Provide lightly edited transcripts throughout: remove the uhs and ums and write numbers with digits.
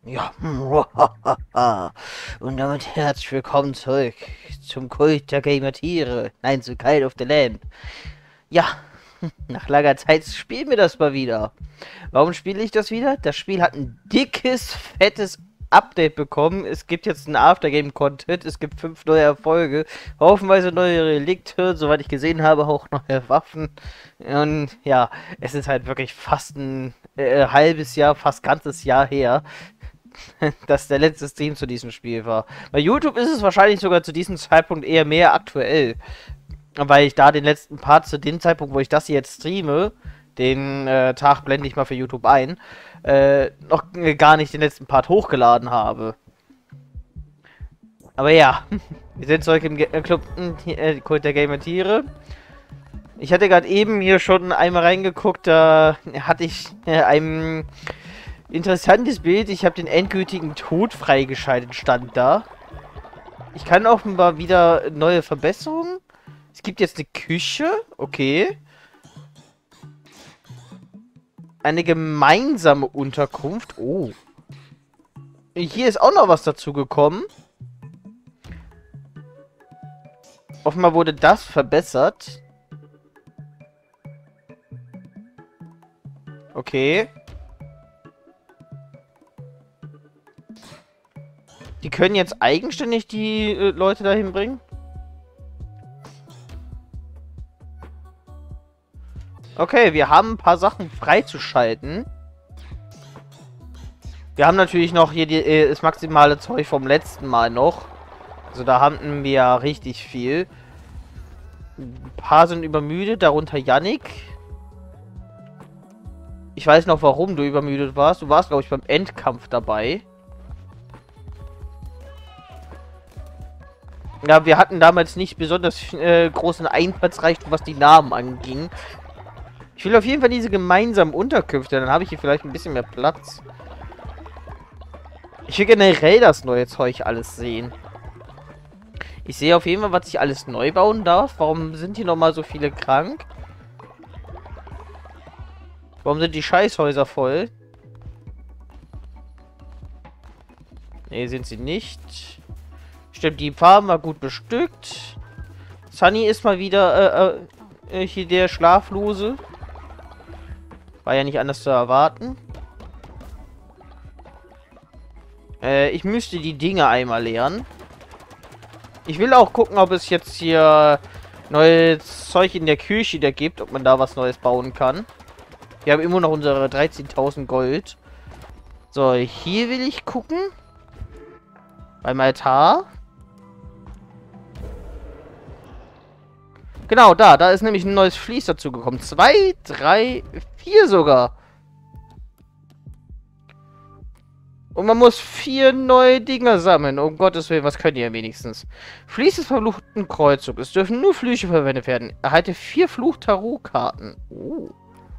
Ja, und damit herzlich willkommen zurück zum Kult der Gamer-Tiere. Nein, zu Cult of the Lamb. Ja, nach langer Zeit spielen wir das mal wieder. Warum spiele ich das wieder? Das Spiel hat ein dickes, fettes Update bekommen. Es gibt jetzt einen Aftergame-Content. Es gibt 5 neue Erfolge. Haufenweise neue Relikte. Soweit ich gesehen habe, auch neue Waffen. Und ja, es ist halt wirklich fast ein halbes Jahr, fast ganzes Jahr her, dass der letzte Stream zu diesem Spiel war. Bei YouTube ist es wahrscheinlich sogar zu diesem Zeitpunkt eher mehr aktuell. Weil ich da den letzten Part zu dem Zeitpunkt, wo ich das jetzt streame, den Tag blende ich mal für YouTube ein, noch gar nicht den letzten Part hochgeladen habe. Aber ja, wir sind zurück im Club Kult der Gamer-Tiere. Ich hatte gerade eben hier schon einmal reingeguckt, da hatte ich ein interessantes Bild. Ich habe den endgültigen Tod freigeschaltet, stand da. Ich kann auch mal wieder neue Verbesserungen. Es gibt jetzt eine Küche, okay. Eine gemeinsame Unterkunft, oh. Hier ist auch noch was dazu gekommen. Offenbar wurde das verbessert. Okay. Die können jetzt eigenständig die Leute dahin bringen? Okay, wir haben ein paar Sachen freizuschalten. Wir haben natürlich noch hier das maximale Zeug vom letzten Mal noch. Also da hatten wir ja richtig viel. Ein paar sind übermüdet, darunter Yannick. Ich weiß noch, warum du übermüdet warst. Du warst, glaube ich, beim Endkampf dabei. Ja, wir hatten damals nicht besonders großen Einfallsreichtum, was die Namen anging. Ich will auf jeden Fall diese gemeinsamen Unterkünfte, dann habe ich hier vielleicht ein bisschen mehr Platz. Ich will generell das neue Zeug alles sehen. Ich sehe auf jeden Fall, was ich alles neu bauen darf. Warum sind hier nochmal so viele krank? Warum sind die Scheißhäuser voll? Ne, sind sie nicht. Stimmt, die Farm war gut bestückt. Sunny ist mal wieder hier der Schlaflose. War ja nicht anders zu erwarten. Ich müsste die Dinge einmal leeren. Ich will auch gucken, ob es jetzt hier neues Zeug in der Küche da gibt, ob man da was Neues bauen kann. Wir haben immer noch unsere 13.000 Gold. So, hier will ich gucken. Beim Altar. Genau, da ist nämlich ein neues Vlies dazu gekommen. 2, 3, 4 sogar. Und man muss 4 neue Dinger sammeln. Um Gottes Willen, was könnt ihr wenigstens? Vlies des verfluchten Kreuzzug. Es dürfen nur Flüche verwendet werden. Erhalte 4 Fluch-Tarot-Karten. Oh.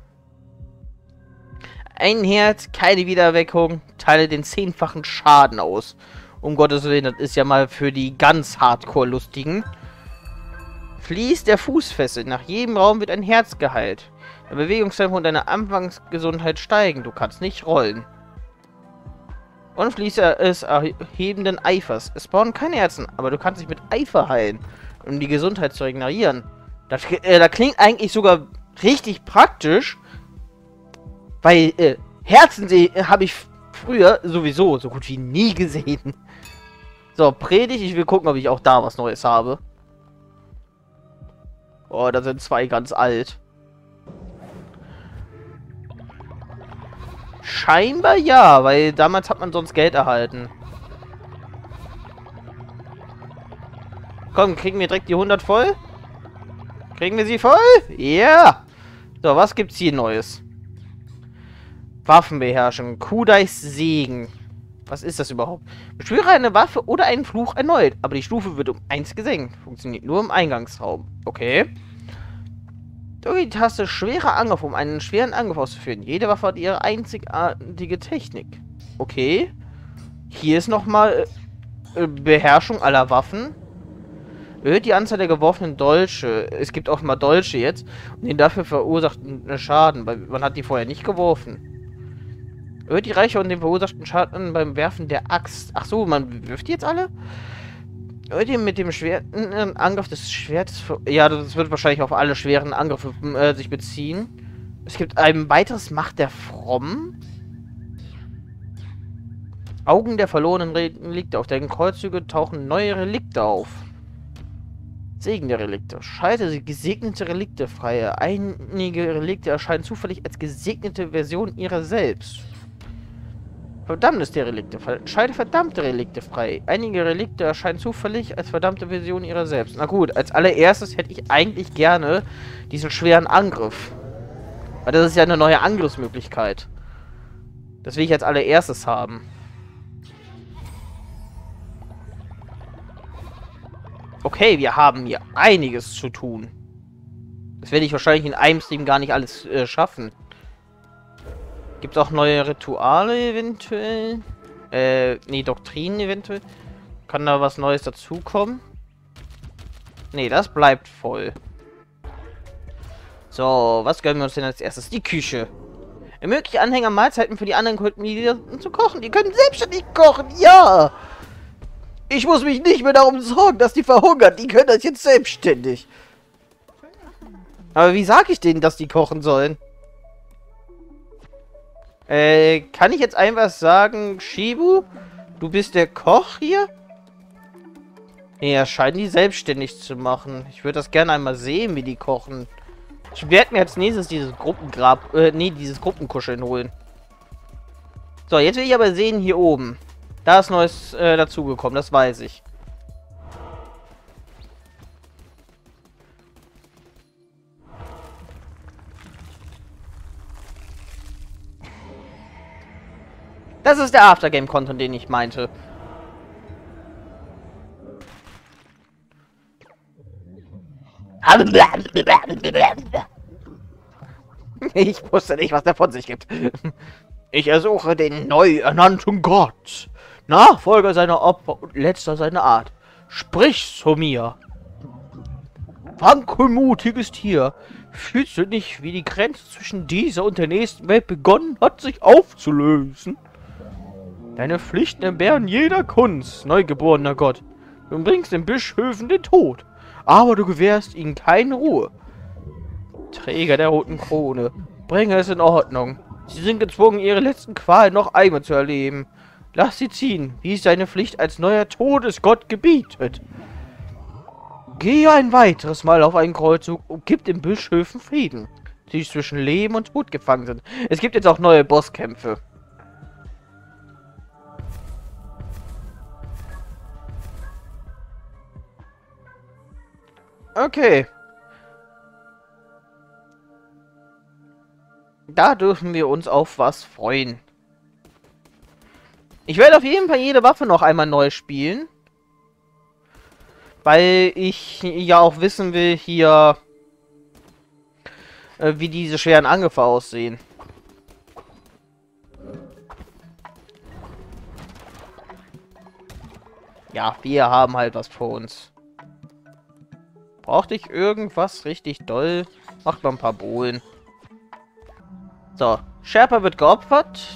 Ein Herz, keine Wiedererweckung. Teile den 10-fachen Schaden aus. Um Gottes Willen, das ist ja mal für die ganz Hardcore-Lustigen. Vlies der Fußfessel. Nach jedem Raum wird ein Herz geheilt. Der Bewegungstempo und deine Anfangsgesundheit steigen. Du kannst nicht rollen. Und Vlies des erhebenden Eifers. Es spawnen keine Herzen, aber du kannst dich mit Eifer heilen, um die Gesundheit zu regenerieren. Das klingt eigentlich sogar richtig praktisch, weil Herzen habe ich früher sowieso so gut wie nie gesehen. So, Predigt. Ich will gucken, ob ich auch da was Neues habe. Oh, da sind 2 ganz alt. Scheinbar ja, weil damals hat man sonst Geld erhalten. Komm, kriegen wir direkt die 100 voll? Kriegen wir sie voll? Ja! Yeah. So, was gibt's hier Neues? Waffenbeherrschung. Kudais Segen. Was ist das überhaupt? Beschwöre eine Waffe oder einen Fluch erneut, aber die Stufe wird um 1 gesenkt. Funktioniert nur im Eingangsraum. Okay. Drücke die Taste schwerer Angriff, um einen schweren Angriff auszuführen. Jede Waffe hat ihre einzigartige Technik. Okay. Hier ist nochmal Beherrschung aller Waffen. Erhöht die Anzahl der geworfenen Dolche. Es gibt auch mal Dolche jetzt. Und den dafür verursachten Schaden, weil man hat die vorher nicht geworfen. Erhöht die Reiche und den verursachten Schaden beim Werfen der Axt. Ach so, man wirft die jetzt alle? Erhöht ihr mit dem schweren Angriff des Schwertes... Ja, das wird wahrscheinlich auf alle schweren Angriffe sich beziehen. Es gibt ein weiteres Macht der Frommen. Augen der verlorenen Relikte. Auf deren Kreuzzüge tauchen neue Relikte auf. Segen der Relikte. Schalte gesegnete Relikte frei. Einige Relikte erscheinen zufällig als gesegnete Version ihrer selbst. Verdammnis der Relikte. Schalte verdammte Relikte frei. Einige Relikte erscheinen zufällig als verdammte Version ihrer selbst. Na gut, als allererstes hätte ich eigentlich gerne diesen schweren Angriff. Weil das ist ja eine neue Angriffsmöglichkeit. Das will ich als allererstes haben. Okay, wir haben hier einiges zu tun. Das werde ich wahrscheinlich in einem Stream gar nicht alles schaffen. Gibt es auch neue Rituale eventuell? Nee, Doktrinen eventuell. Kann da was Neues dazukommen? Nee, das bleibt voll. So, was gönnen wir uns denn als erstes? Die Küche. Ermöglicht Anhänger Mahlzeiten für die anderen Kultmitglieder zu kochen. Die können selbstständig kochen, ja! Ich muss mich nicht mehr darum sorgen, dass die verhungern. Die können das jetzt selbstständig. Aber wie sage ich denen, dass die kochen sollen? Kann ich jetzt einfach sagen, Shibu, du bist der Koch hier? Nee, er scheint die selbstständig zu machen. Ich würde das gerne einmal sehen, wie die kochen. Ich werde mir als nächstes dieses dieses Gruppenkuscheln holen. So, jetzt will ich aber sehen, hier oben. Da ist Neues dazugekommen, das weiß ich. Das ist der Aftergame-Content, den ich meinte. Ich wusste nicht, was der von sich gibt. Ich ersuche den neu ernannten Gott, Nachfolger seiner Opfer und letzter seiner Art. Sprich zu mir. Wankelmutiges Tier. Fühlst du nicht, wie die Grenze zwischen dieser und der nächsten Welt begonnen hat, sich aufzulösen? Deine Pflichten entbehren jeder Kunst, neugeborener Gott. Du bringst den Bischöfen den Tod, aber du gewährst ihnen keine Ruhe. Träger der roten Krone, bringe es in Ordnung. Sie sind gezwungen, ihre letzten Qualen noch einmal zu erleben. Lass sie ziehen, wie es deine Pflicht als neuer Todesgott gebietet. Gehe ein weiteres Mal auf einen Kreuzzug und gib den Bischöfen Frieden, die zwischen Leben und Tod gefangen sind. Es gibt jetzt auch neue Bosskämpfe. Okay. Da dürfen wir uns auf was freuen. Ich werde auf jeden Fall jede Waffe noch einmal neu spielen. Weil ich ja auch wissen will, hier, wie diese schweren Angriffe aussehen. Ja, wir haben halt was vor uns. Brauchte ich irgendwas richtig doll? Macht mal ein paar Bohlen. So, Sherpa wird geopfert.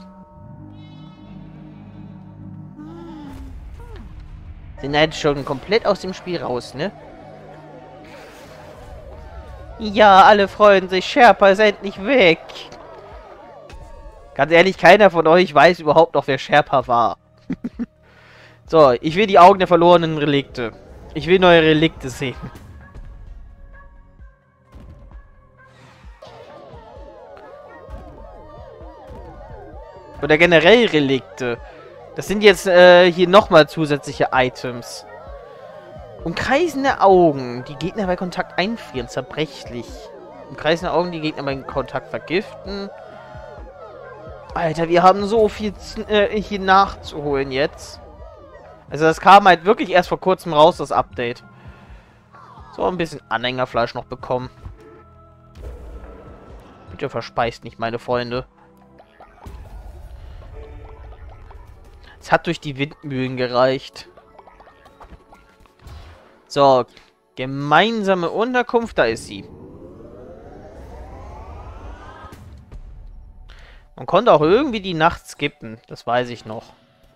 Sind halt schon komplett aus dem Spiel raus, ne? Ja, alle freuen sich. Sherpa ist endlich weg. Ganz ehrlich, keiner von euch weiß überhaupt noch, wer Sherpa war. So, ich will die Augen der verlorenen Relikte. Ich will neue Relikte sehen. Oder generell Relikte. Das sind jetzt hier nochmal zusätzliche Items. Umkreisende Augen. Die Gegner bei Kontakt einfrieren. Zerbrechlich. Umkreisende Augen. Die Gegner bei Kontakt vergiften. Alter, wir haben so viel hier nachzuholen jetzt. Also das kam halt wirklich erst vor kurzem raus, das Update. So, ein bisschen Anhängerfleisch noch bekommen. Bitte verspeist nicht, meine Freunde. Es hat durch die Windmühlen gereicht. So, gemeinsame Unterkunft, da ist sie. Man konnte auch irgendwie die Nacht skippen. Das weiß ich noch.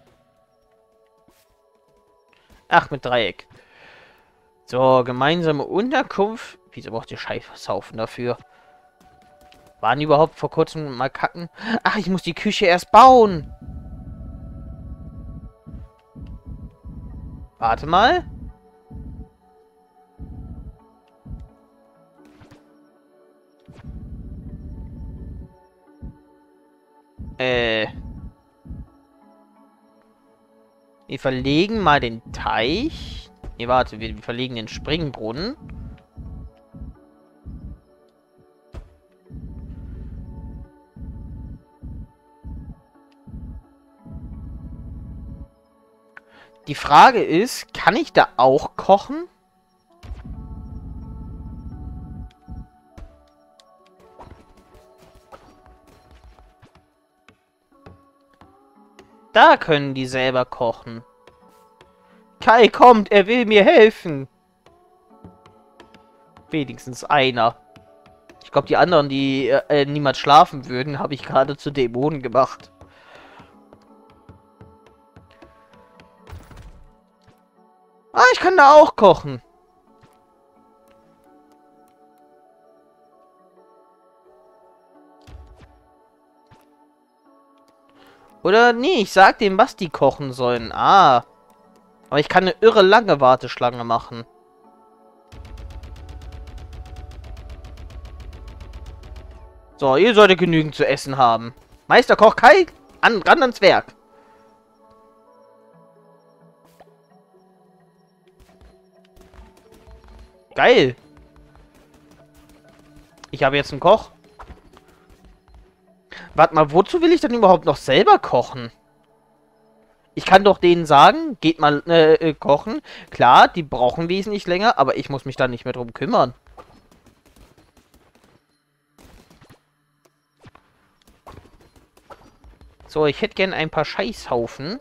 Ach, mit Dreieck. So, gemeinsame Unterkunft. Wieso braucht ihr Scheißhaufen dafür? Waren die überhaupt vor kurzem mal kacken? Ach, ich muss die Küche erst bauen. Warte mal. Wir verlegen mal den Teich. Nee, warte, wir verlegen den Springbrunnen. Die Frage ist, kann ich da auch kochen? Da können die selber kochen. Kai kommt, er will mir helfen. Wenigstens einer. Ich glaube, die anderen, die niemals schlafen würden, habe ich gerade zu Dämonen gemacht. Ah, ich kann da auch kochen. Oder, nee, ich sag dem, was die kochen sollen. Ah. Aber ich kann eine irre lange Warteschlange machen. So, ihr solltet genügend zu essen haben. Meister Koch Kai, ran ans Werk. Geil. Ich habe jetzt einen Koch. Warte mal, wozu will ich denn überhaupt noch selber kochen? Ich kann doch denen sagen, geht mal kochen. Klar, die brauchen wesentlich länger, aber ich muss mich da nicht mehr drum kümmern. So, ich hätte gern ein paar Scheißhaufen.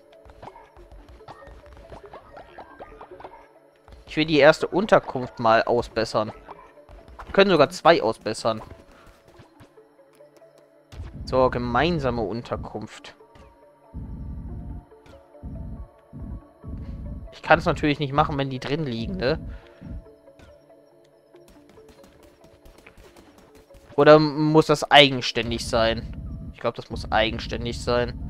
Ich will die erste Unterkunft mal ausbessern. Wir können sogar 2 ausbessern. So, gemeinsame Unterkunft. Ich kann es natürlich nicht machen, wenn die drin liegen, ne? Oder muss das eigenständig sein? Ich glaube, das muss eigenständig sein.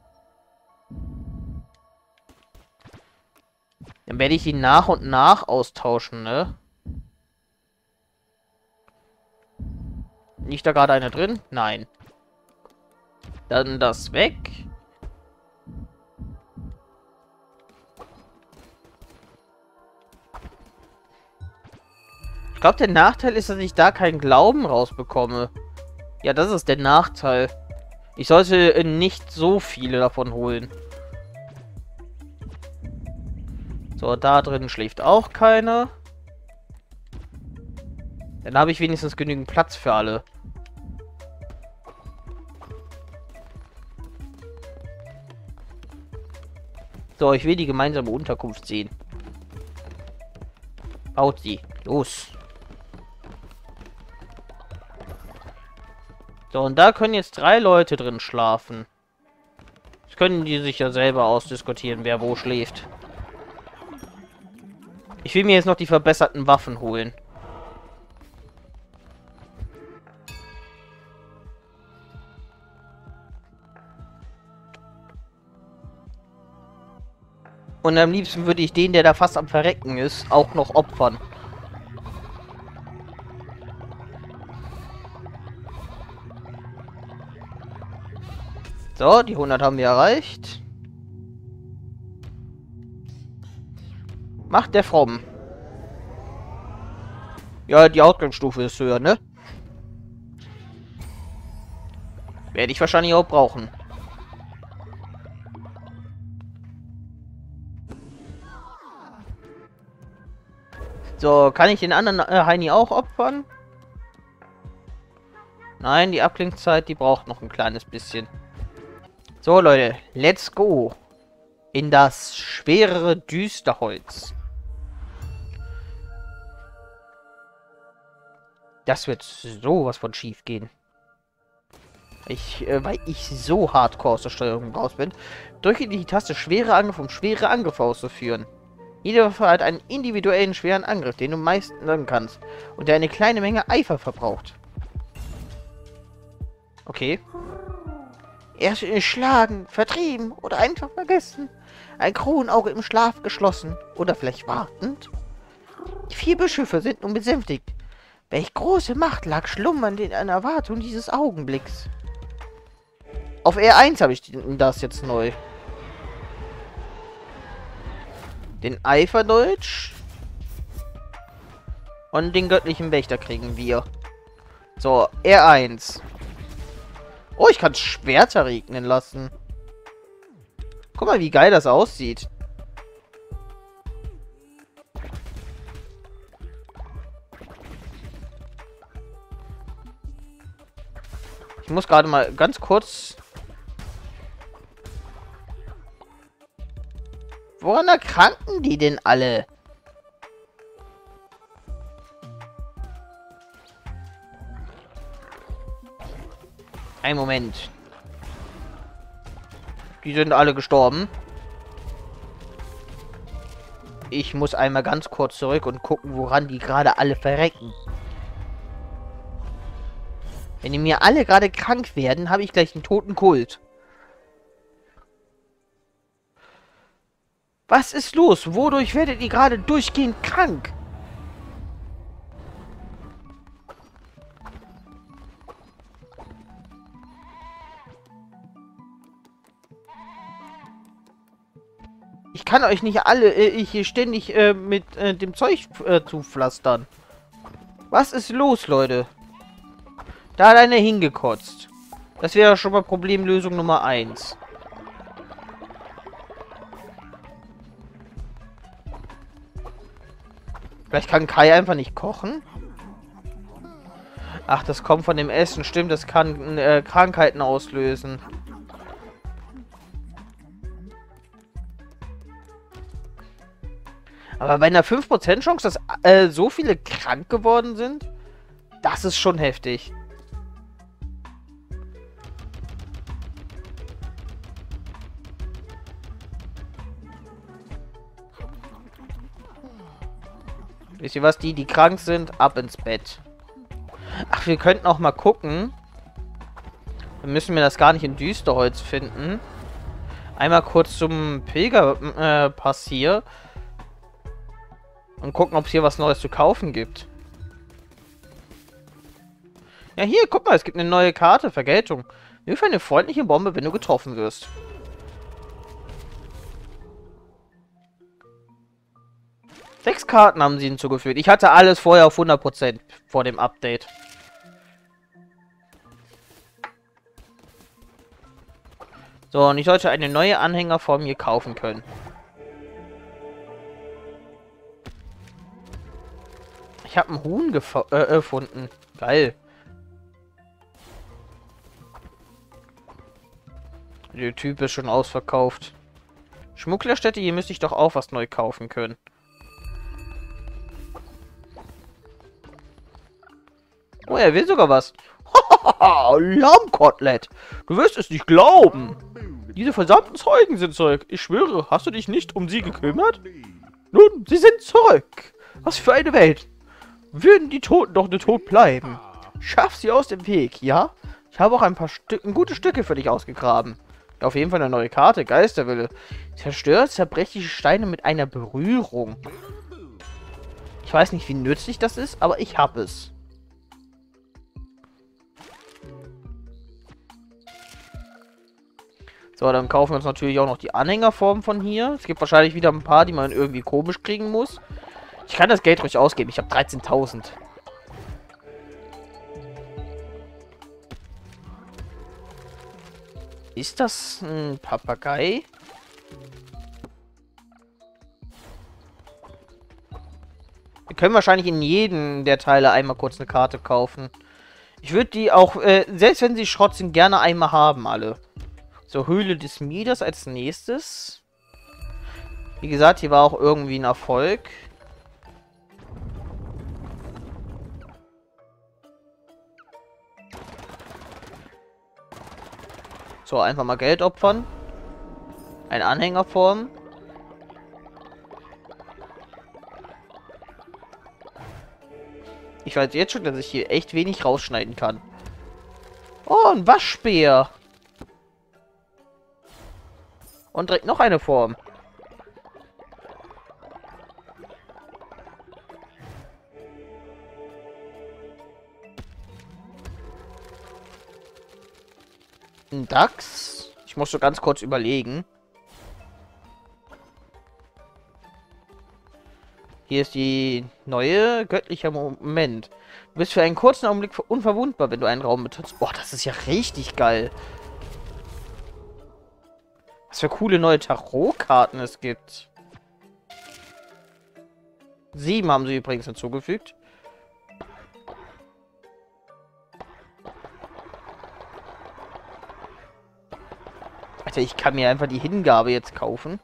Dann werde ich die nach und nach austauschen, ne? Liegt da gerade eine drin? Nein. Dann das weg. Ich glaube, der Nachteil ist, dass ich da keinen Glauben rausbekomme. Ja, das ist der Nachteil. Ich sollte nicht so viele davon holen. So, da drin schläft auch keiner. Dann habe ich wenigstens genügend Platz für alle. So, ich will die gemeinsame Unterkunft sehen. Baut sie. Los. So, und da können jetzt 3 Leute drin schlafen. Das können die sich ja selber ausdiskutieren, wer wo schläft. Ich will mir jetzt noch die verbesserten Waffen holen. Und am liebsten würde ich den, der da fast am Verrecken ist, auch noch opfern. So, die 100 haben wir erreicht. Macht der Fromm. Ja, die Ausgangsstufe ist höher, ne? Werde ich wahrscheinlich auch brauchen. So, kann ich den anderen Heini auch opfern? Nein, die Abklingzeit, die braucht noch ein kleines bisschen. So, Leute, let's go. In das schwerere Düsterholz. Das wird sowas von schief gehen. Weil ich so hardcore aus der Steuerung raus bin, drücke die Taste schwere Angriff, um schwere Angriffe auszuführen. Jede Waffe hat einen individuellen schweren Angriff, den du meistern kannst und der eine kleine Menge Eifer verbraucht. Okay. Erst schlagen, vertrieben oder einfach vergessen. Ein Kronenauge im Schlaf geschlossen oder vielleicht wartend. Die 4 Bischöfe sind nun besänftigt. Welch große Macht lag schlummernd in einer Erwartung dieses Augenblicks. Auf R1 habe ich das jetzt neu. Den Eiferdeutsch. Und den göttlichen Wächter kriegen wir. So, R1. Oh, ich kann Schwerter regnen lassen. Guck mal, wie geil das aussieht. Ich muss gerade mal ganz kurz... Woran erkranken die denn alle? Ein Moment. Die sind alle gestorben. Ich muss einmal ganz kurz zurück und gucken, woran die gerade alle verrecken. Wenn die mir alle gerade krank werden, habe ich gleich einen toten Kult. Was ist los? Wodurch werdet ihr gerade durchgehend krank? Ich kann euch nicht alle hier ständig mit dem Zeug zupflastern. Was ist los, Leute? Da hat einer hingekotzt. Das wäre schon mal Problemlösung Nummer 1. Vielleicht kann Kai einfach nicht kochen? Ach, das kommt von dem Essen. Stimmt, das kann Krankheiten auslösen. Aber bei einer 5% Chance, dass so viele krank geworden sind, das ist schon heftig. Wisst ihr was? Die krank sind, ab ins Bett. Ach, wir könnten auch mal gucken. Dann müssen wir das gar nicht in Düsterholz finden. Einmal kurz zum Pilgerpass hier. Und gucken, ob es hier was Neues zu kaufen gibt. Ja, hier, guck mal, es gibt eine neue Karte. Vergeltung. Wirf eine freundliche Bombe, wenn du getroffen wirst. Sechs Karten haben sie hinzugefügt. Ich hatte alles vorher auf 100% vor dem Update. So, und ich sollte eine neue Anhängerform hier kaufen können. Ich habe einen Huhn gefunden. Geil. Der Typ ist schon ausverkauft. Schmugglerstätte, hier müsste ich doch auch was neu kaufen können. Oh, er will sogar was. Lammkotelett. Du wirst es nicht glauben. Diese verdammten Zeugen sind zurück. Ich schwöre, hast du dich nicht um sie gekümmert? Nun, sie sind zurück. Was für eine Welt. Würden die Toten doch nur tot bleiben. Schaff sie aus dem Weg, ja? Ich habe auch ein paar gute Stücke für dich ausgegraben. Ja, auf jeden Fall eine neue Karte. Geisterwille. Zerstört zerbrechliche Steine mit einer Berührung. Ich weiß nicht, wie nützlich das ist, aber ich habe es. So, dann kaufen wir uns natürlich auch noch die Anhängerform von hier. Es gibt wahrscheinlich wieder ein paar, die man irgendwie komisch kriegen muss. Ich kann das Geld ruhig ausgeben. Ich habe 13.000. Ist das ein Papagei? Wir können wahrscheinlich in jedem der Teile einmal kurz eine Karte kaufen. Ich würde die auch, selbst wenn sie Schrott sind, gerne einmal haben, alle. So, Höhle des Mieders als nächstes. Wie gesagt, hier war auch irgendwie ein Erfolg. So, einfach mal Geld opfern. Ein Anhänger formen. Ich weiß jetzt schon, dass ich hier echt wenig rausschneiden kann. Oh, ein Waschbär. Und direkt noch eine Form. Ein Dachs. Ich muss so ganz kurz überlegen. Hier ist die neue göttliche Moment. Du bist für einen kurzen Augenblick unverwundbar, wenn du einen Raum betrittst. Boah, das ist ja richtig geil. Was für coole neue Tarotkarten es gibt. 7 haben sie übrigens hinzugefügt. Alter, ich kann mir einfach die Hingabe jetzt kaufen.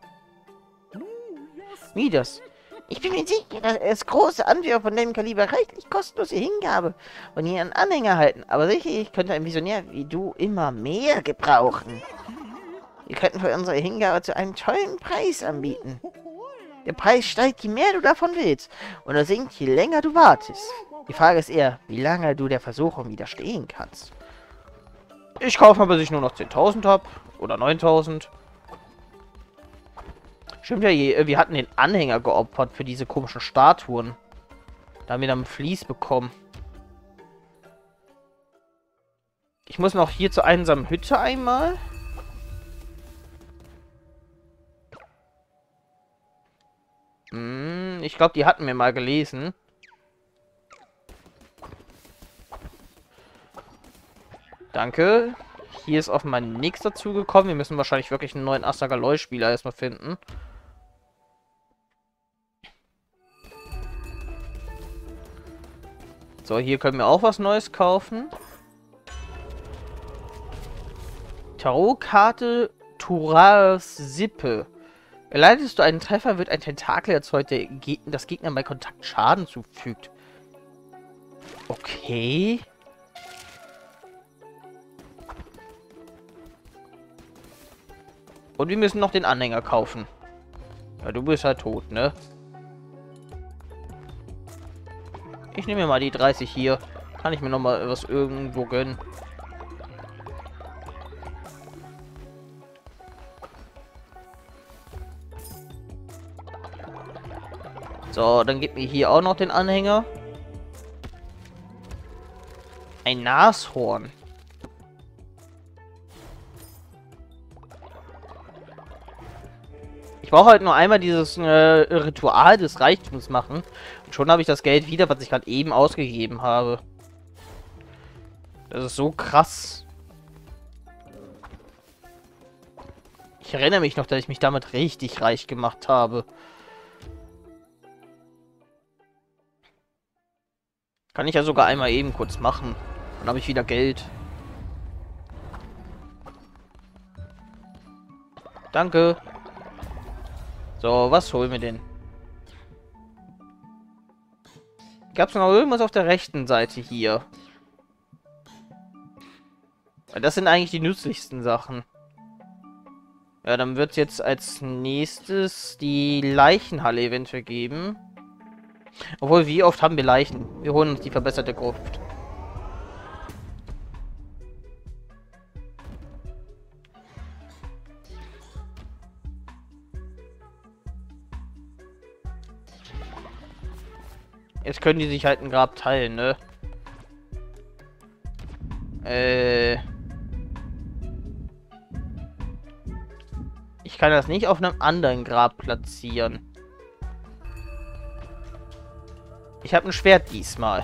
Wie das? Ich bin mir sicher, dass es große Anführer von dem Kaliber reichlich kostenlose Hingabe und ihren Anhänger halten. Aber sicherlich könnte ein Visionär wie du immer mehr gebrauchen. Wir könnten für unsere Hingabe zu einem tollen Preis anbieten. Der Preis steigt, je mehr du davon willst. Und er sinkt, je länger du wartest. Die Frage ist eher, wie lange du der Versuchung widerstehen kannst. Ich kaufe mal, bis ich nur noch 10.000 habe. Oder 9.000. Stimmt ja, wir hatten den Anhänger geopfert für diese komischen Statuen. Da haben wir dann ein Vlies bekommen. Ich muss noch hier zur einsamen Hütte einmal. Ich glaube, die hatten wir mal gelesen. Danke. Hier ist offenbar nichts dazu gekommen. Wir müssen wahrscheinlich wirklich einen neuen Astagaloi-Spieler erstmal finden. So, hier können wir auch was Neues kaufen. Tarotkarte Turas Sippe. Erleidest du einen Treffer, wird ein Tentakel erzeugt, der das Gegner bei Kontakt Schaden zufügt. Okay. Und wir müssen noch den Anhänger kaufen. Ja, du bist halt tot, ne? Ich nehme mir mal die 30 hier. Kann ich mir noch mal was irgendwo gönnen. So, dann gib mir hier auch noch den Anhänger. Ein Nashorn. Ich brauche halt nur einmal dieses Ritual des Reichtums machen. Und schon habe ich das Geld wieder, was ich gerade eben ausgegeben habe. Das ist so krass. Ich erinnere mich noch, dass ich mich damit richtig reich gemacht habe. Kann ich ja sogar einmal eben kurz machen. Dann habe ich wieder Geld. Danke. So, was holen wir denn? Gab es noch irgendwas auf der rechten Seite hier? Das sind eigentlich die nützlichsten Sachen. Ja, dann wird es jetzt als nächstes die Leichenhalle eventuell geben. Obwohl, wie oft haben wir Leichen? Wir holen uns die verbesserte Gruft. Jetzt können die sich halt ein Grab teilen, ne? Ich kann das nicht auf einem anderen Grab platzieren. Ich habe ein Schwert diesmal.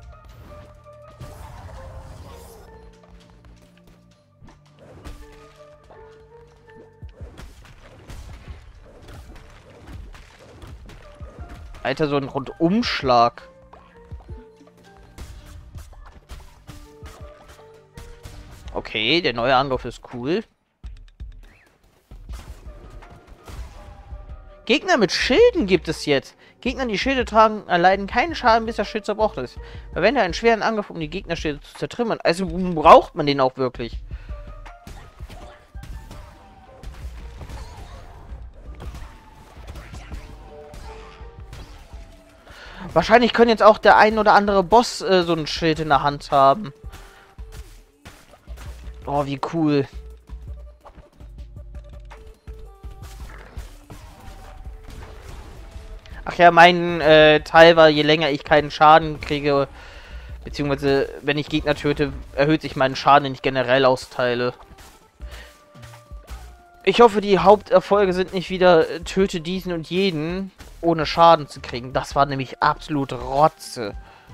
Alter, so ein Rundumschlag. Okay, der neue Angriff ist cool. Gegner mit Schilden gibt es jetzt. Gegner, die Schilde tragen, erleiden keinen Schaden, bis das Schild zerbrochen ist. Verwende einen schweren Angriff, um die Gegnerschilde zu zertrümmern. Also braucht man den auch wirklich. Wahrscheinlich können jetzt auch der ein oder andere Boss so ein Schild in der Hand haben. Oh, wie cool. Ach ja, mein Teil war, je länger ich keinen Schaden kriege, beziehungsweise wenn ich Gegner töte, erhöht sich mein Schaden, den ich generell austeile. Ich hoffe, die Haupterfolge sind nicht wieder töte diesen und jeden, ohne Schaden zu kriegen. Das war nämlich absolut Rotze.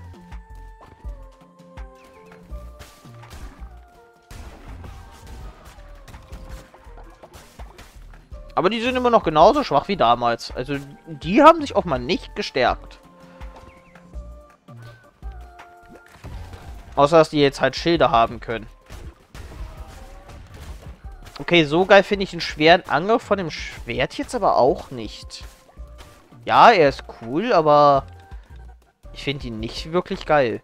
Aber die sind immer noch genauso schwach wie damals. Also, die haben sich auch mal nicht gestärkt. Außer, dass die jetzt halt Schilder haben können. Okay, so geil finde ich den schweren Angriff von dem Schwert jetzt aber auch nicht. Ja, er ist cool, aber ich finde ihn nicht wirklich geil.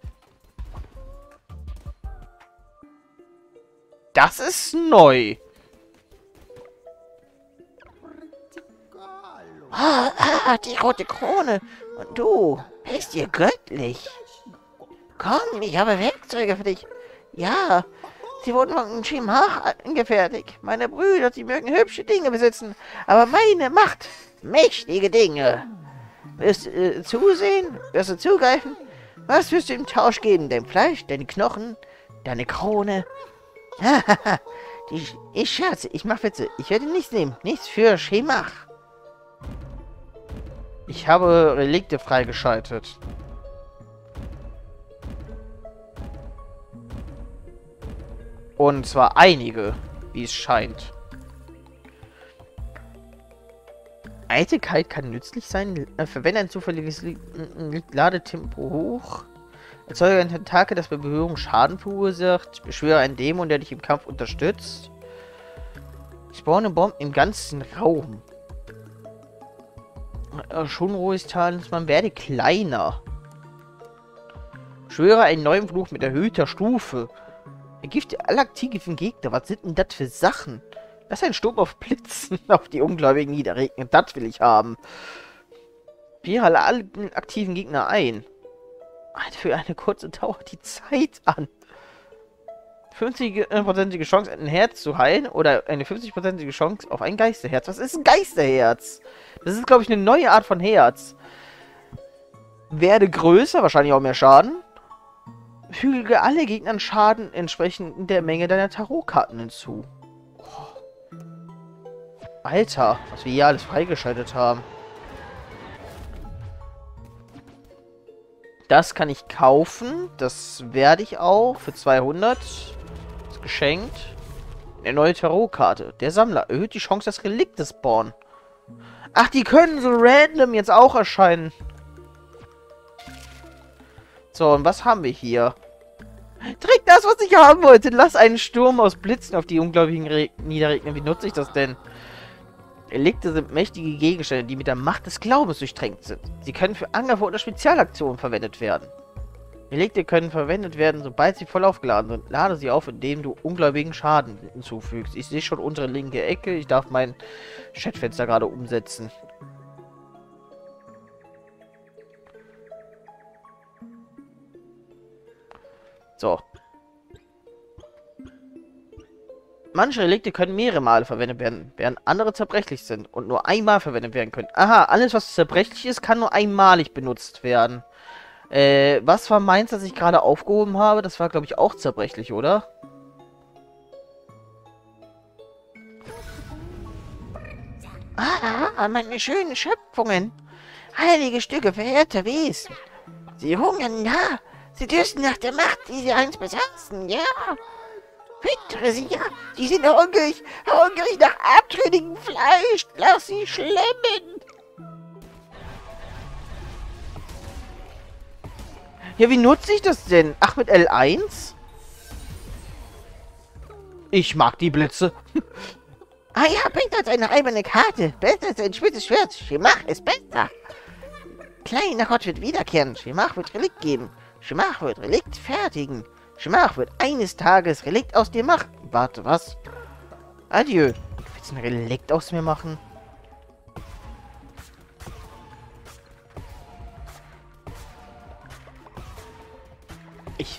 Das ist neu. Die rote Krone. Und du, bist dir göttlich. Komm, ich habe Werkzeuge für dich. Ja, sie wurden von Shimach angefertigt. Meine Brüder, sie mögen hübsche Dinge besitzen, aber meine Macht, mächtige Dinge. Wirst du zusehen? Wirst du zugreifen? Was wirst du im Tausch geben? Dein Fleisch, deine Knochen, deine Krone? Ich scherze, ich mache Witze. Ich werde nichts nehmen. Nichts für Shimach. Ich habe Relikte freigeschaltet. Und zwar einige, wie es scheint. Eitelkeit kann nützlich sein. Verwende ein zufälliges Ladetempo hoch. Erzeuge ein Tentakel, das bei Berührung Schaden verursacht. Beschwöre einen Dämon, der dich im Kampf unterstützt. Spawne Bomben im ganzen Raum. Schon ruhig Talisman, werde kleiner. Schwöre einen neuen Fluch mit erhöhter Stufe. Ergifte alle aktiven Gegner. Was sind denn das für Sachen? Lass einen Sturm auf Blitzen auf die Ungläubigen niederregnen. Das will ich haben. Spirale alle aktiven Gegner ein. Halt für eine kurze Dauer die Zeit an. 50%ige Chance, ein Herz zu heilen oder eine 50%ige Chance auf ein Geisterherz. Was ist ein Geisterherz? Das ist, glaube ich, eine neue Art von Herz. Werde größer, wahrscheinlich auch mehr Schaden. Füge alle Gegnern Schaden entsprechend der Menge deiner Tarotkarten hinzu. Oh. Alter, was wir hier alles freigeschaltet haben. Das kann ich kaufen. Das werde ich auch für 200. Ist geschenkt. Eine neue Tarotkarte. Der Sammler erhöht die Chance, dass Relikte spawnen. Ach, die können so random jetzt auch erscheinen. So, und was haben wir hier? Trägt das, was ich haben wollte. Lass einen Sturm aus Blitzen auf die Ungläubigen niederregnen. Wie nutze ich das denn? Relikte sind mächtige Gegenstände, die mit der Macht des Glaubens durchtränkt sind. Sie können für Angriffe oder Spezialaktionen verwendet werden. Relikte können verwendet werden, sobald sie voll aufgeladen sind. Lade sie auf, indem du ungläubigen Schaden hinzufügst. Ich sehe schon untere linke Ecke. Ich darf mein Chatfenster gerade umsetzen. So. Manche Relikte können mehrere Male verwendet werden, während andere zerbrechlich sind und nur einmal verwendet werden können. Aha, alles was zerbrechlich ist, kann nur einmalig benutzt werden. Was war meins, das ich gerade aufgehoben habe? Das war, glaube ich, auch zerbrechlich, oder? Ah, meine schönen Schöpfungen. Heilige Stücke verehrter Wesen. Sie hungern, ja. Sie dürsten nach der Macht, die sie einst besaßen, ja. Füttere sie, ja. Sie sind hungrig. Hungrig nach abtrünnigem Fleisch. Lass sie schlemmen. Ja, wie nutze ich das denn? Ach, mit L1? Ich mag die Blitze. Ah ja, besser als eine alberne Karte. Besser als ein spitzes Schwert. Shimach ist besser. Kleiner Gott wird wiederkehren. Shimach wird Relikt geben. Shimach wird Relikt fertigen. Shimach wird eines Tages Relikt aus dir machen. Warte, was? Adieu. Willst du ein Relikt aus mir machen?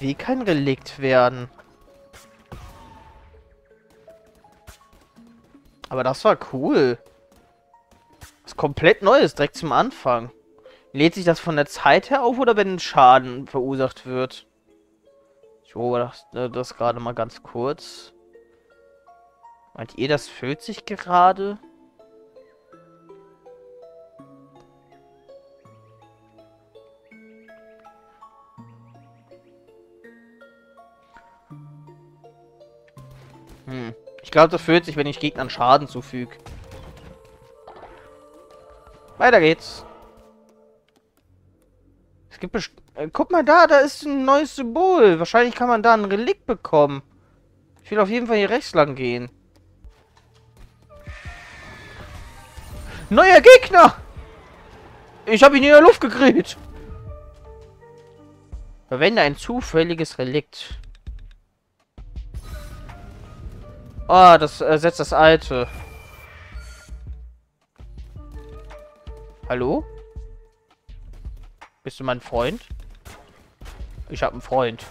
ich will kein Relikt werden. Aber das war cool. Was komplett Neues, direkt zum Anfang. Lädt sich das von der Zeit her auf oder wenn ein Schaden verursacht wird? Ich beobachte das gerade mal ganz kurz. Meint ihr, das füllt sich gerade? Ich glaube, das füllt sich, wenn ich Gegnern Schaden zufüge. Weiter geht's. Es gibt guck mal da ist ein neues Symbol. Wahrscheinlich kann man da ein Relikt bekommen. Ich will auf jeden Fall hier rechts lang gehen. Neuer Gegner! Ich habe ihn in der Luft gekriegt. Verwende ein zufälliges Relikt. Oh, das ersetzt das alte. Hallo? Bist du mein Freund? Ich habe einen Freund.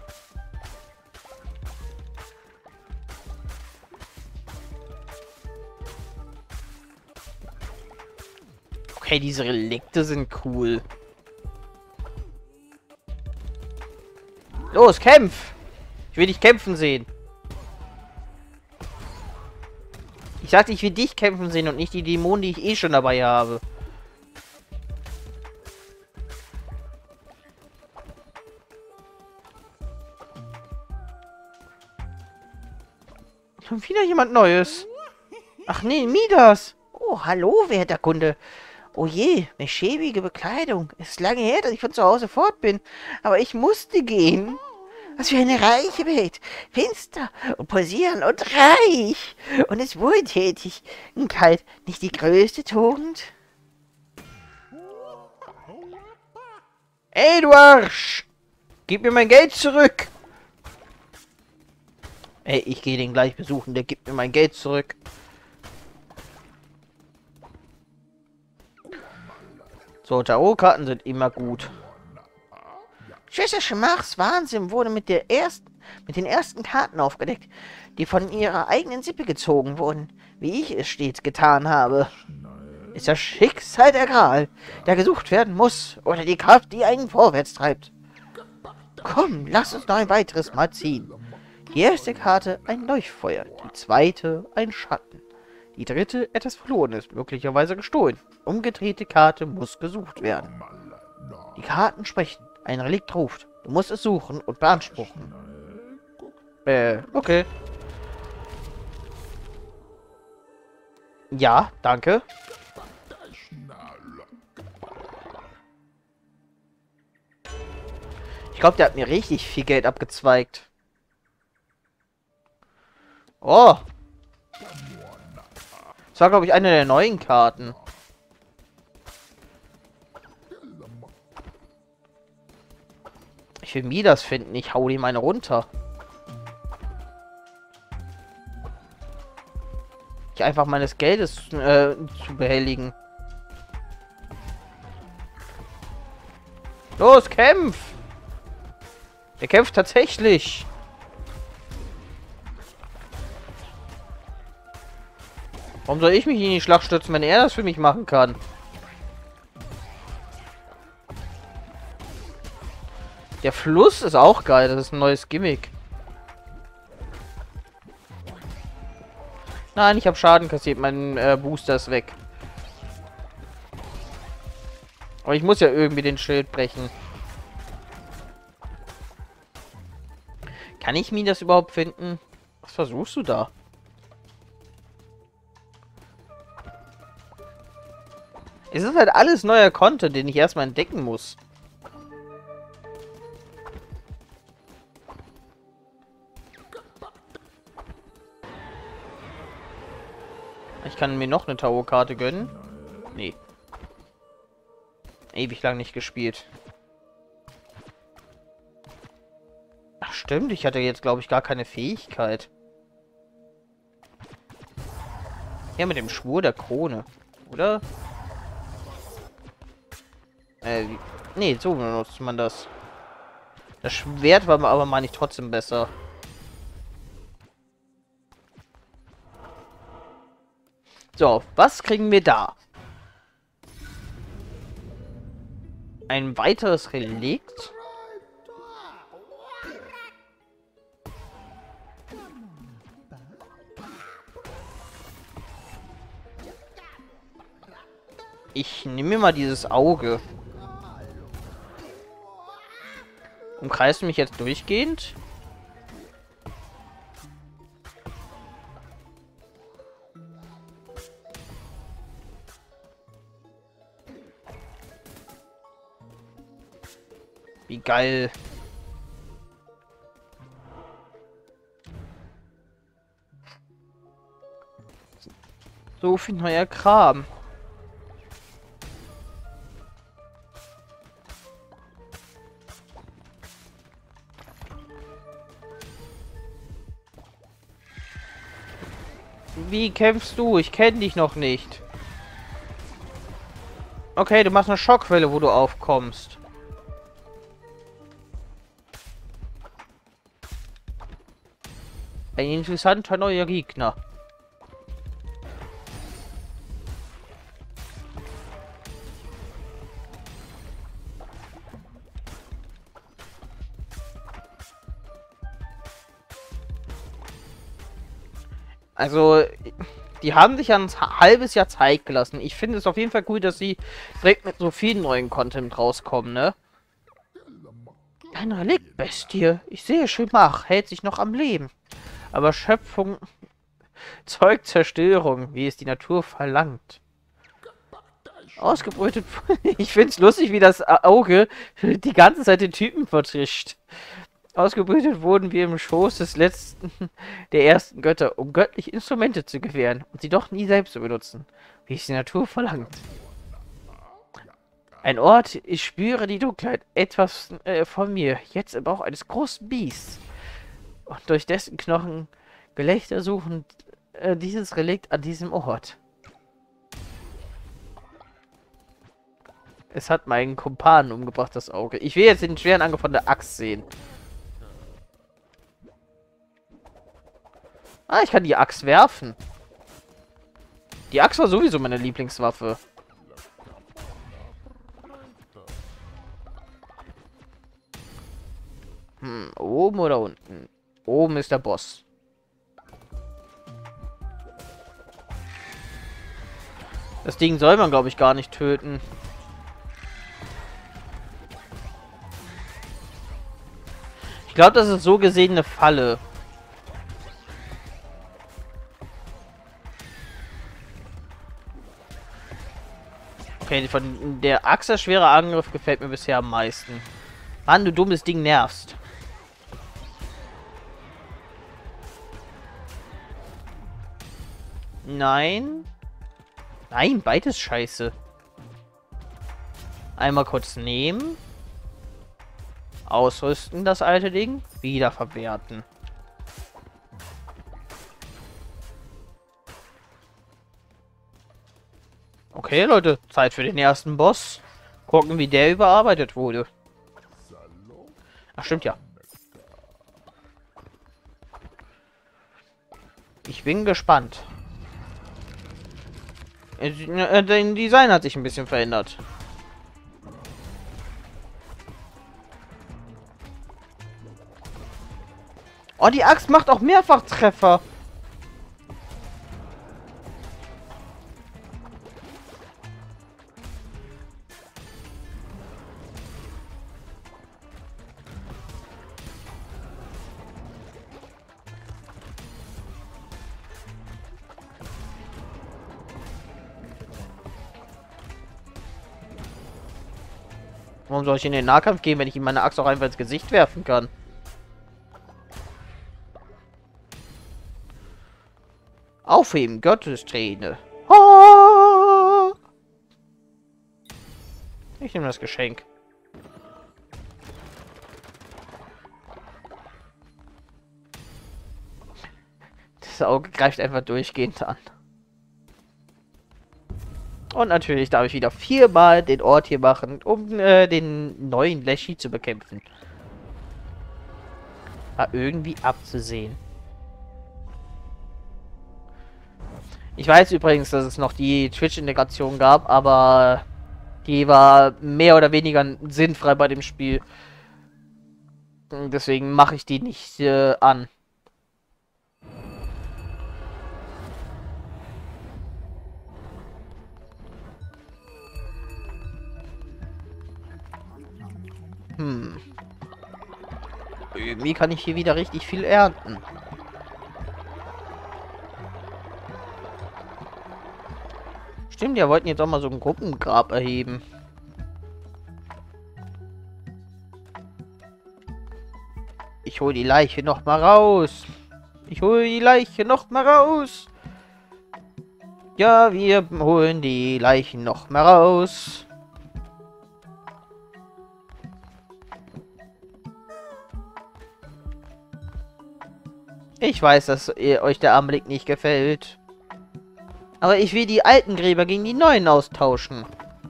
Okay, diese Relikte sind cool. Los, kämpf! Ich will dich kämpfen sehen. Ich sagte, ich will dich kämpfen sehen und nicht die Dämonen, die ich eh schon dabei habe. Schon wieder jemand Neues. Ach nee, Midas. Oh, hallo, werter Kunde. Oh je, eine schäbige Bekleidung. Es ist lange her, dass ich von zu Hause fort bin. Aber ich musste gehen. Was für eine reiche Welt. Finster und pulsierend und reich. Und ist Wohltätigkeit nicht die größte Tugend? Ey, du Arsch! Gib mir mein Geld zurück! Ey, ich gehe den gleich besuchen. Der gibt mir mein Geld zurück. So, Tarotkarten sind immer gut. Schwester Schmachs Wahnsinn wurde mit den ersten Karten aufgedeckt, die von ihrer eigenen Sippe gezogen wurden, wie ich es stets getan habe. Ist das Schicksal der Gral, der gesucht werden muss, oder die Kraft, die einen vorwärts treibt? Komm, lass uns noch ein weiteres Mal ziehen. Die erste Karte ein Leuchtfeuer, die zweite ein Schatten, die dritte etwas Verlorenes, möglicherweise gestohlen. Umgedrehte Karte muss gesucht werden. Die Karten sprechen. Ein Relikt ruft. Du musst es suchen und beanspruchen. Okay. Ja, danke. Ich glaube, der hat mir richtig viel Geld abgezweigt. Oh. Das war, glaube ich, eine der neuen Karten. Ich will Midas finden. Ich hau ihm eine runter. Ich einfach meines Geldes zu behelligen. Los, kämpf! Er kämpft tatsächlich. Warum soll ich mich in die Schlacht stürzen, wenn er das für mich machen kann? Der Fluss ist auch geil. Das ist ein neues Gimmick. Nein, ich habe Schaden kassiert. Mein Booster ist weg. Aber ich muss ja irgendwie den Schild brechen. Kann ich mir das überhaupt finden? Was versuchst du da? Es ist halt alles neuer Content, den ich erstmal entdecken muss. Ich kann mir noch eine Tarotkarte gönnen. Nee. Ewig lang nicht gespielt. Ach stimmt, ich hatte jetzt, glaube ich, gar keine Fähigkeit. Ja, mit dem Schwur der Krone. Oder? Nee, so benutzt man das. Das Schwert war aber, meine ich, trotzdem besser. So, was kriegen wir da? Ein weiteres Relikt? Ich nehme mir mal dieses Auge. Umkreist du mich jetzt durchgehend? Wie geil. So viel neuer Kram. Wie kämpfst du? Ich kenne dich noch nicht. Okay, du machst eine Schockwelle, wo du aufkommst. Ein interessanter neuer Gegner. Also, die haben sich ja ein halbes Jahr Zeit gelassen. Ich finde es auf jeden Fall cool, dass sie direkt mit so viel neuen Content rauskommen, ne? Ein Relikt, Bestie. Ich sehe Schimach, hält sich noch am Leben. Aber Schöpfung zeugt Zerstörung, wie es die Natur verlangt. Ausgebrütet. Ich find's lustig, wie das Auge die ganze Zeit den Typen vertrischt. Ausgebrütet wurden wir im Schoß des letzten der ersten Götter, um göttliche Instrumente zu gewähren und sie doch nie selbst zu benutzen, wie es die Natur verlangt. Ein Ort, ich spüre die Dunkelheit, etwas von mir, jetzt im Bauch eines großen Biests. Und durch dessen Knochen Gelächter suchen dieses Relikt an diesem Ort. Es hat meinen Kumpanen umgebracht, das Auge. Ich will jetzt den schweren Angriff von der Axt sehen. Ah, ich kann die Axt werfen. Die Axt war sowieso meine Lieblingswaffe. Oben oder unten? Oben ist der Boss. Das Ding soll man, glaube ich, gar nicht töten. Ich glaube, das ist so gesehen eine Falle. Okay, von der Axt der schwere Angriff gefällt mir bisher am meisten. Mann, du dummes Ding nervst. Nein. Nein, beides scheiße. Einmal kurz nehmen. Ausrüsten, das alte Ding. Wieder verwerten. Okay, Leute. Zeit für den ersten Boss. Gucken, wie der überarbeitet wurde. Ach, stimmt ja. Ich bin gespannt. Dein Design hat sich ein bisschen verändert. Oh, die Axt macht auch Mehrfachtreffer. Warum soll ich in den Nahkampf gehen, wenn ich ihm meine Axt auch einfach ins Gesicht werfen kann? Aufheben, Gottesträne. Oh! Ich nehme das Geschenk. Das Auge greift einfach durchgehend an. Und natürlich darf ich wieder 4-mal den Ort hier machen, um den neuen Leshy zu bekämpfen. War irgendwie abzusehen. Ich weiß übrigens, dass es noch die Twitch-Integration gab, aber die war mehr oder weniger sinnfrei bei dem Spiel. Deswegen mache ich die nicht an. Irgendwie kann ich hier wieder richtig viel ernten. Stimmt, wir wollten jetzt auch mal so ein Gruppengrab erheben. Ich hole die Leiche noch mal raus. Ich hole die Leiche noch mal raus. Ja, wir holen die Leichen noch mal raus. Ich weiß, dass euch der Anblick nicht gefällt. Aber ich will die alten Gräber gegen die neuen austauschen.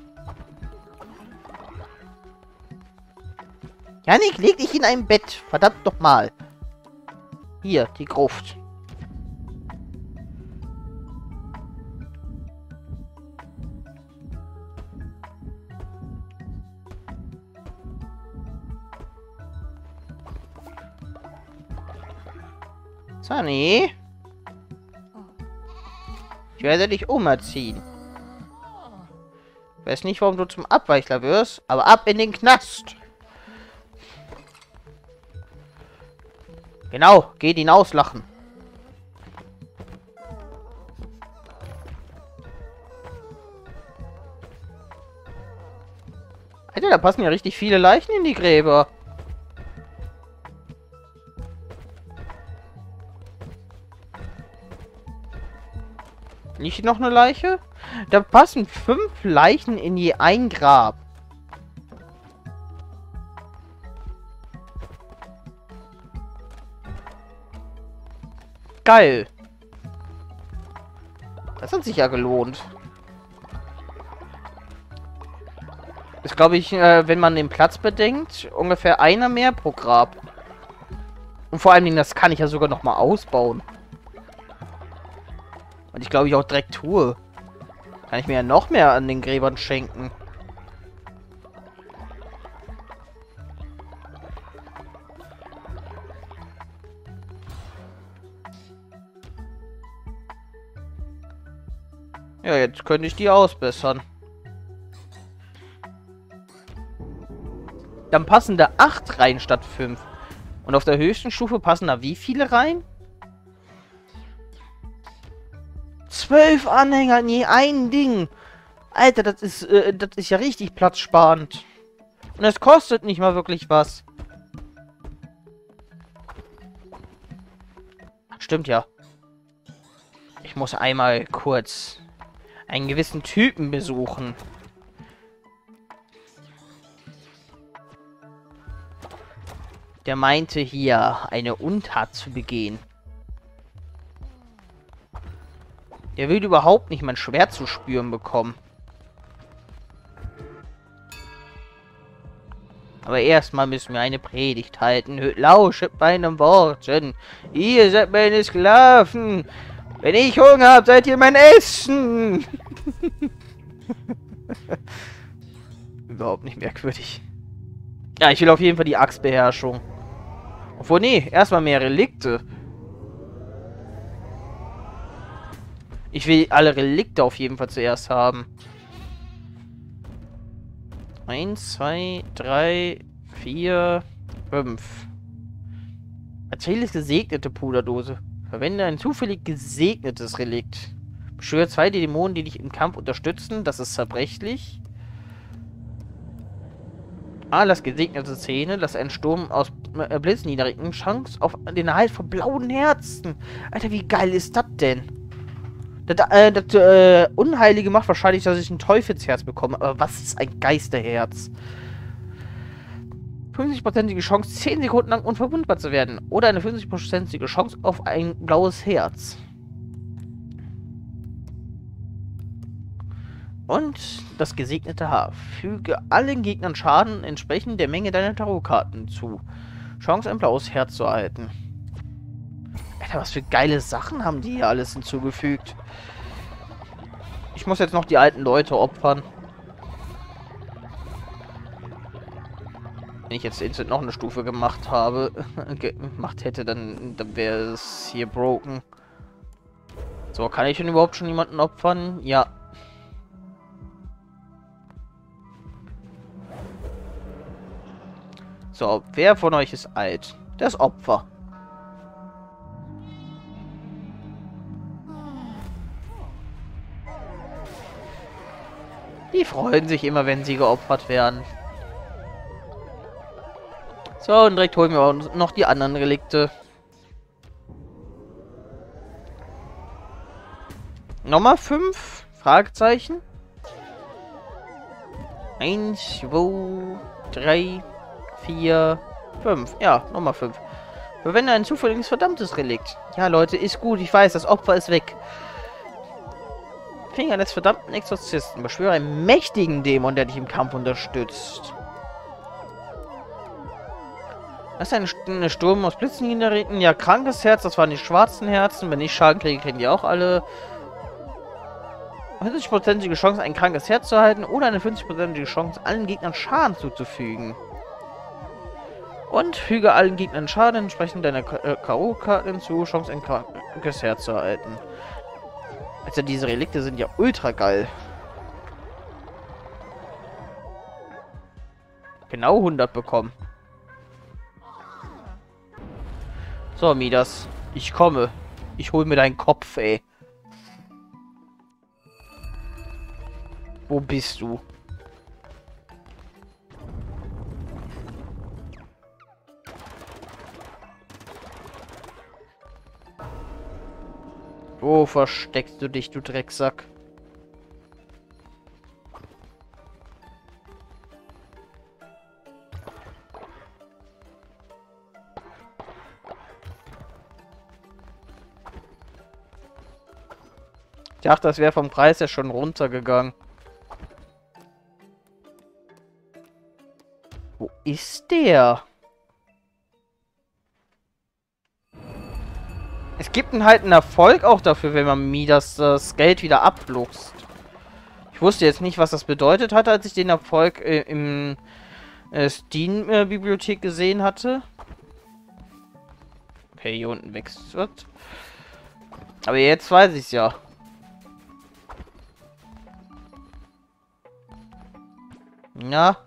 Janik, leg dich in ein Bett. Verdammt nochmal. Hier, die Gruft. Sunny? Ich werde dich umerziehen. Ich weiß nicht, warum du zum Abweichler wirst, aber ab in den Knast. Genau, geht ihn auslachen. Alter, da passen ja richtig viele Leichen in die Gräber. Nicht noch eine Leiche? Da passen 5 Leichen in je ein Grab. Geil. Das hat sich ja gelohnt. Ist, glaube ich, wenn man den Platz bedenkt, ungefähr einer mehr pro Grab. Und vor allen Dingen, das kann ich ja sogar noch mal ausbauen. Und ich glaube, ich auch direkt tue. Kann ich mir ja noch mehr an den Gräbern schenken. Ja, jetzt könnte ich die ausbessern. Dann passen da 8 rein statt 5. Und auf der höchsten Stufe passen da wie viele rein? 12 Anhänger in je ein Ding. Alter, das ist ja richtig platzsparend. Und es kostet nicht mal wirklich was. Stimmt ja. Ich muss einmal kurz einen gewissen Typen besuchen. Der meinte hier, eine Untat zu begehen. Der will überhaupt nicht mein Schwert zu spüren bekommen. Aber erstmal müssen wir eine Predigt halten. Lauschet meinen Worten. Ihr seid meine Sklaven. Wenn ich Hunger habe, seid ihr mein Essen. Überhaupt nicht merkwürdig. Ja, ich will auf jeden Fall die Axtbeherrschung. Obwohl, nee, erstmal mehr Relikte. Ich will alle Relikte auf jeden Fall zuerst haben. 1, 2, 3, 4, 5. Erzähles gesegnete Puderdose. Verwende ein zufällig gesegnetes Relikt. Beschwöre 2 Dämonen, die dich im Kampf unterstützen. Das ist zerbrechlich. Lass gesegnete Zähne. Lass einen Sturm aus Blitz niederregen. Chance auf den Erhalt von blauen Herzen. Alter, wie geil ist das denn? Das Unheilige macht wahrscheinlich, dass ich ein Teufelsherz bekomme. Aber was ist ein Geisterherz? 50%ige Chance, 10 Sekunden lang unverwundbar zu werden. Oder eine 50%ige Chance auf ein blaues Herz. Und das gesegnete Haar. Füge allen Gegnern Schaden entsprechend der Menge deiner Tarotkarten zu. Chance, ein blaues Herz zu erhalten. Alter, was für geile Sachen haben die hier alles hinzugefügt. Ich muss jetzt noch die alten Leute opfern. Wenn ich jetzt instant noch eine Stufe gemacht habe, gemacht hätte, dann wäre es hier broken. So, kann ich denn überhaupt schon jemanden opfern? Ja. So, wer von euch ist alt? Das Opfer. Die freuen sich immer, wenn sie geopfert werden. So, und direkt holen wir uns noch die anderen Relikte. Nummer 5? Fragezeichen. 1, 2, 3, 4, 5. Ja, Nummer 5. Verwende ein zufälliges verdammtes Relikt. Ja, Leute, ist gut. Ich weiß, das Opfer ist weg. Finger des verdammten Exorzisten. Beschwöre einen mächtigen Dämon, der dich im Kampf unterstützt. Das ist eine Sturm aus Blitzen niederreden. Ja, krankes Herz, das waren die schwarzen Herzen. Wenn ich Schaden kriege, kriegen die auch alle. 50%ige Chance, ein krankes Herz zu erhalten oder eine 50%ige Chance, allen Gegnern Schaden zuzufügen. Und füge allen Gegnern Schaden entsprechend deiner K.O.-Karten hinzu, Chance, ein krankes Herz zu erhalten. Also diese Relikte sind ja ultra geil. Genau 100 bekommen. So, Midas. Ich komme. Ich hol mir deinen Kopf, ey. Wo bist du? Wo versteckst du dich, du Drecksack? Ich dachte, das wäre vom Preis ja schon runtergegangen. Wo ist der? Es gibt halt einen Erfolg auch dafür, wenn man Midas das Geld wieder abluchst. Ich wusste jetzt nicht, was das bedeutet hatte, als ich den Erfolg im Steam-Bibliothek gesehen hatte. Okay, hier unten wächst was. Aber jetzt weiß ich es ja. Na?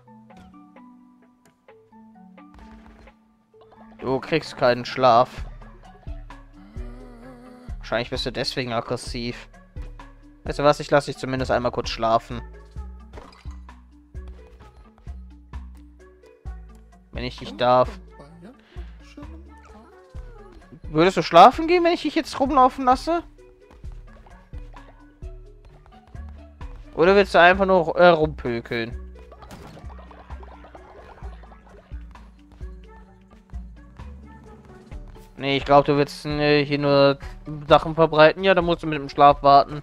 Du kriegst keinen Schlaf. Wahrscheinlich bist du deswegen aggressiv. Weißt du was? Ich lasse dich zumindest einmal kurz schlafen. Wenn ich dich darf. Würdest du schlafen gehen, wenn ich dich jetzt rumlaufen lasse? Oder willst du einfach nur rumpökeln? Nee, ich glaube, du willst hier nur Sachen verbreiten. Ja, dann musst du mit dem Schlaf warten.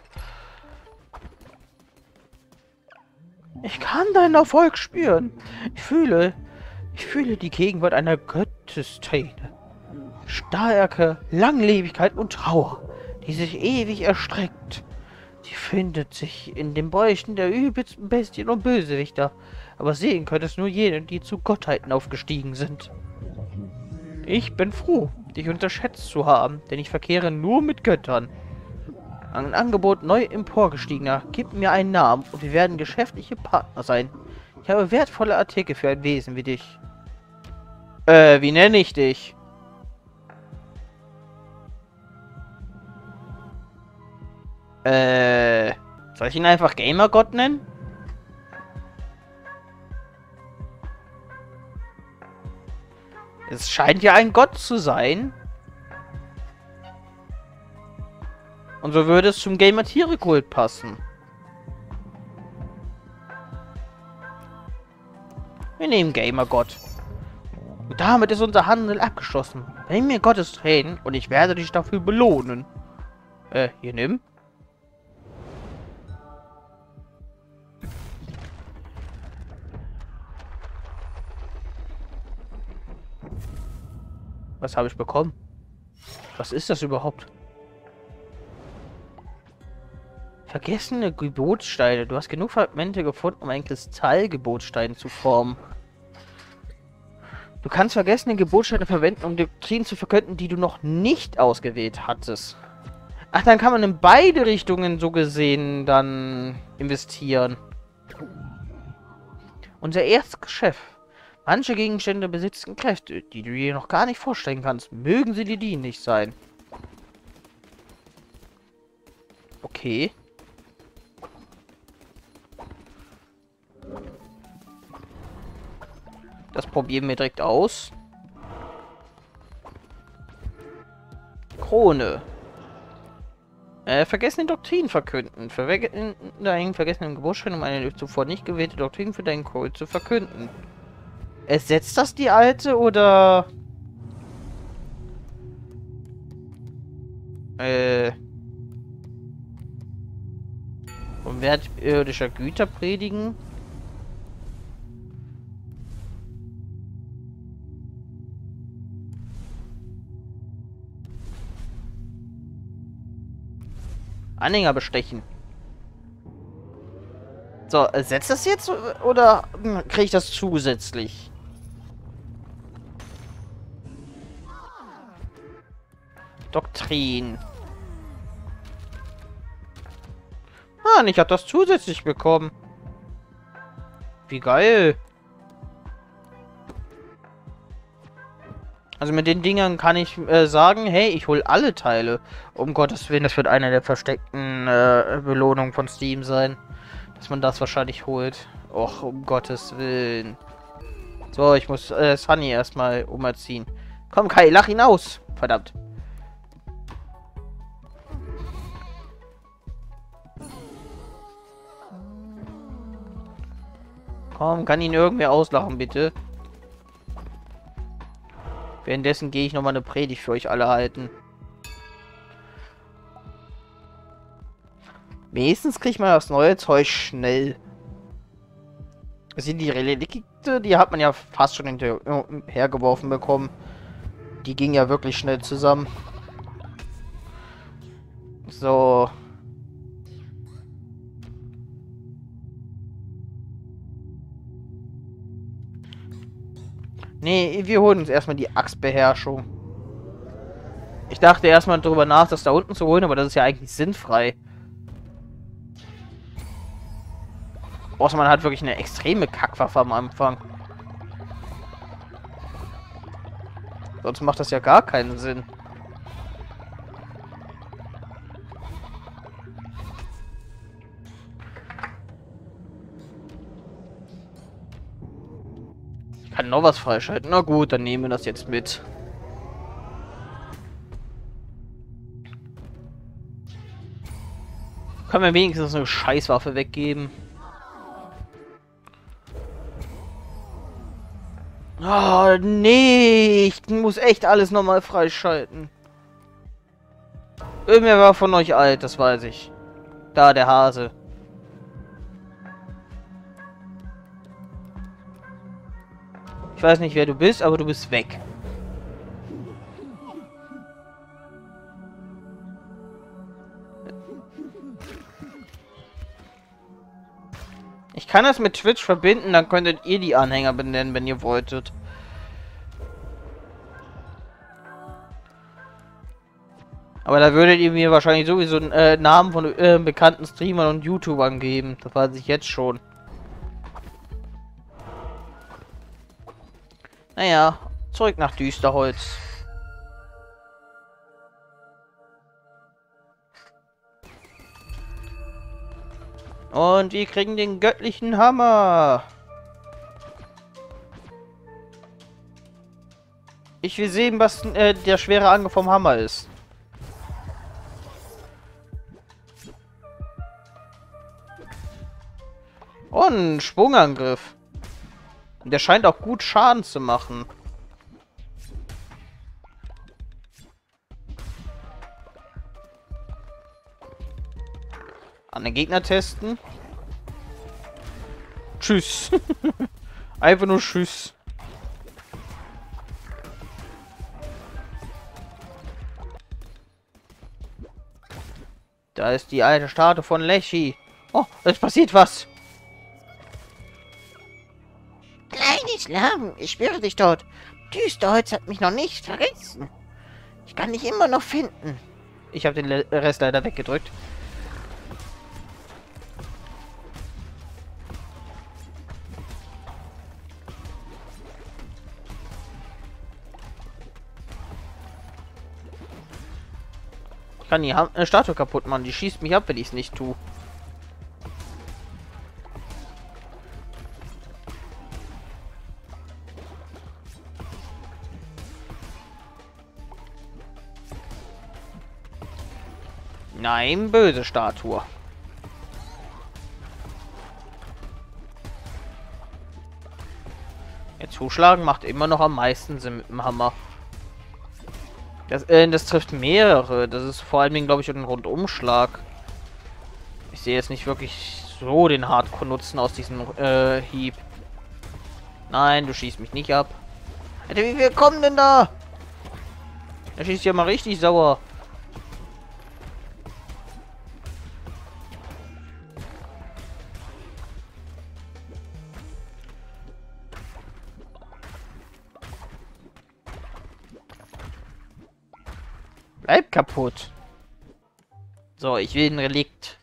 Ich kann deinen Erfolg spüren. Ich fühle die Gegenwart einer Götteszene. Stärke, Langlebigkeit und Trauer, die sich ewig erstreckt. Sie findet sich in den Bräuchen der übelsten Bestien und Bösewichter. Aber sehen können es nur jene, die zu Gottheiten aufgestiegen sind. Ich bin froh, dich unterschätzt zu haben, denn ich verkehre nur mit Göttern. Ein Angebot neu emporgestiegener, gib mir einen Namen und wir werden geschäftliche Partner sein. Ich habe wertvolle Artikel für ein Wesen wie dich. Wie nenne ich dich? Soll ich ihn einfach Gamergott nennen? Es scheint ja ein Gott zu sein. Und so würde es zum Gamer-Tiere-Kult passen. Wir nehmen Gamergott. Und damit ist unser Handel abgeschlossen. Bring mir Gottes Tränen und ich werde dich dafür belohnen. Hier nimm. Was habe ich bekommen? Was ist das überhaupt? Vergessene Gebotssteine. Du hast genug Fragmente gefunden, um einen Kristallgebotsstein zu formen. Du kannst vergessene Gebotssteine verwenden, um Doktrinen zu verkünden, die du noch nicht ausgewählt hattest. Ach, dann kann man in beide Richtungen so gesehen dann investieren. Unser erstes Geschäft. Manche Gegenstände besitzen Kräfte, die du dir noch gar nicht vorstellen kannst. Mögen sie dir dienlich sein. Okay. Das probieren wir direkt aus. Krone. Vergessene Doktrin verkünden. Verwende deinen vergessenen Geburtsschein, um eine zuvor nicht gewählte Doktrin für deinen Code zu verkünden. Ersetzt das die alte, oder... Um Wert irdischer Güter predigen? Anhänger bestechen. So, ersetzt das jetzt oder kriege ich das zusätzlich? Doktrin. Ah, ich habe das zusätzlich bekommen. Wie geil. Also mit den Dingern kann ich sagen, hey, ich hole alle Teile. Um Gottes Willen, das wird eine der versteckten Belohnungen von Steam sein. Dass man das wahrscheinlich holt. Och, um Gottes Willen. So, ich muss Sunny erstmal umerziehen. Komm, Kai, lach ihn aus. Verdammt. Komm, kann ihn irgendwer auslachen, bitte. Währenddessen gehe ich nochmal eine Predigt für euch alle halten. Wenigstens kriegt man das neue Zeug schnell. Also die Relikte, die hat man ja fast schon hinterhergeworfen bekommen. Die ging ja wirklich schnell zusammen. So. Nee, wir holen uns erstmal die Axtbeherrschung. Ich dachte erstmal darüber nach, das da unten zu holen, aber das ist ja eigentlich sinnfrei. Außer man hat wirklich eine extreme Kackwaffe am Anfang. Sonst macht das ja gar keinen Sinn. Ich kann noch was freischalten. Na gut, dann nehmen wir das jetzt mit. Können wir wenigstens eine Scheißwaffe weggeben? Oh, nee, ich muss echt alles nochmal freischalten. Irgendwer war von euch alt, das weiß ich. Da, der Hase. Ich weiß nicht, wer du bist, aber du bist weg. Ich kann das mit Twitch verbinden, dann könntet ihr die Anhänger benennen, wenn ihr wolltet. Aber da würdet ihr mir wahrscheinlich sowieso einen Namen von bekannten Streamern und YouTubern geben. Das weiß ich jetzt schon. Naja, zurück nach Düsterholz. Und wir kriegen den göttlichen Hammer. Ich will sehen, was der schwere Angriff vom Hammer ist. Oh, ein Schwungangriff. Der scheint auch gut Schaden zu machen. An den Gegner testen. Tschüss. Einfach nur tschüss. Da ist die alte Statue von Leshy. Oh, es passiert was. Kleines Lamm, ich spüre dich dort. Düsterholz hat mich noch nicht vergessen. Ich kann dich immer noch finden. Ich habe den Rest leider weggedrückt. Ich kann die Statue kaputt machen. Die schießt mich ab, wenn ich es nicht tue. Nein, böse Statue. Jetzt zuschlagen macht immer noch am meisten Sinn mit dem Hammer. Das trifft mehrere. Das ist vor allem, glaube ich, ein Rundumschlag. Ich sehe jetzt nicht wirklich so den Hardcore-Nutzen aus diesem Hieb. Nein, du schießt mich nicht ab. Alter, wie viel kommen denn da? Er schießt ja mal richtig sauer. Bleib kaputt. So, ich will ein Relikt.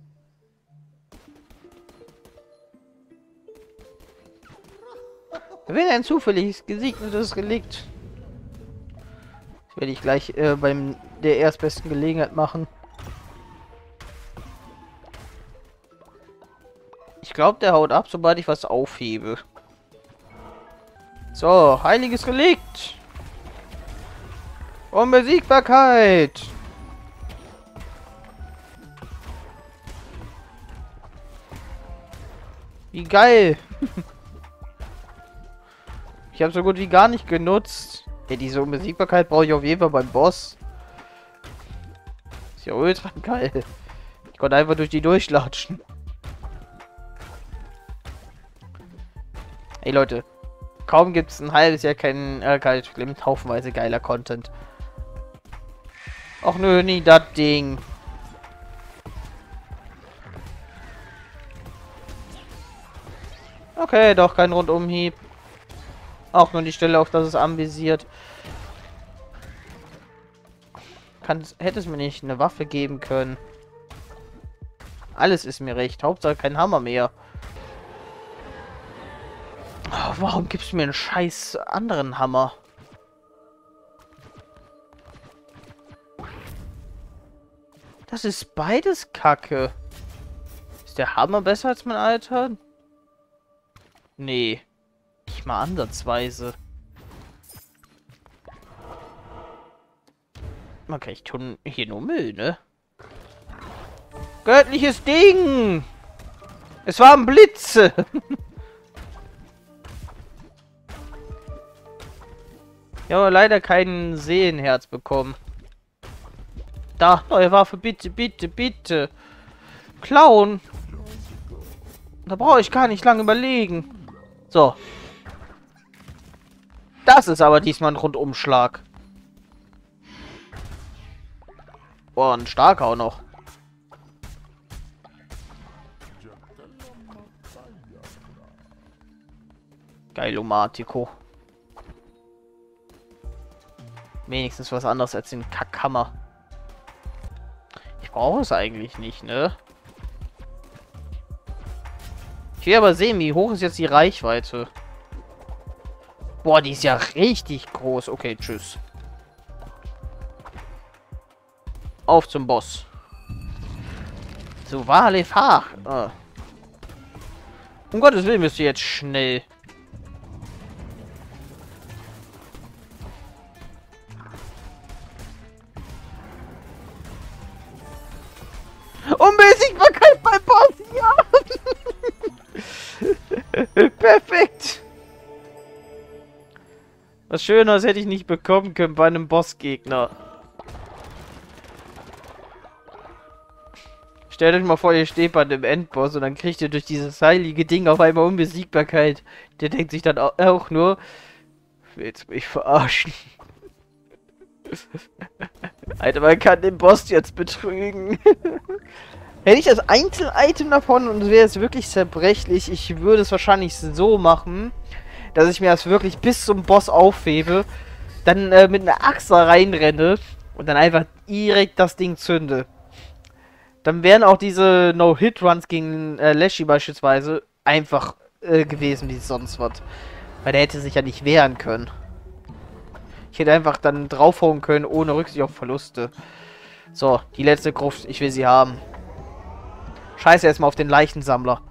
Wenn ein zufällig gesegnetes Relikt. Das werde ich gleich beim der erstbesten Gelegenheit machen. Ich glaube, der haut ab, sobald ich was aufhebe. So, heiliges Relikt. Unbesiegbarkeit. Wie geil. Ich habe so gut wie gar nicht genutzt. Ja, diese Unbesiegbarkeit brauche ich auf jeden Fall beim Boss. Ist ja ultra geil. Ich konnte einfach durch die durchlatschen. Ey Leute, kaum gibt es ein halbes Jahr keinen Glimt, haufenweise geiler Content. Och nö, nie das Ding. Okay, doch kein Rundumhieb. Auch nur die Stelle, auf das es anvisiert. Hätte es mir nicht eine Waffe geben können. Alles ist mir recht. Hauptsache kein Hammer mehr. Oh, warum gibst du mir einen scheiß anderen Hammer? Das ist beides Kacke. Ist der Hammer besser als mein alter? Nee. Nicht mal ansatzweise. Okay, ich tue hier nur Müll, ne? Göttliches Ding! Es waren Blitze! Ja, aber leider kein Seelenherz bekommen. Da, neue Waffe, bitte, bitte, bitte. Klauen. Da brauche ich gar nicht lange überlegen. So. Das ist aber diesmal ein Rundumschlag. Boah, ein starker auch noch. Geilomatico. Wenigstens was anderes als den Kackhammer. Ich brauche es eigentlich nicht, ne? Ich will aber sehen, wie hoch ist jetzt die Reichweite. Boah, die ist ja richtig groß. Okay, tschüss. Auf zum Boss. So, Wale Fach. Ah. Um Gottes Willen bist du jetzt schnell. Unbesiegbarkeit beim Boss, ja! Perfekt! Was Schöneres hätte ich nicht bekommen können bei einem Bossgegner. Stellt euch mal vor, ihr steht bei einem Endboss und dann kriegt ihr durch dieses heilige Ding auf einmal Unbesiegbarkeit. Der denkt sich dann auch nur, willst du mich verarschen? Alter, man kann den Boss jetzt betrügen. Hätte ich das Einzel-Item davon und es wäre jetzt wirklich zerbrechlich, ich würde es wahrscheinlich so machen, dass ich mir das wirklich bis zum Boss aufhebe, dann mit einer Axt da reinrenne und dann einfach direkt das Ding zünde. Dann wären auch diese No-Hit-Runs gegen Leshy beispielsweise einfach gewesen wie sonst was. Weil der hätte sich ja nicht wehren können. Ich hätte einfach dann draufhauen können, ohne Rücksicht auf Verluste. So, die letzte Gruft. Ich will sie haben. Scheiße, erstmal auf den Leichensammler.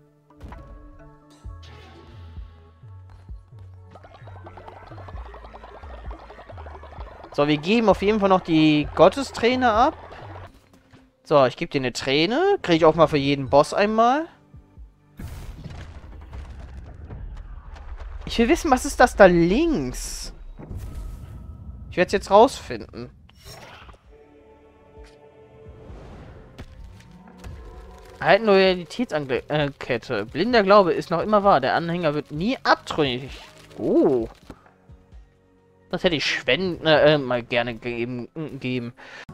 So, wir geben auf jeden Fall noch die Gottesträne ab. So, ich gebe dir eine Träne. Kriege ich auch mal für jeden Boss einmal. Ich will wissen, was ist das da links? Ich werde es jetzt rausfinden. Erhalten Loyalitätskette. Blinder Glaube ist noch immer wahr. Der Anhänger wird nie abtrünnig. Oh. Das hätte ich Schwenden mal gerne geben.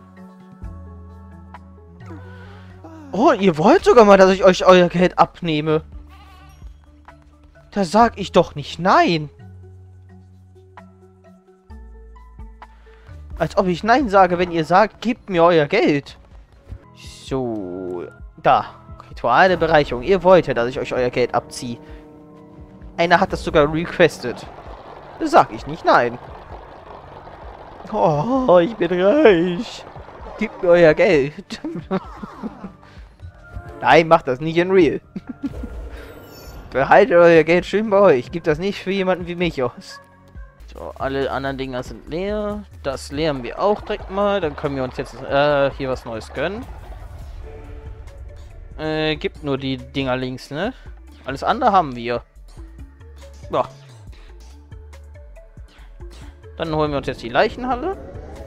Oh, ihr wollt sogar mal, dass ich euch euer Geld abnehme. Da sag ich doch nicht nein. Als ob ich nein sage, wenn ihr sagt, gebt mir euer Geld. So, da. Ritual der Bereicherung. Ihr wollt ja, dass ich euch euer Geld abziehe. Einer hat das sogar requested. Da sag ich nicht nein. Oh, ich bin reich. Gebt mir euer Geld. Nein, macht das nicht in real. Behaltet euer Geld schön bei euch. Gebt das nicht für jemanden wie mich aus. So, alle anderen Dinger sind leer. Das leeren wir auch direkt mal. Dann können wir uns jetzt hier was Neues gönnen. Gibt nur die Dinger links, ne? Alles andere haben wir. Ja. Dann holen wir uns jetzt die Leichenhalle.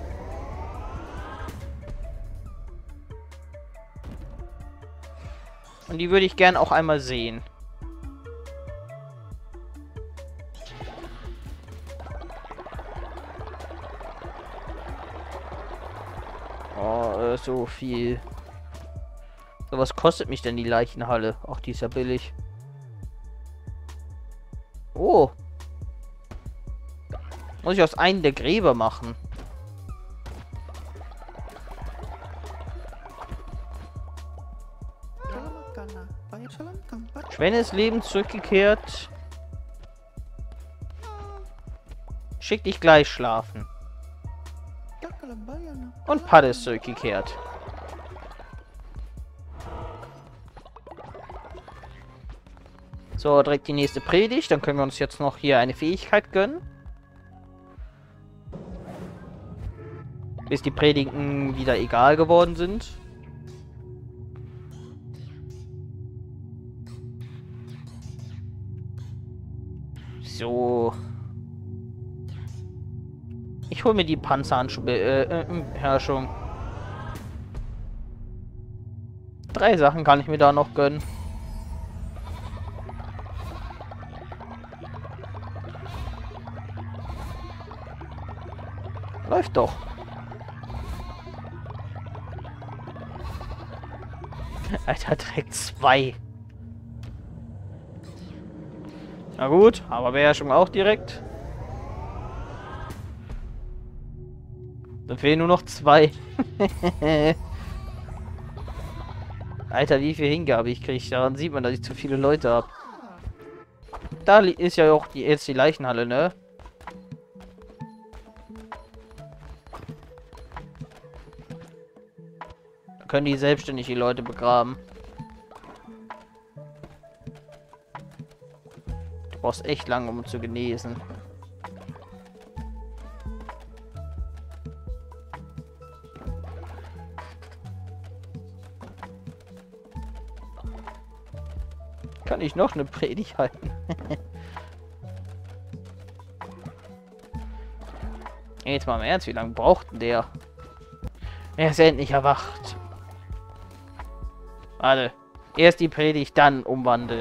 Und die würde ich gern auch einmal sehen. Oh, so viel. So, was kostet mich denn die Leichenhalle? Ach, die ist ja billig. Oh. Muss ich aus einem der Gräber machen. Schwenne ist Leben zurückgekehrt. Schick dich gleich schlafen. Und Padde ist zurückgekehrt. So, direkt die nächste Predigt. Dann können wir uns jetzt noch hier eine Fähigkeit gönnen. Bis die Predigten wieder egal geworden sind. So. Ich hole mir die Panzerhandschuhe-Herrschung. 3 Sachen kann ich mir da noch gönnen. Läuft doch. Alter, direkt 2. Na gut, aber Beherrschung auch direkt. Dann fehlen nur noch 2. Alter, wie viel Hingabe ich kriege. Daran sieht man, dass ich zu viele Leute habe. Da ist ja auch jetzt die Leichenhalle, ne? Da können die selbstständig die Leute begraben. Du brauchst echt lange, um zu genesen. Kann ich noch eine Predigt halten? Jetzt mal im Ernst, wie lange braucht denn der? Er ist endlich erwacht. Warte. Erst die Predigt, dann umwandeln.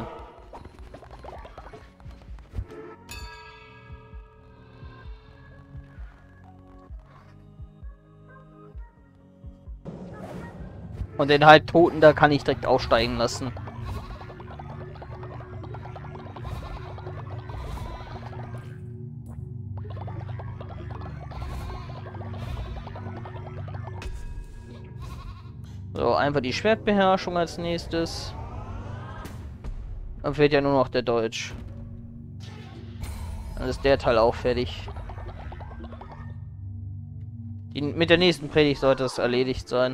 Und den Halbtoten, da kann ich direkt aufsteigen lassen. So, einfach die Schwertbeherrschung als nächstes. Dann fehlt ja nur noch der Deutsch. Dann ist der Teil auch fertig. Mit der nächsten Predigt sollte es erledigt sein.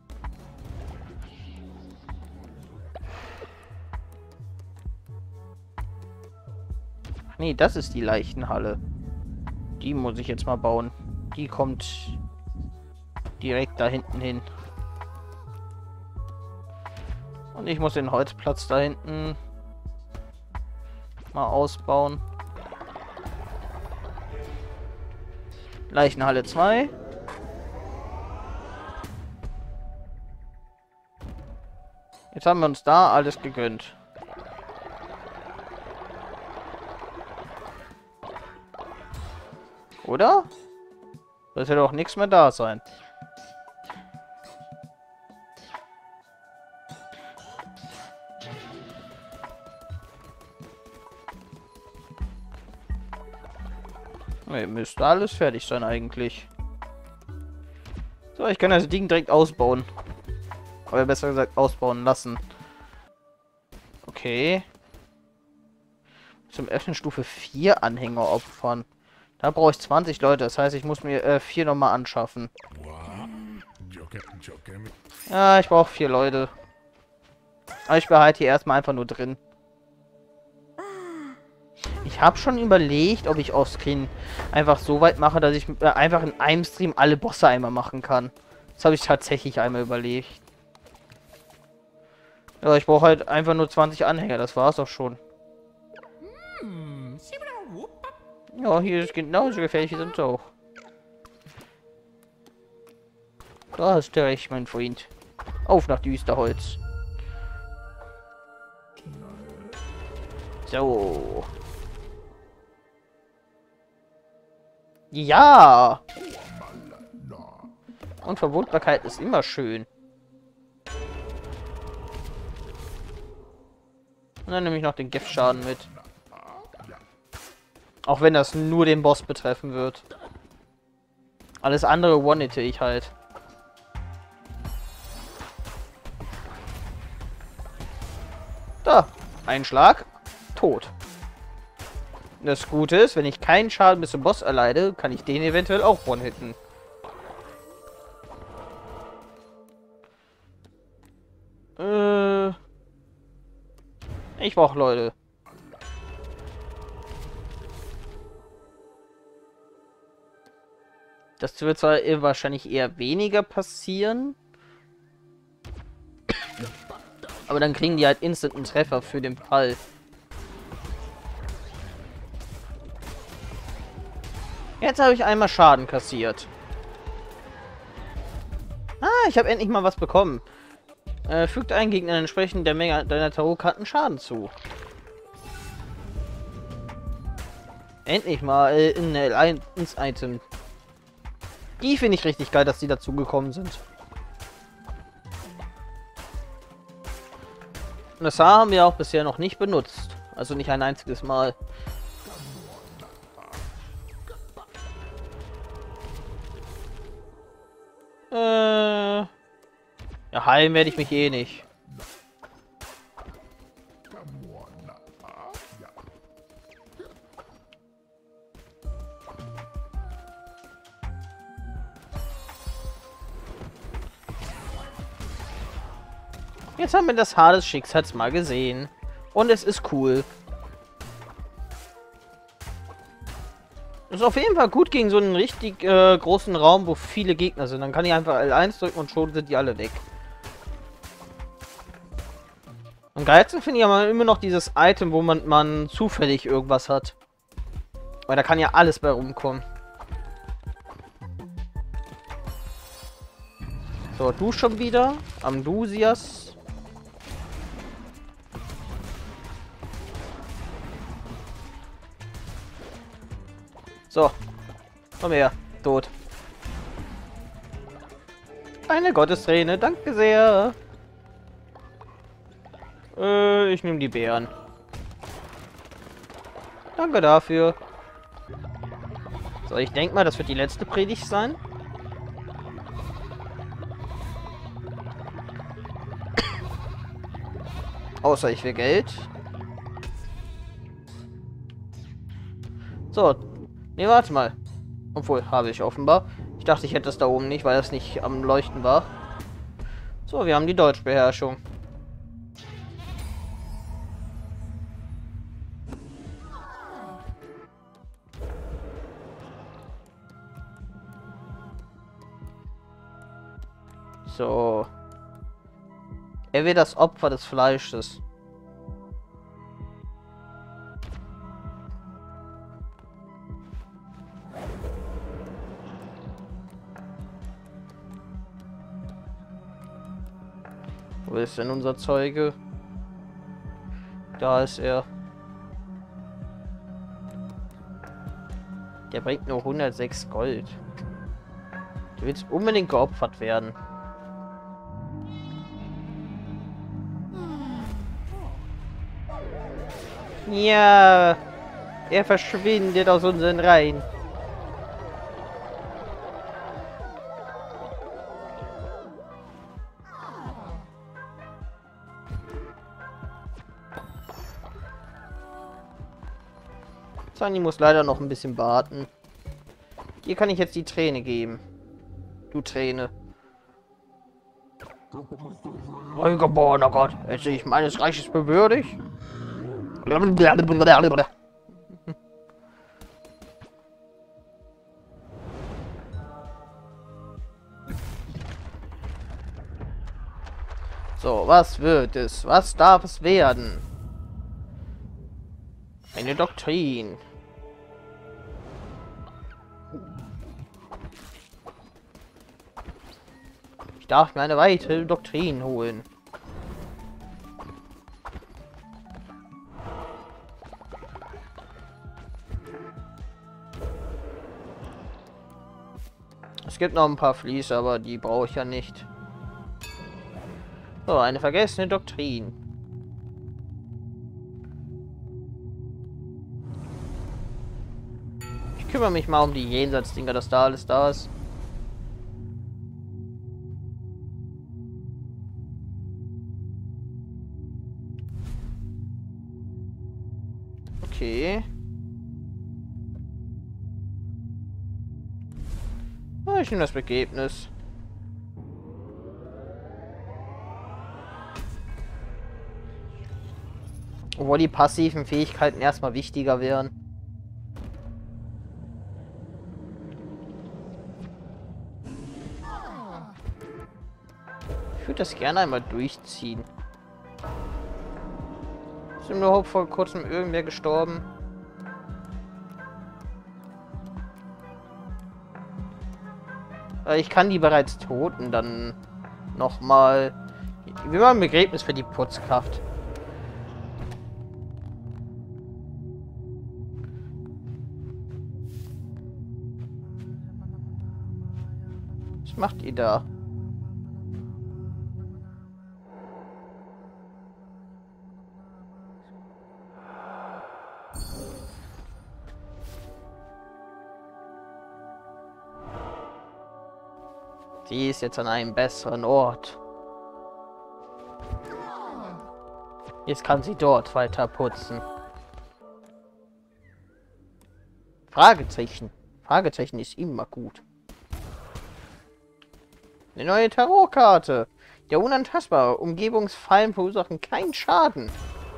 Nee, das ist die Leichenhalle. Die muss ich jetzt mal bauen. Die kommt direkt da hinten hin. Und ich muss den Holzplatz da hinten mal ausbauen. Leichenhalle 2. Jetzt haben wir uns da alles gegönnt. Oder? Sollte doch nichts mehr da sein. Ne, müsste alles fertig sein eigentlich. So, ich kann das Ding direkt ausbauen. Oder besser gesagt ausbauen lassen. Okay. Zum Öffnen Stufe 4 Anhänger opfern. Da brauche ich 20 Leute. Das heißt, ich muss mir 4 nochmal anschaffen. Ja, ich brauche 4 Leute. Aber ich behalte hier erstmal einfach nur drin. Ich habe schon überlegt, ob ich offscreen einfach so weit mache, dass ich einfach in einem Stream alle Bosse einmal machen kann. Das habe ich tatsächlich einmal überlegt. Ja, ich brauche halt einfach nur 20 Anhänger, das war's doch schon. Ja, hier ist genauso gefährlich wie sonst auch. Da hast du recht, mein Freund. Auf nach Düsterholz. So. Ja! Und Verwundbarkeit ist immer schön. Und dann nehme ich noch den Giftschaden mit. Auch wenn das nur den Boss betreffen wird. Alles andere one-hitte ich halt. Da. Ein Schlag. Tot. Das Gute ist, wenn ich keinen Schaden bis zum Boss erleide, kann ich den eventuell auch one-hitten. Ich brauche Leute. Das wird zwar wahrscheinlich eher weniger passieren. Aber dann kriegen die halt instant einen Treffer für den Fall. Jetzt habe ich einmal Schaden kassiert. Ah, ich habe endlich mal was bekommen. Fügt einen Gegner entsprechend der Menge deiner Tarotkarten Schaden zu. Endlich mal in ins Item. Die finde ich richtig geil, dass die dazu gekommen sind. Und das haben wir auch bisher noch nicht benutzt. Also nicht ein einziges Mal. Ja, heilen werde ich mich eh nicht. Jetzt haben wir das Haar des Schicksals mal gesehen. Und es ist cool. Ist auf jeden Fall gut gegen so einen richtig großen Raum, wo viele Gegner sind. Dann kann ich einfach L1 drücken und schon sind die alle weg. Am geilsten finde ich aber immer noch dieses Item, wo man zufällig irgendwas hat. Weil da kann ja alles bei rumkommen. So, du schon wieder. Amdusias. So. Komm her. Tot. Eine Gottesträne, danke sehr. Ich nehme die Beeren. Danke dafür. So, ich denke mal, das wird die letzte Predigt sein. Außer ich will Geld. So. Ne, warte mal. Obwohl, habe ich offenbar. Ich dachte, ich hätte es da oben nicht, weil das nicht am Leuchten war. So, wir haben die Deutschbeherrschung. So. Er wird das Opfer des Fleisches. Wo ist denn unser Zeuge? Da ist er. Der bringt nur 106 Gold. Du willst unbedingt geopfert werden. Ja, er verschwindet aus unseren Reihen. Sunny muss leider noch ein bisschen warten. Hier kann ich jetzt die Träne geben. Du Träne. Neugeborener Gott, hätte ich meines Reiches bewürdigt? So, was wird es? Was darf es werden? Eine Doktrin. Ich darf mir eine weitere Doktrin holen. Es gibt noch ein paar Fließe, aber die brauche ich ja nicht. So, eine vergessene Doktrin. Ich kümmere mich mal um die Jenseitsdinger, dass da alles da ist. Okay. Ich nehme das Begebnis. Obwohl die passiven Fähigkeiten erstmal wichtiger wären. Ich würde das gerne einmal durchziehen. Ist überhaupt vor kurzem irgendwer gestorben? Ich kann die bereits Toten dann nochmal... Wir machen ein Begräbnis für die Putzkraft. Was macht ihr da? Sie ist jetzt an einem besseren Ort. Jetzt kann sie dort weiter putzen. Fragezeichen. Fragezeichen ist immer gut. Eine neue Tarotkarte. Der unantastbare. Umgebungsfallen verursachen keinen Schaden.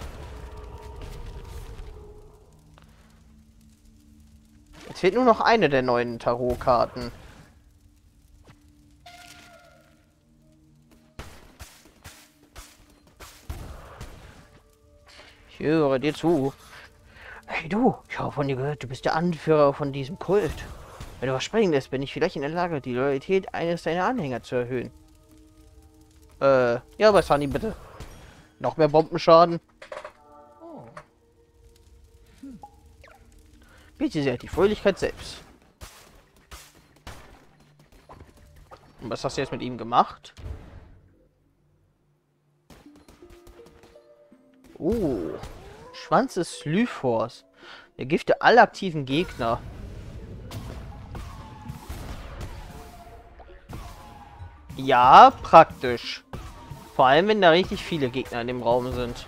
Jetzt fehlt nur noch eine der neuen Tarotkarten. Ich höre dir zu. Hey du, ich habe von dir gehört, du bist der Anführer von diesem Kult. Wenn du was springen lässt, bin ich vielleicht in der Lage, die Loyalität eines deiner Anhänger zu erhöhen. Ja, aber Sunny, bitte. Noch mehr Bombenschaden. Bitte sehr, die Fröhlichkeit selbst. Was hast du jetzt mit ihm gemacht? Schwanz des Slyphors. Der gifte alle aktiven Gegner. Ja, praktisch. Vor allem, wenn da richtig viele Gegner in dem Raum sind.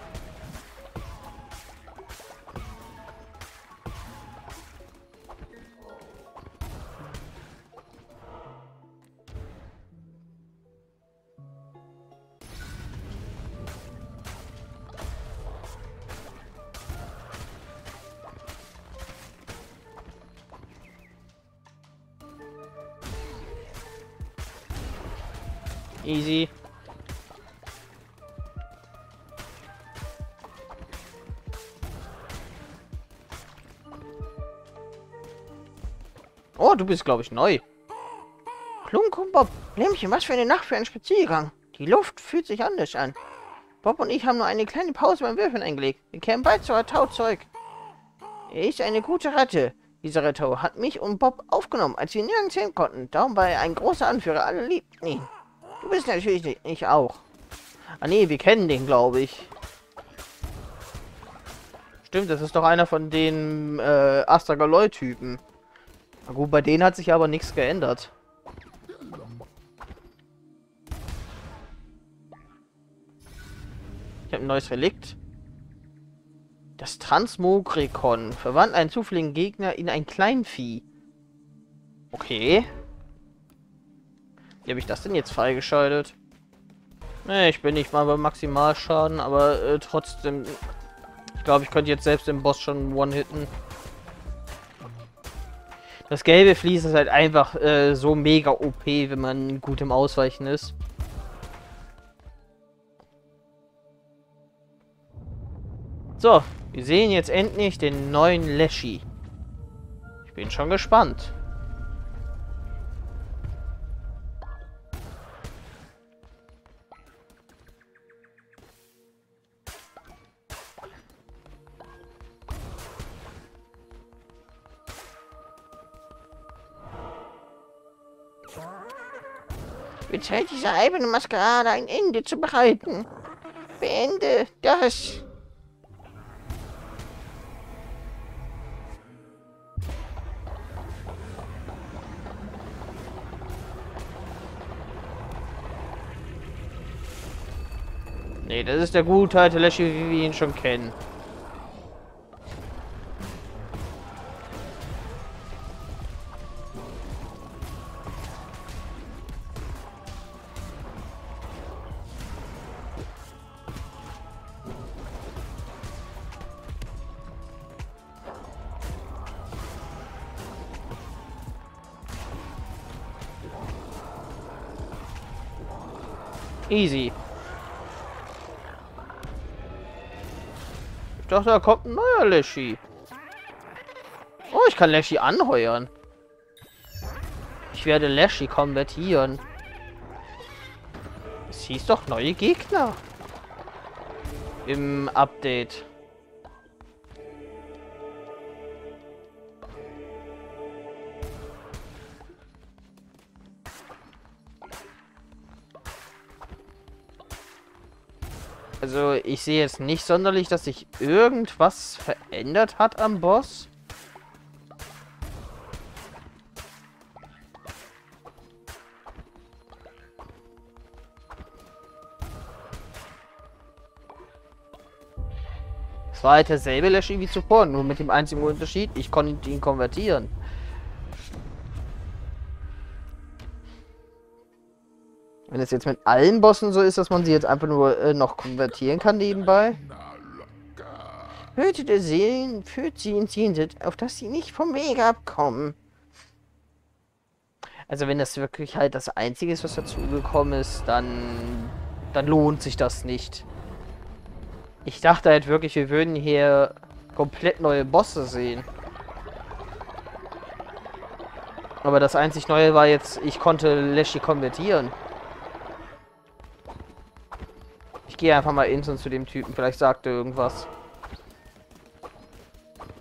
Easy. Oh, du bist, glaube ich, neu. Klunk und Bob, Lämmchen, was für eine Nacht für einen Spaziergang. Die Luft fühlt sich anders an. Bob und ich haben nur eine kleine Pause beim Würfeln eingelegt. Wir kehren bald zu Ratau zurück. Er ist eine gute Ratte. Dieser Ratau hat mich und Bob aufgenommen, als wir nirgends hin konnten. Darum war er ein großer Anführer. Alle liebten ihn. Du bist natürlich ich auch. Ah nee, wir kennen den, glaube ich. Stimmt, das ist doch einer von den Astragaloy-Typen. Na gut, bei denen hat sich aber nichts geändert. Ich habe ein neues Relikt. Das Transmogrekon verwandelt einen zufälligen Gegner in ein Kleinvieh. Okay. Wie habe ich das denn jetzt freigeschaltet? Ne, ich bin nicht mal beim Maximalschaden, aber trotzdem... Ich glaube, ich könnte jetzt selbst den Boss schon one-hitten. Das gelbe Vlies ist halt einfach so mega OP, wenn man gut im Ausweichen ist. So, wir sehen jetzt endlich den neuen Leshy. Ich bin schon gespannt. Wird Zeit, dieser albernen Maskerade ein Ende zu bereiten. Beende das. Nee, das ist der gute alte Leshy, wie wir ihn schon kennen. Easy. Ich dachte, da kommt ein neuer Leshy. Oh, ich kann Leshy anheuern. Ich werde Leshy konvertieren. Es hieß doch neue Gegner. Im Update. Also, ich sehe jetzt nicht sonderlich, dass sich irgendwas verändert hat am Boss. Es war halt derselbe Leshy wie zuvor, nur mit dem einzigen Unterschied, ich konnte ihn konvertieren. Wenn es jetzt mit allen Bossen so ist, dass man sie jetzt einfach nur noch konvertieren kann nebenbei. Hüte der Seelen führt sie ins Jenseits, auf dass sie nicht vom Wege abkommen. Also wenn das wirklich halt das Einzige ist, was dazugekommen ist, dann lohnt sich das nicht. Ich dachte halt wirklich, wir würden hier komplett neue Bosse sehen. Aber das einzig Neue war jetzt, ich konnte Leshy konvertieren. Ich gehe einfach mal instant zu dem Typen, vielleicht sagt er irgendwas.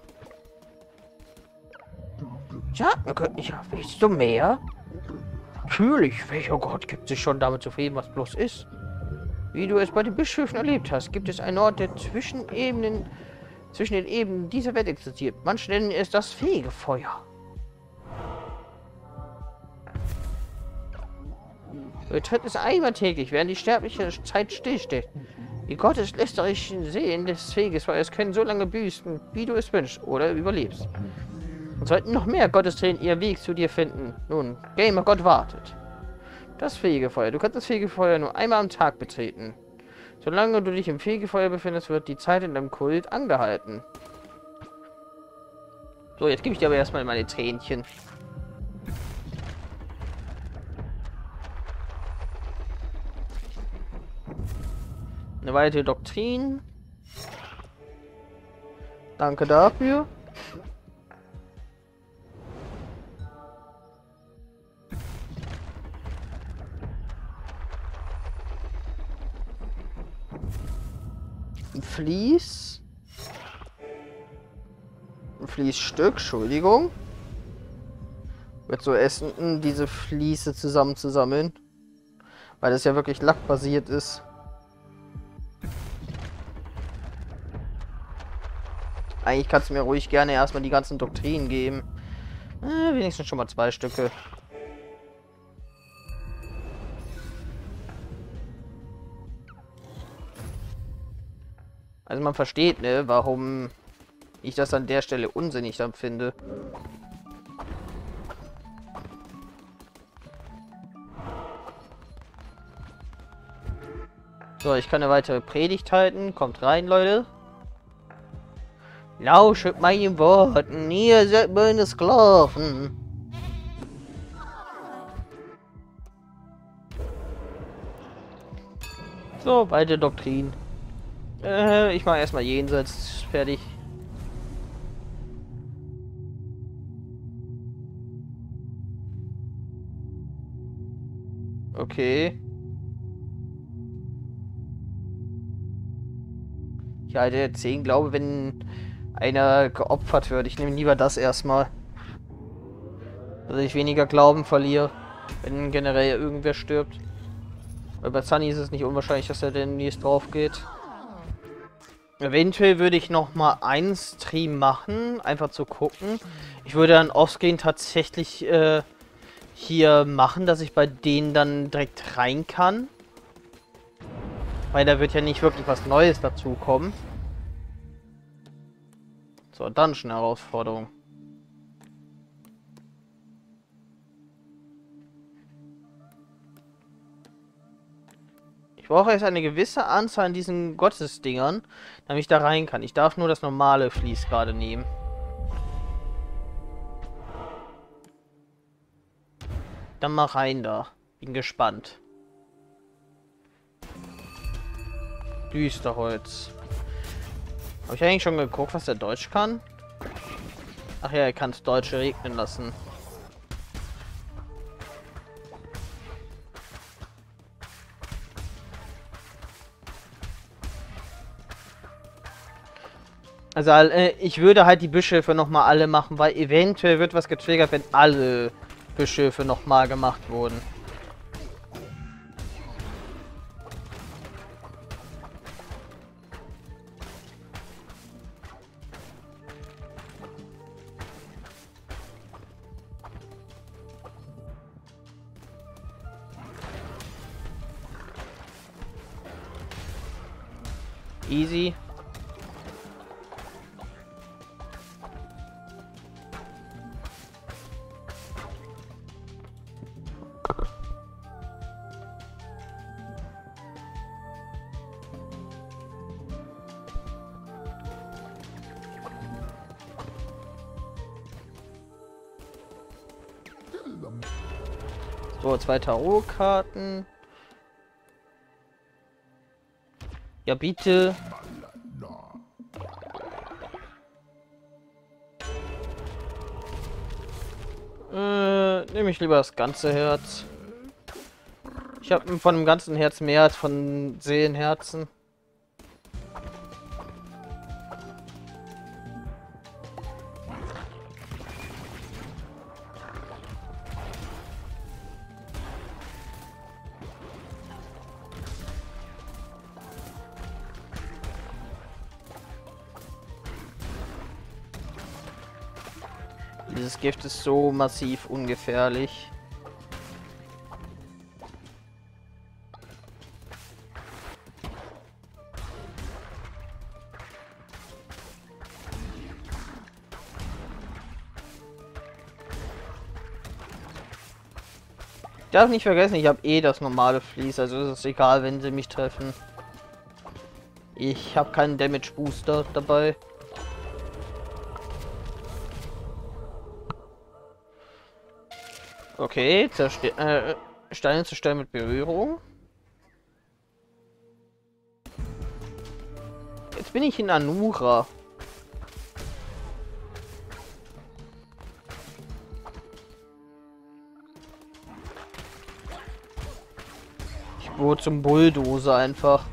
Ja, willst du mehr? Natürlich, welcher Gott gibt sich schon damit zufrieden, was bloß ist? Wie du es bei den Bischöfen erlebt hast, gibt es einen Ort, der zwischen den Ebenen dieser Welt existiert. Manche nennen es das Fegefeuer. Betritt es einmal täglich, während die sterbliche Zeit stillsteht. Die gotteslästerlichen Seelen des Fegefeuers können so lange büßen, wie du es wünschst oder überlebst. Und sollten noch mehr Gottestränen ihren Weg zu dir finden. Nun, Gamer Gott wartet. Das Fegefeuer. Du kannst das Fegefeuer nur einmal am Tag betreten. Solange du dich im Fegefeuer befindest, wird die Zeit in deinem Kult angehalten. So, jetzt gebe ich dir aber erstmal meine Tränchen. Eine weitere Doktrin. Danke dafür. Ein Vlies. Ein Vliesstück, Entschuldigung. Wird so essen, diese Vliese zusammenzusammeln. Weil das ja wirklich lackbasiert ist. Eigentlich kannst du mir ruhig gerne erstmal die ganzen Doktrinen geben. Wenigstens schon mal 2 Stücke. Also man versteht, ne, warum ich das an der Stelle unsinnig dann finde. So, ich kann eine weitere Predigt halten. Kommt rein, Leute. Lauschet meinen Worten, ihr seid meine Sklaven. So, beide Doktrin. Ich mache erstmal jenseits fertig. Okay. Ich halte 10 Glaube, wenn einer geopfert wird. Ich nehme lieber das erstmal. Dass ich weniger Glauben verliere, wenn generell irgendwer stirbt. Weil bei Sunny ist es nicht unwahrscheinlich, dass er demnächst drauf geht. Eventuell würde ich noch mal einen Stream machen, einfach zu gucken. Ich würde dann offscreen tatsächlich hier machen, dass ich bei denen dann direkt rein kann. Weil da wird ja nicht wirklich was Neues dazu kommen. So, Dungeon-Herausforderung. Ich brauche jetzt eine gewisse Anzahl an diesen Gottesdingern, damit ich da rein kann. Ich darf nur das normale Vlies gerade nehmen. Dann mal rein da. Bin gespannt. Düsterholz. Habe ich eigentlich schon geguckt, was der Deutsch kann? Ach ja, er kann das Deutsche regnen lassen. Also ich würde halt die Bischöfe nochmal alle machen, weil eventuell wird was getriggert, wenn alle Bischöfe nochmal gemacht wurden. Easy. So, 2 Tarotkarten. Ja, bitte. Nehme ich lieber das ganze Herz. Ich habe von dem ganzen Herz mehr als von Seelenherzen. Dieses Gift ist so massiv ungefährlich. Ich darf nicht vergessen, ich habe eh das normale Vlies, also ist es egal, wenn sie mich treffen. Ich habe keinen Damage Booster dabei. Okay, Steine zerstören mit Berührung. Jetzt bin ich in Anura. Ich wurde zum Bulldozer einfach.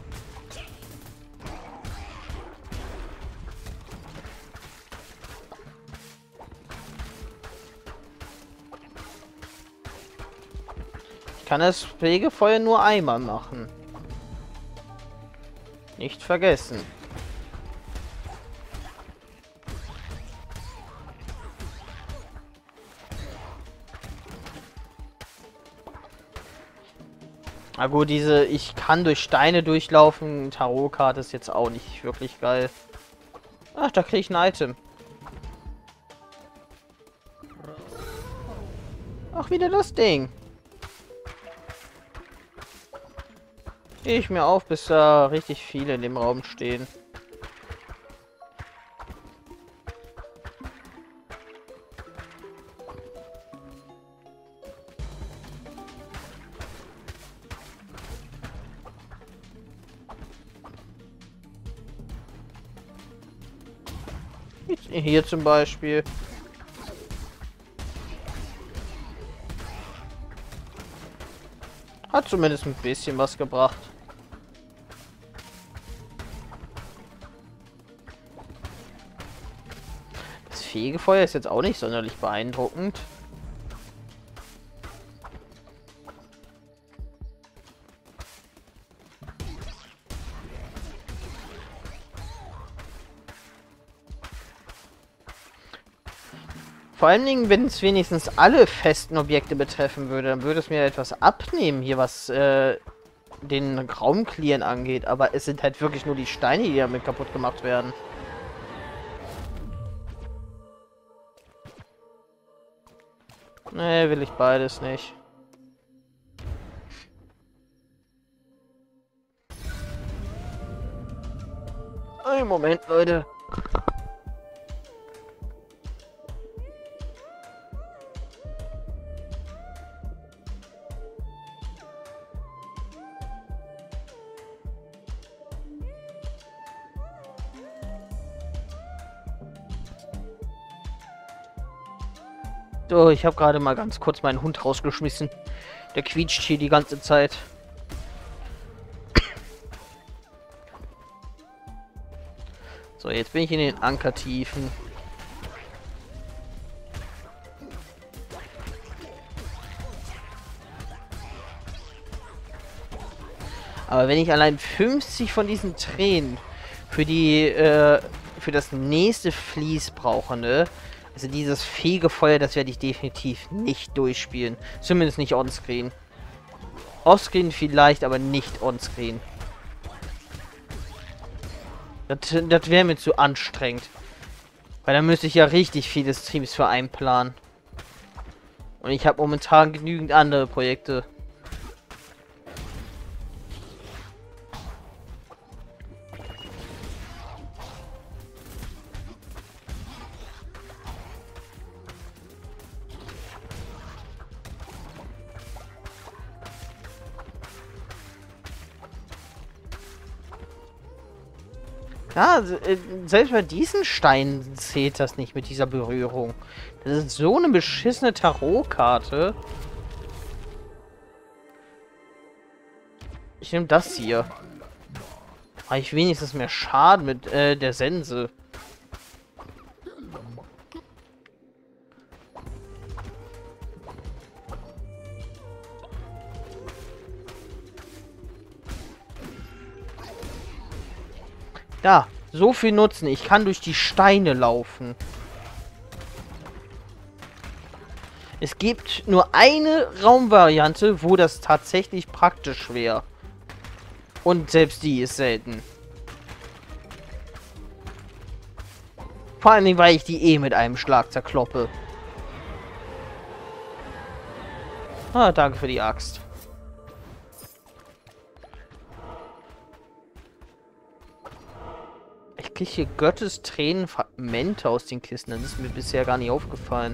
Ich kann das Fegefeuer nur einmal machen. Nicht vergessen. Na gut, diese ich kann durch Steine durchlaufen. Tarotkarte ist jetzt auch nicht wirklich geil. Ach, da kriege ich ein Item. Ach, wieder das Ding. Ich mir auf, bis da richtig viele in dem Raum stehen. Hier zum Beispiel. Hat zumindest ein bisschen was gebracht. Das Fegefeuer ist jetzt auch nicht sonderlich beeindruckend. Vor allen Dingen, wenn es wenigstens alle festen Objekte betreffen würde, dann würde es mir etwas abnehmen hier, was den Raumclearen angeht. Aber es sind halt wirklich nur die Steine, die damit kaputt gemacht werden. Nee, will ich beides nicht. Einen Moment, Leute. So, ich habe gerade mal ganz kurz meinen Hund rausgeschmissen. Der quietscht hier die ganze Zeit. So, jetzt bin ich in den Ankertiefen. Aber wenn ich allein 50 von diesen Tränen für die, für das nächste Vlies brauche, ne? Also dieses Fegefeuer, das werde ich definitiv nicht durchspielen. Zumindest nicht onscreen. Offscreen vielleicht, aber nicht onscreen. Das wäre mir zu anstrengend. Weil da müsste ich ja richtig viele Streams für einplanen. Und ich habe momentan genügend andere Projekte. Ja, selbst bei diesen Steinen zählt das nicht mit dieser Berührung. Das ist so eine beschissene Tarotkarte. Ich nehme das hier. Habe ich wenigstens mehr Schaden mit der Sense. Da, so viel Nutzen. Ich kann durch die Steine laufen. Es gibt nur eine Raumvariante, wo das tatsächlich praktisch wäre. Und selbst die ist selten. Vor allen Dingen, weil ich die mit einem Schlag zerkloppe. Ah, danke für die Axt. Ich kriege hier Gottes Tränenfragmente aus den Kisten. Das ist mir bisher gar nicht aufgefallen.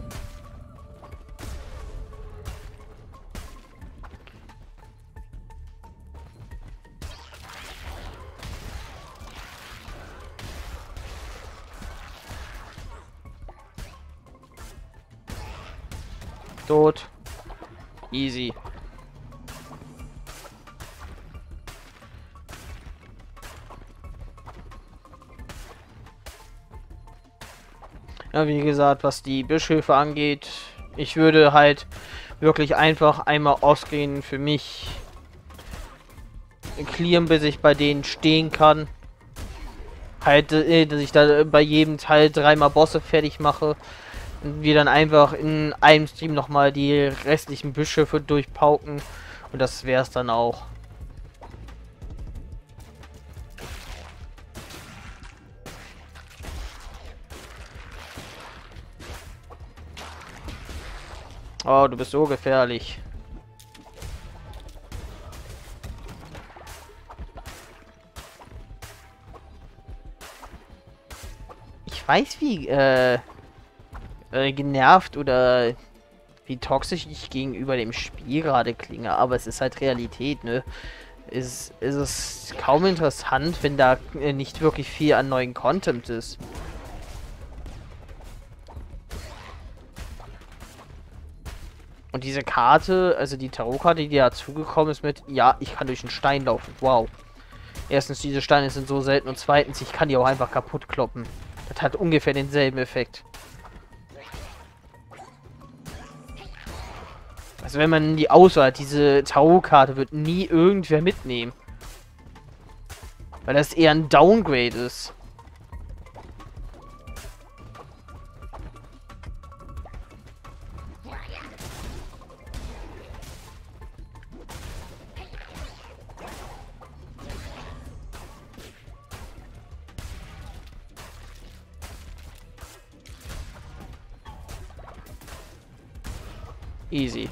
Tot. Easy. Ja, wie gesagt, was die Bischöfe angeht, ich würde halt wirklich einfach einmal ausgehen für mich clearen, bis ich bei denen stehen kann. Halt, dass ich da bei jedem Teil 3-mal Bosse fertig mache. Und wir dann einfach in einem Stream nochmal die restlichen Bischöfe durchpauken. Und das wäre es dann auch. Oh, du bist so gefährlich. Ich weiß, wie genervt oder wie toxisch ich gegenüber dem Spiel gerade klinge, aber es ist halt Realität, ne? Ist es kaum interessant, wenn da nicht wirklich viel an neuen Content ist. Und diese Karte, also die Tarotkarte, die dazugekommen ist mit, ja, ich kann durch einen Stein laufen. Wow. Erstens, diese Steine sind so selten und zweitens, ich kann die auch einfach kaputt kloppen. Das hat ungefähr denselben Effekt. Also wenn man die Auswahl hat, diese Tarotkarte wird nie irgendwer mitnehmen. Weil das eher ein Downgrade ist. Easy.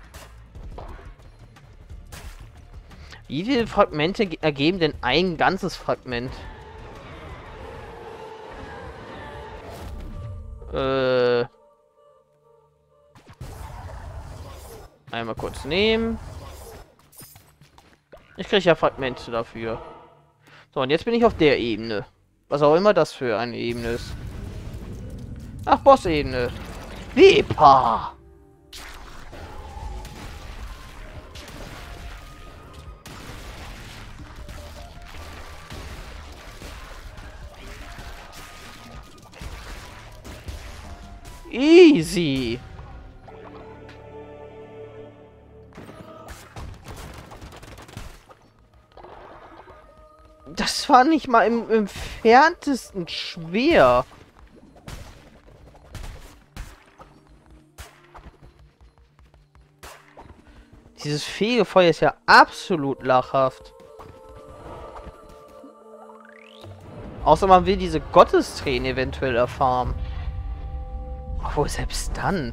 Wie viele Fragmente ergeben denn ein ganzes Fragment? Einmal kurz nehmen. Ich kriege ja Fragmente dafür. So, und jetzt bin ich auf der Ebene. Was auch immer das für eine Ebene ist. Ach, Boss-Ebene. Vipa! Easy. Das war nicht mal im entferntesten schwer. Dieses Fegefeuer ist ja absolut lachhaft. Außer man will diese Gottestränen eventuell erfahren. Obwohl, selbst dann.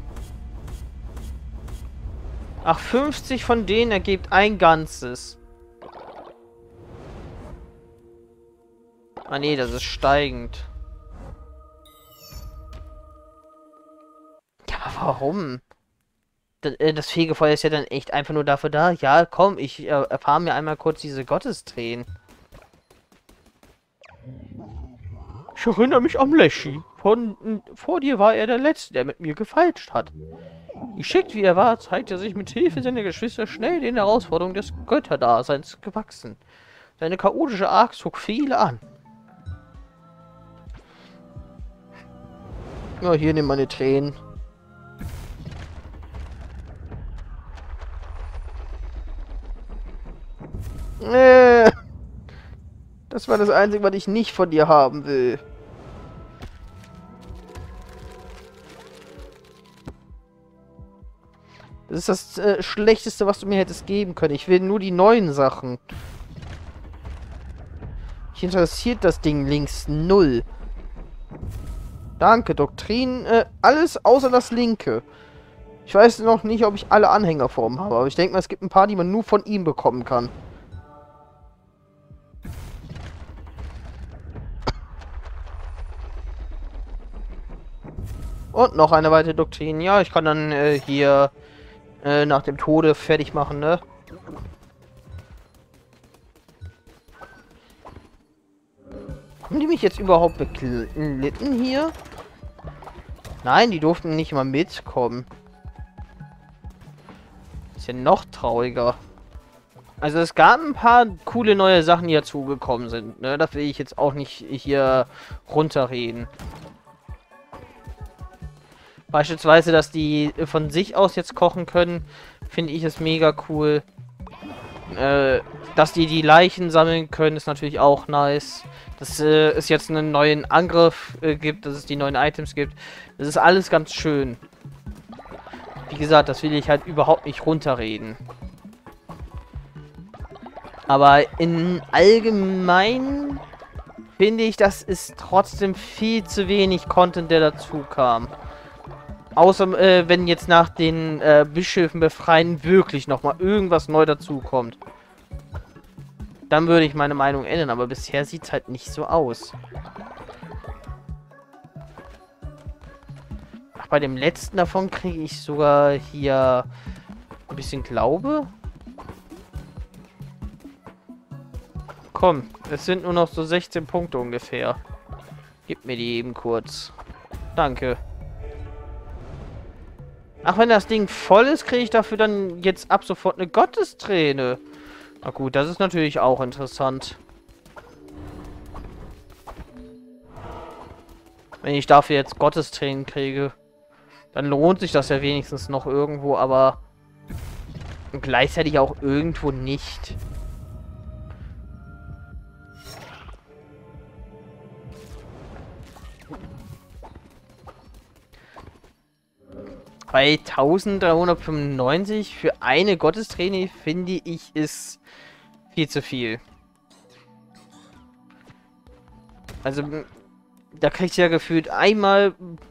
Ach, 50 von denen ergibt ein Ganzes. Ah nee, das ist steigend. Ja, aber warum? Das Fegefeuer ist ja dann echt einfach nur dafür da. Ja, komm, ich erfahre mir einmal kurz diese Gottestränen. Ich erinnere mich an Leschi. Vor dir war er der Letzte, der mit mir gefeilscht hat. Geschickt wie er war, zeigte er sich mit Hilfe seiner Geschwister schnell den Herausforderungen des Götterdaseins gewachsen. Seine chaotische Art zog viele an. Ja, hier nimm meine Tränen. Das war das Einzige, was ich nicht von dir haben will. Das ist das Schlechteste, was du mir hättest geben können. Ich will nur die neuen Sachen. Mich interessiert das Ding links null. Danke, Doktrin. Alles außer das linke. Ich weiß noch nicht, ob ich alle Anhängerformen habe, aber ich denke mal, es gibt ein paar, die man nur von ihm bekommen kann. Und noch eine weitere Doktrin. Ja, ich kann dann hier nach dem Tode fertig machen, ne? Haben die mich jetzt überhaupt beglitten hier? Nein, die durften nicht mal mitkommen. Ist ja noch trauriger. Also es gab ein paar coole neue Sachen, die dazugekommen sind, ne? Das will ich jetzt auch nicht hier runterreden. Beispielsweise, dass die von sich aus jetzt kochen können, finde ich es mega cool. Dass die Leichen sammeln können, ist natürlich auch nice. Dass es jetzt einen neuen Angriff gibt, dass es die neuen Items gibt. Das ist alles ganz schön. Wie gesagt, das will ich halt überhaupt nicht runterreden. Aber in allgemein finde ich, das ist trotzdem viel zu wenig Content, der dazu kam. Außer, wenn jetzt nach den Bischöfen befreien wirklich nochmal irgendwas neu dazukommt. Dann würde ich meine Meinung ändern, aber bisher sieht es halt nicht so aus. Ach, bei dem letzten davon kriege ich sogar hier ein bisschen Glaube. Komm, es sind nur noch so 16 Punkte ungefähr. Gib mir die eben kurz. Danke. Ach, wenn das Ding voll ist, kriege ich dafür dann jetzt ab sofort eine Gottesträne. Na gut, das ist natürlich auch interessant. Wenn ich dafür jetzt Gottestränen kriege, dann lohnt sich das ja wenigstens noch irgendwo, aber gleichzeitig auch irgendwo nicht. Bei 1395 für eine Gottesträne, finde ich, ist viel zu viel. Also, da kriegt ja gefühlt einmal,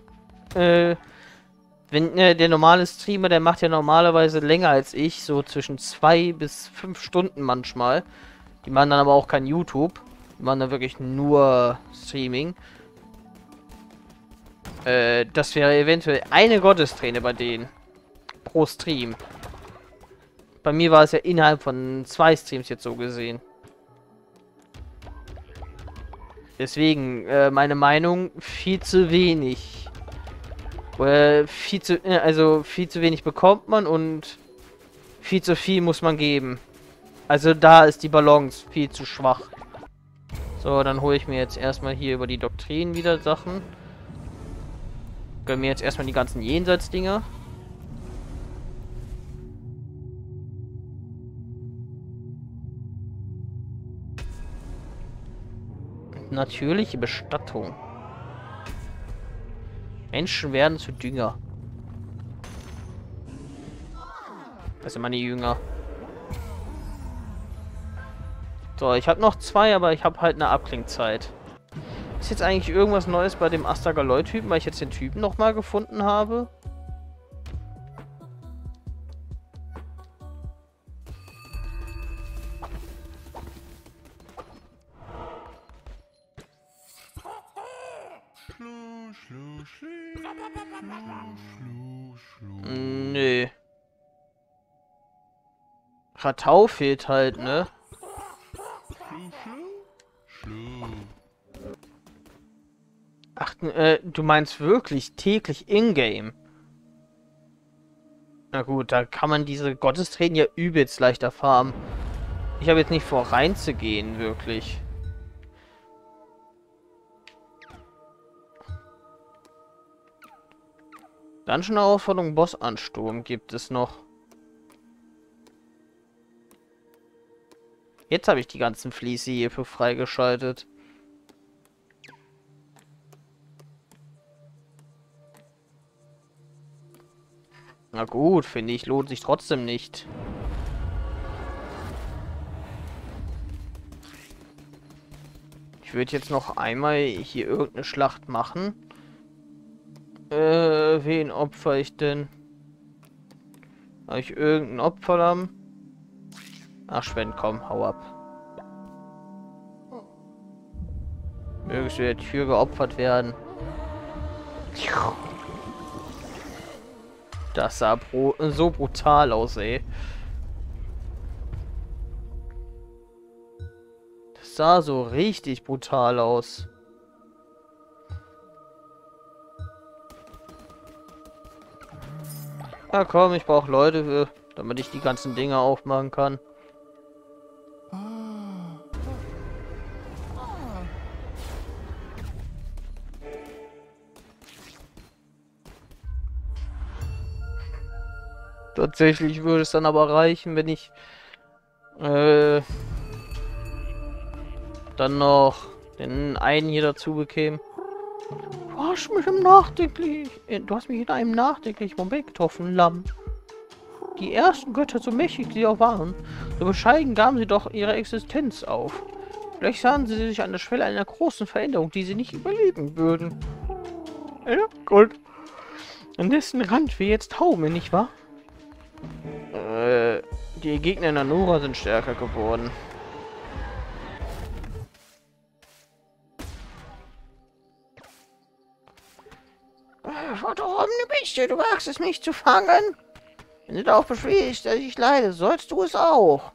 wenn der normale Streamer, der macht ja normalerweise länger als ich, so zwischen 2 bis 5 Stunden manchmal. Die machen dann aber auch kein YouTube, die machen dann wirklich nur Streaming. Das wäre eventuell eine Gottesträne bei denen. Pro Stream. Bei mir war es ja innerhalb von 2 Streams jetzt so gesehen. Deswegen, meine Meinung, viel zu wenig. Viel zu wenig bekommt man und viel zu viel muss man geben. Also da ist die Balance viel zu schwach. So, dann hole ich mir jetzt erstmal hier über die Doktrinen wieder Sachen. Gönn mir jetzt erstmal die ganzen Jenseits-Dinger. Natürliche Bestattung. Menschen werden zu Dünger. Das sind meine Jünger. So, ich habe noch 2, aber ich habe halt eine Abklingzeit. Ist jetzt eigentlich irgendwas Neues bei dem Astagaloi-Typen, weil ich jetzt den Typen nochmal gefunden habe? Nö. Ratau fehlt halt, ne? Ach, du meinst wirklich täglich in-game? Na gut, da kann man diese Gottestränen ja übelst leichter farmen. Ich habe jetzt nicht vor, reinzugehen, wirklich. Dungeon-Herausforderung Bossansturm gibt es noch. Jetzt habe ich die ganzen Fließe hier für freigeschaltet. Na gut, finde ich, lohnt sich trotzdem nicht. Ich würde jetzt noch einmal hier irgendeine Schlacht machen. Wen opfer ich denn? Habe ich irgendein Opferlamm? Ach, Schwend, komm, hau ab. Mögest du der Tür geopfert werden? Das sah so brutal aus, ey. Das sah so richtig brutal aus. Ja komm, ich brauche Leute, damit ich die ganzen Dinge aufmachen kann. Tatsächlich würde es dann aber reichen, wenn ich dann noch den einen hier dazu bekäme. Du hast mich Du hast mich in einem nachdenklichen Moment getroffen, Lamm. Die ersten Götter, so mächtig sie auch waren, so bescheiden gaben sie doch ihre Existenz auf. Vielleicht sahen sie sich an der Schwelle einer großen Veränderung, die sie nicht überleben würden. Ja, gut. An dessen Rand wir jetzt taumeln, nicht wahr? Die Gegner in Anura sind stärker geworden. Verdorbene Bieste, du wagst es mich zu fangen? Wenn du darauf bestehst, dass ich leide, sollst du es auch.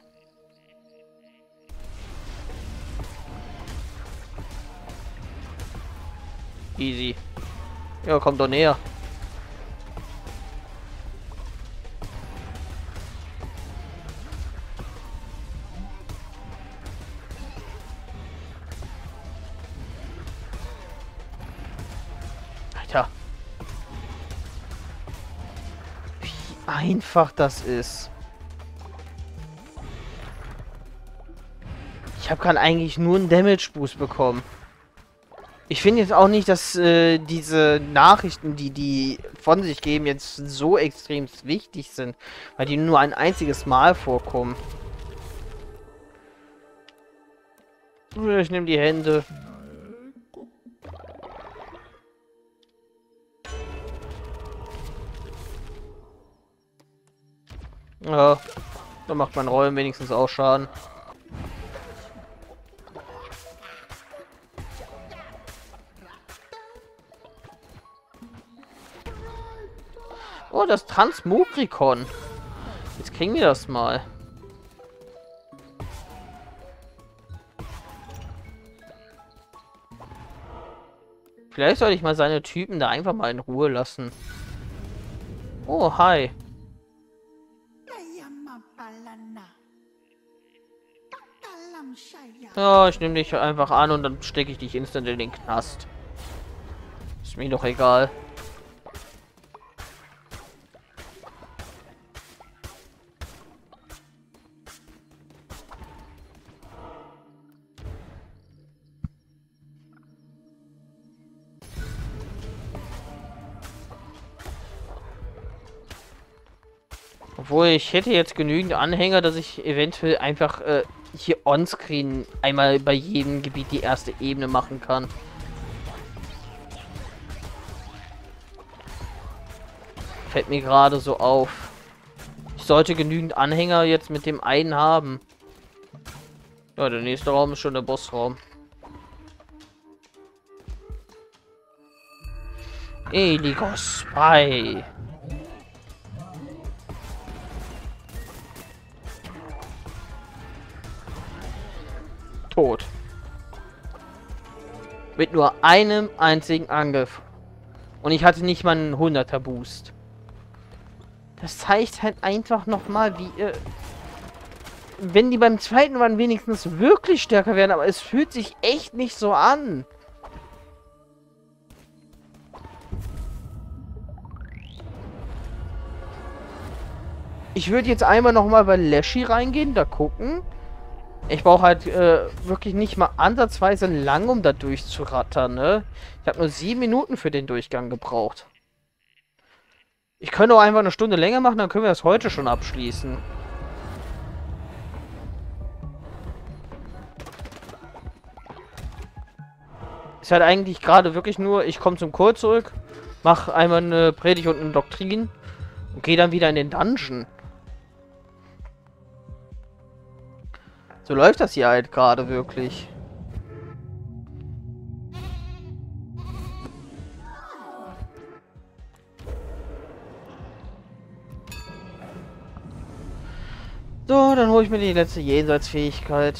Easy. Ja, komm doch näher. Alter. Wie einfach das ist. Ich habe gerade eigentlich nur einen Damage Boost bekommen. Ich finde jetzt auch nicht, dass diese Nachrichten, die von sich geben, jetzt so extrem wichtig sind, weil die nur ein einziges Mal vorkommen. Ich nehme die Hände. Ja, da macht mein Rollen wenigstens auch Schaden. Oh, das Transmogrikon. Jetzt kriegen wir das mal. Vielleicht sollte ich mal seine Typen da einfach mal in Ruhe lassen. Oh, hi. Ja, ich nehme dich einfach an und dann stecke ich dich instant in den Knast. Ist mir doch egal. Obwohl, ich hätte jetzt genügend Anhänger, dass ich eventuell einfach hier onscreen einmal bei jedem Gebiet die erste Ebene machen kann. Fällt mir gerade so auf. Ich sollte genügend Anhänger jetzt mit dem einen haben. Ja, der nächste Raum ist schon der Bossraum. Eligos Spy. Tot. Mit nur einem einzigen Angriff. Und ich hatte nicht mal einen 100er Boost. Das zeigt halt einfach nochmal, wie... wenn die beim zweiten Mal wenigstens wirklich stärker werden, aber es fühlt sich echt nicht so an. Ich würde jetzt einmal nochmal bei Leshy reingehen, da gucken. Ich brauche halt wirklich nicht mal ansatzweise lang, um da durchzurattern, ne? Ich habe nur 7 Minuten für den Durchgang gebraucht. Ich könnte auch einfach eine Stunde länger machen, dann können wir das heute schon abschließen. Ist halt eigentlich gerade wirklich nur, ich komme zum Code zurück, mache einmal eine Predigt und eine Doktrin und gehe dann wieder in den Dungeon. So läuft das hier halt gerade wirklich. So, dann hole ich mir die letzte Jenseitsfähigkeit.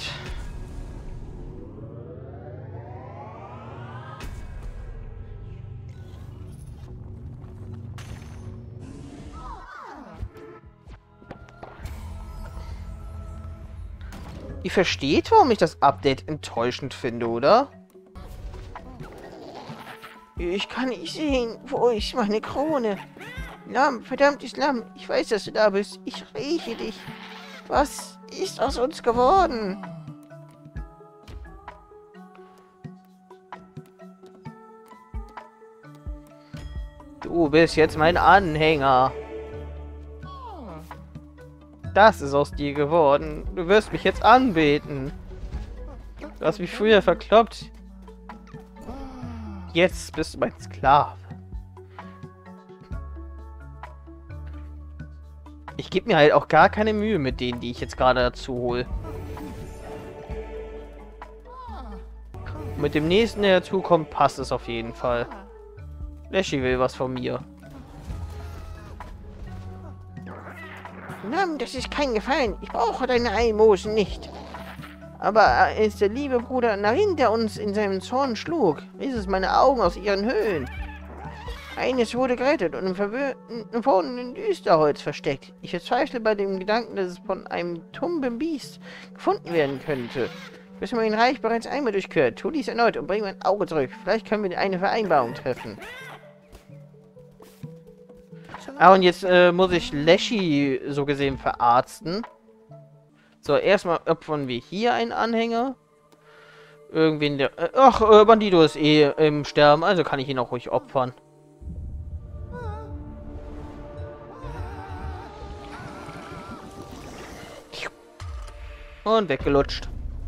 Ihr versteht, warum ich das Update enttäuschend finde, oder? Ich kann nicht sehen. Wo ist meine Krone? Lamm, verdammtes Lamm. Ich weiß, dass du da bist. Ich rieche dich. Was ist aus uns geworden? Du bist jetzt mein Anhänger. Das ist aus dir geworden. Du wirst mich jetzt anbeten. Du hast mich früher verkloppt. Jetzt bist du mein Sklave. Ich gebe mir halt auch gar keine Mühe mit denen, die ich jetzt gerade dazu hole. Mit dem nächsten, der dazu kommt, passt es auf jeden Fall. Leshy will was von mir. Lamm, das ist kein Gefallen. Ich brauche deine Almosen nicht. Aber als der liebe Bruder Narin, der uns in seinem Zorn schlug, riss es meine Augen aus ihren Höhlen. Eines wurde gerettet und im verwundeten Düsterholz versteckt. Ich verzweifle bei dem Gedanken, dass es von einem tumben Biest gefunden werden könnte. Bis mein Reich bereits einmal durchquert. Tu dies erneut und bring mein Auge zurück. Vielleicht können wir eine Vereinbarung treffen. Ah, und jetzt muss ich Leshy so gesehen verarzten. So, erstmal opfern wir hier einen Anhänger. Irgendwen der... Bandido ist eh im Sterben, also kann ich ihn auch ruhig opfern. Und weggelutscht.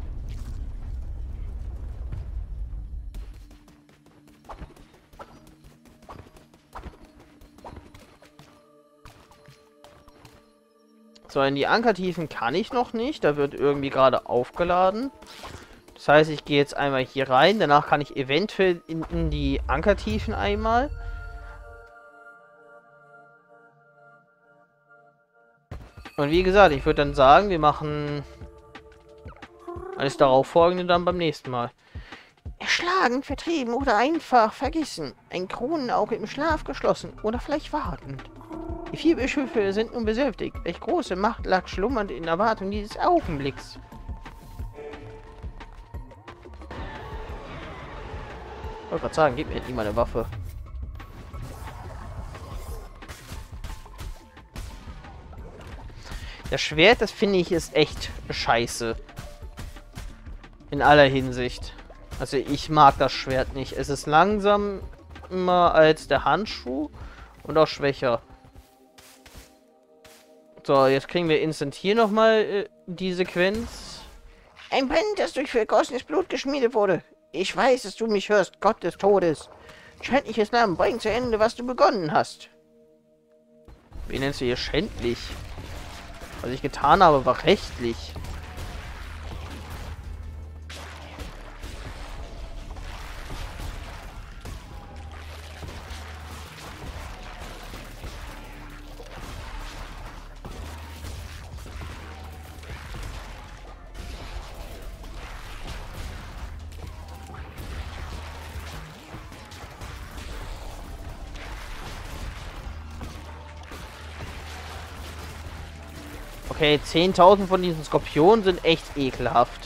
So, in die Ankertiefen kann ich noch nicht. Da wird irgendwie gerade aufgeladen. Das heißt, ich gehe jetzt einmal hier rein. Danach kann ich eventuell in die Ankertiefen einmal. Und wie gesagt, ich würde dann sagen, wir machen alles darauf folgende dann beim nächsten Mal. Erschlagen, vertrieben oder einfach vergessen. Ein Kronenauge im Schlaf geschlossen oder vielleicht wartend. Die 4 Bischöfe sind nun besänftigt. Welch große Macht lag schlummernd in Erwartung dieses Augenblicks. Ich wollte gerade sagen, gib mir endlich mal eine Waffe. Das Schwert, das finde ich, ist echt scheiße. In aller Hinsicht. Also ich mag das Schwert nicht. Es ist langsamer als der Handschuh und auch schwächer. So, jetzt kriegen wir instant hier nochmal die Sequenz. Ein Band, das durch vergossenes Blut geschmiedet wurde. Ich weiß, dass du mich hörst, Gott des Todes. Schändliches Lamm, bring zu Ende, was du begonnen hast. Wie nennst du hier schändlich? Was ich getan habe, war rechtlich. Okay, 10.000 von diesen Skorpionen sind echt ekelhaft.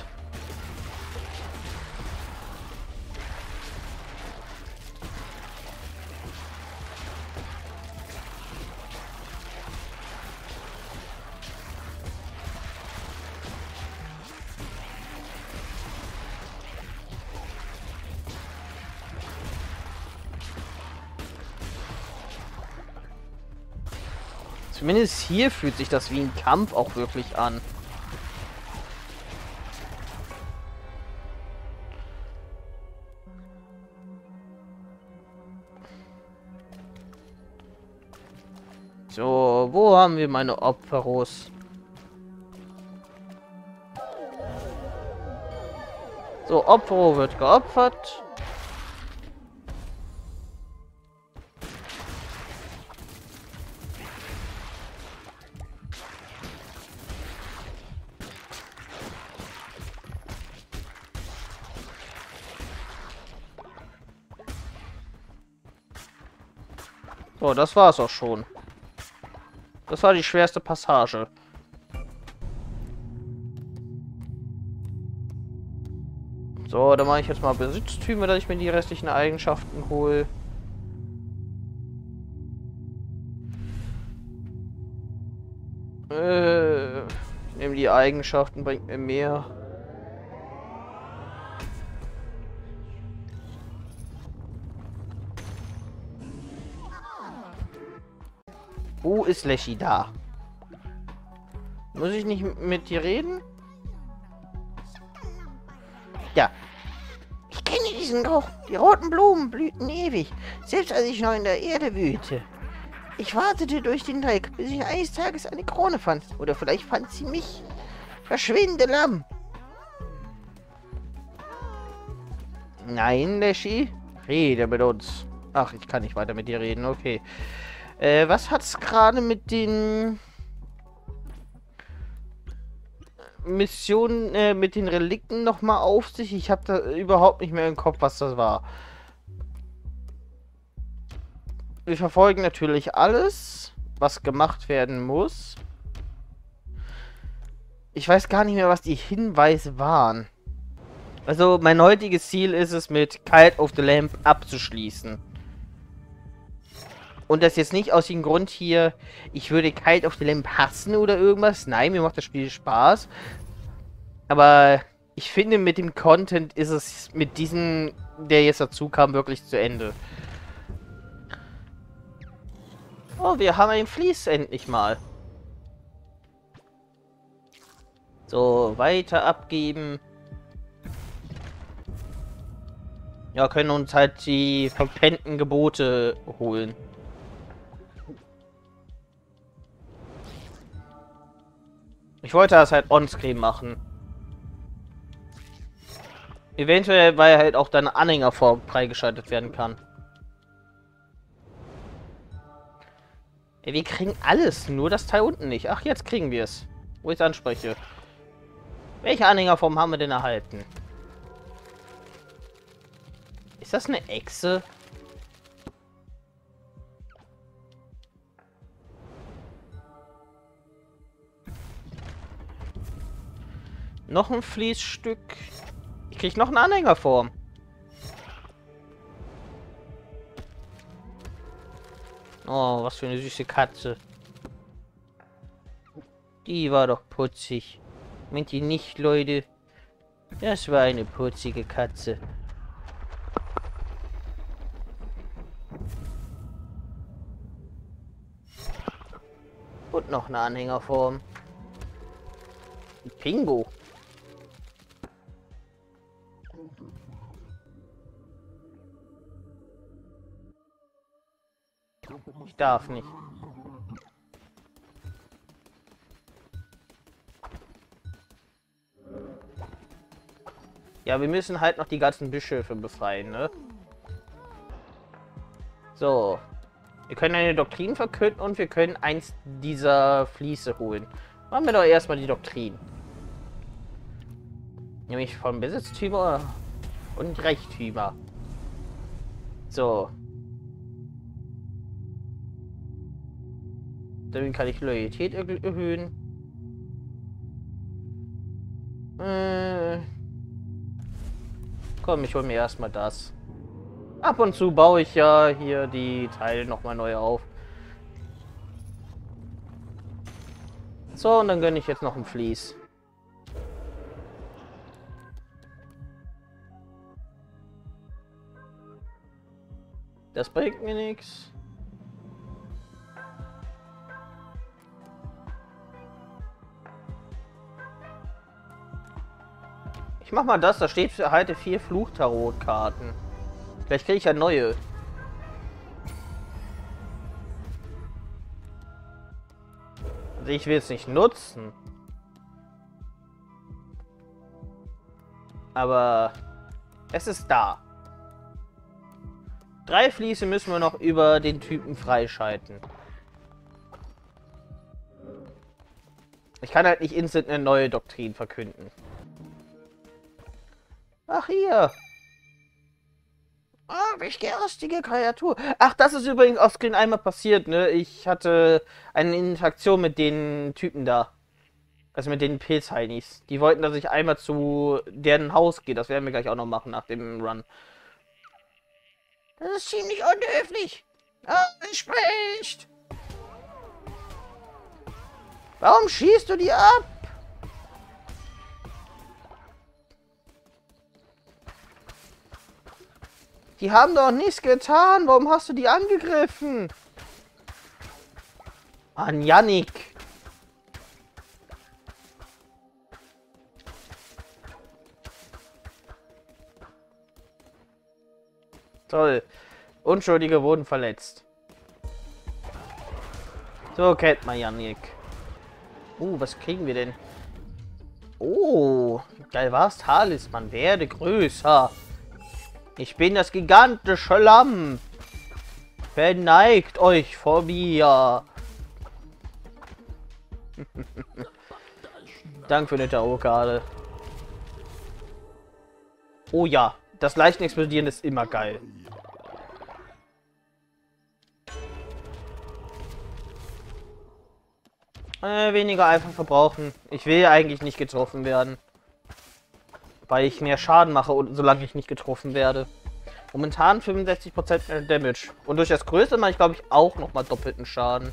Zumindest hier fühlt sich das wie ein Kampf auch wirklich an. So, wo haben wir meine Opferos? So, Opfero wird geopfert. So, das war's auch schon. Das war die schwerste Passage. So, dann mache ich jetzt mal Besitztümer, dass ich mir die restlichen Eigenschaften hole. Ich nehme die Eigenschaften, bringt mir mehr. Wo ist Leshy da? Muss ich nicht mit dir reden? Ja. Ich kenne diesen Geruch. Die roten Blumen blühten ewig, selbst als ich noch in der Erde wühlte. Ich wartete durch den Dreck, bis ich eines Tages eine Krone fand. Oder vielleicht fand sie mich. Verschwinde, Lamm! Nein, Leshy. Rede mit uns. Ach, ich kann nicht weiter mit dir reden. Okay. Was hat's gerade mit den Missionen, mit den Relikten nochmal auf sich? Ich habe da überhaupt nicht mehr im Kopf, was das war. Wir verfolgen natürlich alles, was gemacht werden muss. Ich weiß gar nicht mehr, was die Hinweise waren. Also, mein heutiges Ziel ist es, mit Cult of the Lamb abzuschließen. Und das jetzt nicht aus dem Grund hier, ich würde Cult of the Lamb hassen oder irgendwas. Nein, mir macht das Spiel Spaß. Aber ich finde, mit dem Content ist es mit diesem, der jetzt dazu kam, wirklich zu Ende. Oh, wir haben ein Vlies endlich mal. So, weiter abgeben. Ja, können uns halt die verpennten Gebote holen. Ich wollte das halt onscreen machen. Eventuell, weil halt auch deine Anhängerform freigeschaltet werden kann. Ja, wir kriegen alles, nur das Teil unten nicht. Ach, jetzt kriegen wir es. Wo ich es anspreche. Welche Anhängerform haben wir denn erhalten? Ist das eine Echse? Noch ein Fließstück. Ich krieg noch eine Anhängerform. Oh, was für eine süße Katze. Die war doch putzig. Meint ihr nicht, Leute? Das war eine putzige Katze. Und noch eine Anhängerform. Ein Pingo. Ich darf nicht. Ja, wir müssen halt noch die ganzen Bischöfe befreien, ne? So. Wir können eine Doktrin verkünden und wir können eins dieser Fließe holen. Machen wir doch erstmal die Doktrin. Nämlich von Besitztümer und Reichtümer. So. Dann kann ich Loyalität erhöhen. Komm, ich hole mir erstmal das. Ab und zu baue ich ja hier die Teile nochmal neu auf. So, und dann gönne ich jetzt noch ein Vlies. Das bringt mir nichts. Ich mach mal das, da steht für heute 4 Fluchtarotkarten. Vielleicht kriege ich ja neue. Also ich will es nicht nutzen. Aber es ist da. 3 Fliese müssen wir noch über den Typen freischalten. Ich kann halt nicht instant eine neue Doktrin verkünden. Ach, hier. Oh, welch garstige Kreatur. Ach, das ist übrigens auf Screen einmal passiert, ne? Ich hatte eine Interaktion mit den Typen da. Also mit den Pilzheinis. Die wollten, dass ich einmal zu deren Haus gehe. Das werden wir gleich auch noch machen nach dem Run. Das ist ziemlich unhöflich. Oh, es spricht. Warum schießt du die ab? Die haben doch nichts getan. Warum hast du die angegriffen? Mann, Yannick. Toll. Unschuldige wurden verletzt. So kennt man Yannick. Was kriegen wir denn? Oh, geil war's. Talisman, werde größer. Ich bin das gigantische Lamm. Verneigt euch vor mir. Dank für eine Tarotkarte. Oh ja, das Leichen explodieren ist immer geil. Weniger einfach verbrauchen. Ich will eigentlich nicht getroffen werden. Weil ich mehr Schaden mache, und solange ich nicht getroffen werde. Momentan 65% mehr Damage. Und durch das Größte mache ich, glaube ich, auch nochmal doppelten Schaden.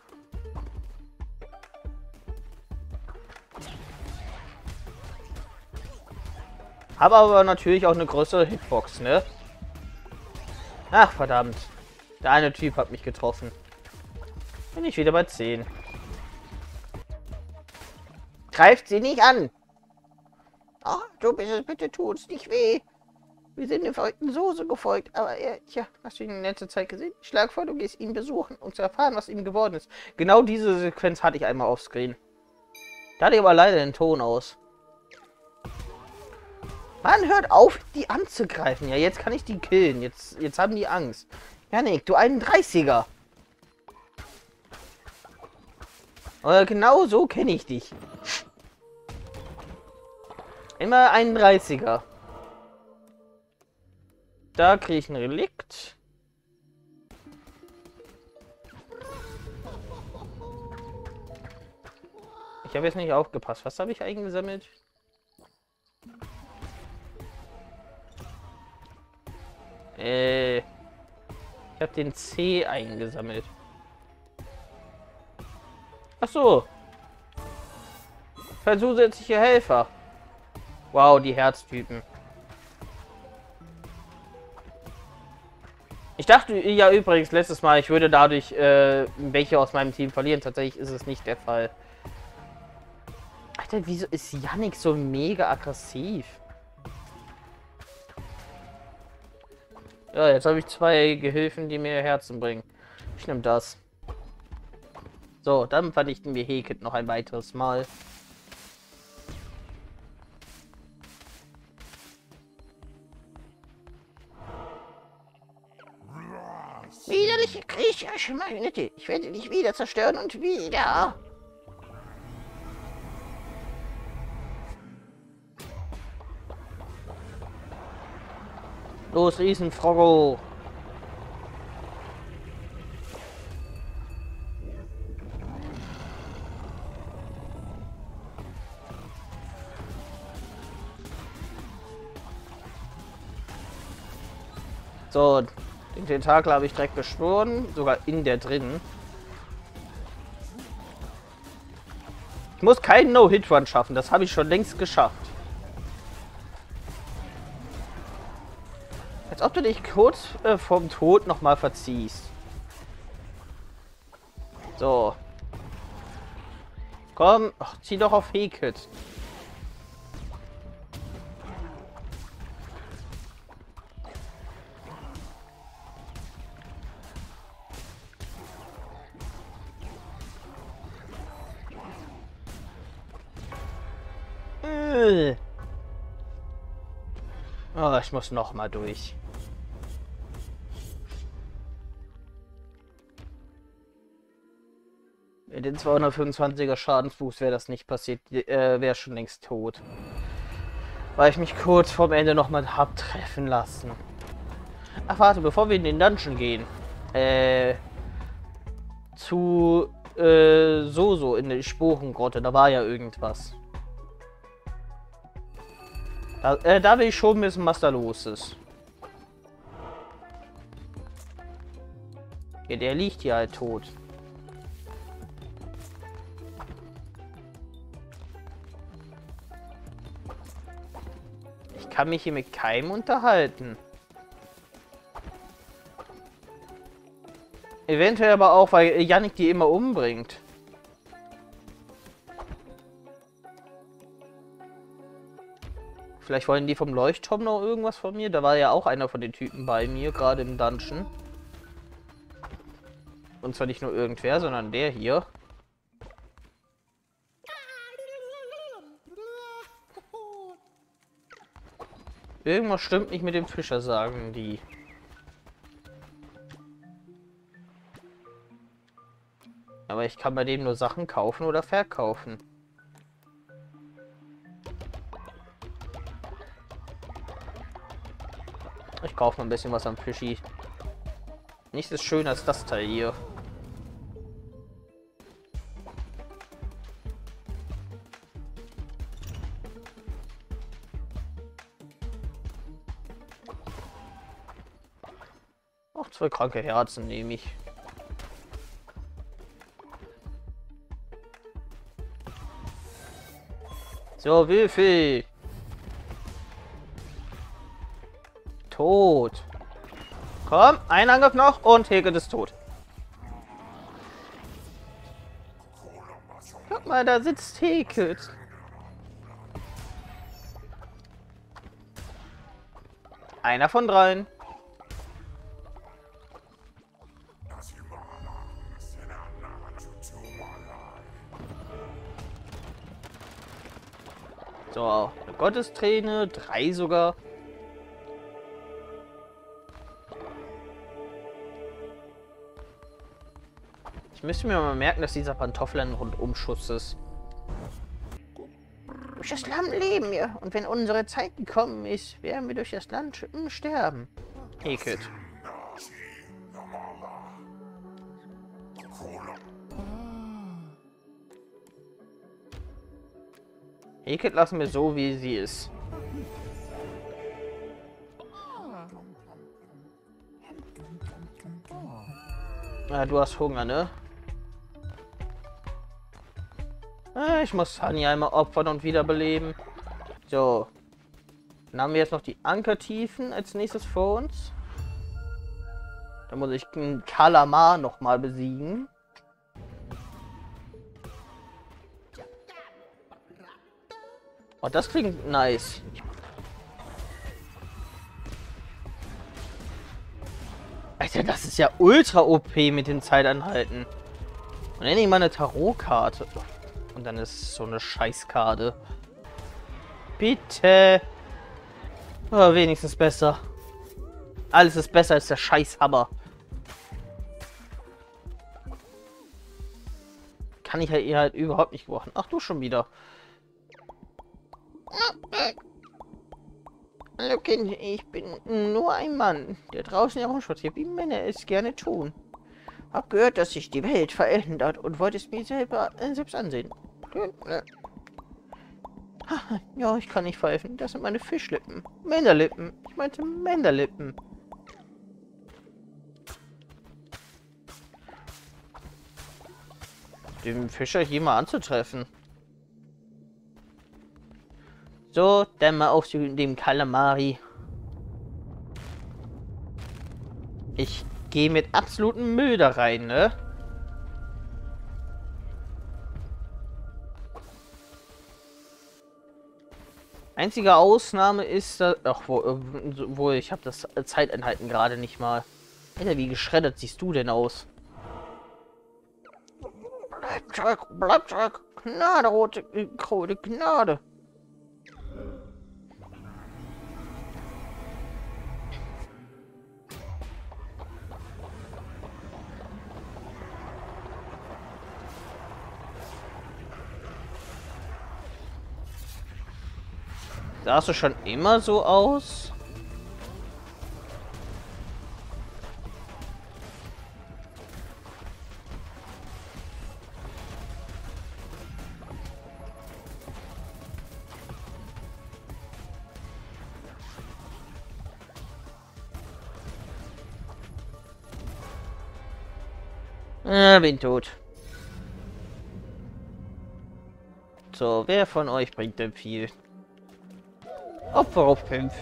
Habe aber natürlich auch eine größere Hitbox, ne? Ach, verdammt. Der eine Typ hat mich getroffen. Bin ich wieder bei 10. Greift sie nicht an! Oh, du bist es, bitte tu uns nicht weh. Wir sind der verrückten Soße gefolgt, aber tja, hast du ihn in letzter Zeit gesehen? Ich schlage vor, du gehst ihn besuchen, um zu erfahren, was ihm geworden ist. Genau diese Sequenz hatte ich einmal auf Screen. Da hatte ich aber leider den Ton aus. Mann, hört auf, die anzugreifen. Ja, jetzt kann ich die killen. Jetzt haben die Angst. Janik, du 31er. Genau so kenne ich dich. Immer 31er. Da kriege ich ein Relikt. Ich habe jetzt nicht aufgepasst. Was habe ich eingesammelt? Ich habe den C eingesammelt. Ach so. Zusätzliche Helfer. Wow, die Herztypen. Ich dachte ja übrigens letztes Mal, ich würde dadurch welche aus meinem Team verlieren. Tatsächlich ist es nicht der Fall. Alter, wieso ist Yannick so mega aggressiv? Ja, jetzt habe ich 2 Gehilfen, die mir Herzen bringen. Ich nehme das. So, dann verdichten wir Heket noch ein weiteres Mal. Widerliche Kriecher, Schmeinelte. Ich werde dich wieder zerstören und wieder. Los, Riesenfroggo. So, den Tentakel habe ich direkt beschworen, sogar in der drin. Ich muss keinen No-Hit-Run schaffen, das habe ich schon längst geschafft. Als ob du dich kurz vorm Tod nochmal verziehst. So. Komm, zieh doch auf Heket. Oh, ich muss noch mal durch. Mit den 225er Schadensfuß wäre das nicht passiert, wäre schon längst tot. Weil ich mich kurz vorm Ende noch mal hab treffen lassen. Ach warte, bevor wir in den Dungeon gehen. Zu Soso in der Sporengrotte, da war ja irgendwas. Da will ich schon wissen, was da los ist. Ja, der liegt hier halt tot. Ich kann mich hier mit keinem unterhalten. Eventuell aber auch, weil Yannick die immer umbringt. Vielleicht wollen die vom Leuchtturm noch irgendwas von mir. Da war ja auch einer von den Typen bei mir, gerade im Dungeon. Und zwar nicht nur irgendwer, sondern der hier. Irgendwas stimmt nicht mit dem Fischer, sagen die. Aber ich kann bei dem nur Sachen kaufen oder verkaufen. Ich kaufe mal ein bisschen was am Fischi. Nichts ist schöner als das Teil hier. Auch 2 kranke Herzen nehme ich. So, Würfel. Tot. Komm, ein Angriff noch und Heket ist tot. Guck mal, da sitzt Heket. Einer von 3. So, eine Gottesträne, 3 sogar. Ich müsste mir mal merken, dass dieser Pantoffel ein Rundumschuss ist. Durch das Land leben wir. Und wenn unsere Zeit gekommen ist, werden wir durch das Land sterben. Heket. Heket lassen wir so, wie sie ist. Ah, du hast Hunger, ne? Ich muss Hani einmal opfern und wiederbeleben. So. Dann haben wir jetzt noch die Ankertiefen als nächstes vor uns. Da muss ich einen Kalamar nochmal besiegen. Oh, das klingt nice. Alter, das ist ja ultra OP mit den Zeitanhalten. Und dann nehme ich mal eine Tarotkarte. Und dann ist so eine Scheißkarte. Bitte. Oh, wenigstens besser. Alles ist besser als der Scheißhammer. Kann ich halt überhaupt nicht gebrauchen. Ach, du schon wieder. Hallo Kind, ich bin nur ein Mann, der draußen herumspaziert, wie Männer es gerne tun. Hab gehört, dass sich die Welt verändert und wollte es mir selbst ansehen. Ja, ich kann nicht pfeifen. Das sind meine Fischlippen. Männerlippen. Ich meinte Männerlippen. Den Fischer hier mal anzutreffen. So, dann mal auf dem Kalamari. Ich gehe mit absolutem Müll da rein, ne? Einzige Ausnahme ist, dass... Ach, wo ich habe das Zeiteinhalten gerade nicht mal. Alter, wie geschreddert siehst du denn aus? Bleib zurück, Gnade, rote Krone, Gnade. Sahst du schon immer so aus? Bin tot. So, wer von euch bringt denn viel? Opfer auf 5.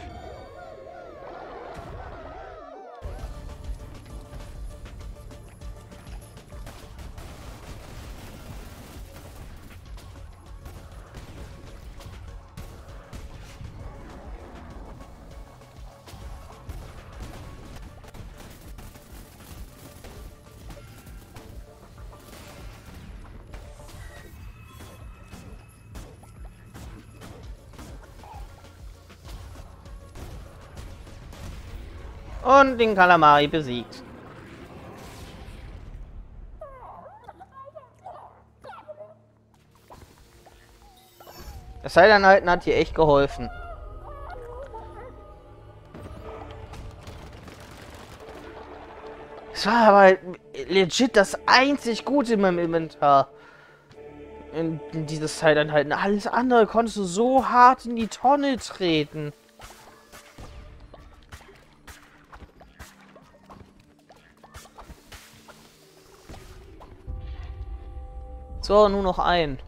Und den Kalamari besiegt. Das Seileinhalten hat hier echt geholfen. Es war aber legit das einzig Gute in meinem Inventar. In dieses Seileinhalten. Alles andere konntest du so hart in die Tonne treten. So, nur noch ein.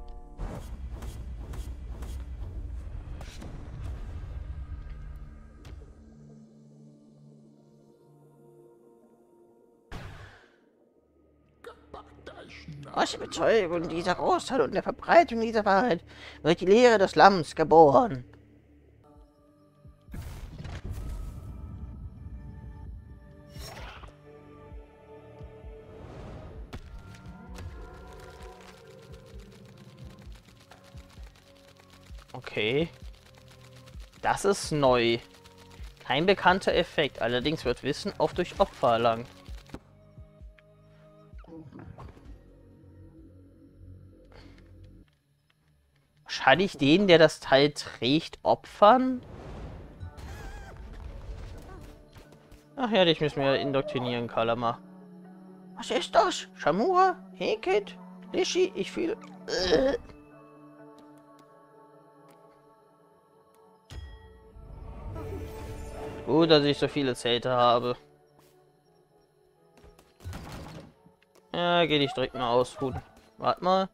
Aus der Bezeugung dieser Großteil und der Verbreitung dieser Wahrheit wird die Lehre des Lamms geboren. Okay. Das ist neu. Kein bekannter Effekt. Allerdings wird Wissen oft durch Opfer erlangt. Wahrscheinlich den, der das Teil trägt, opfern? Ach ja, dich müssen wir indoktrinieren, Kalama. Was ist das? Shamura? Heket? Lishi? Ich fühle... Gut, dass ich so viele Zelte habe. Ja, geh dich direkt mal ausruhen. Warte mal.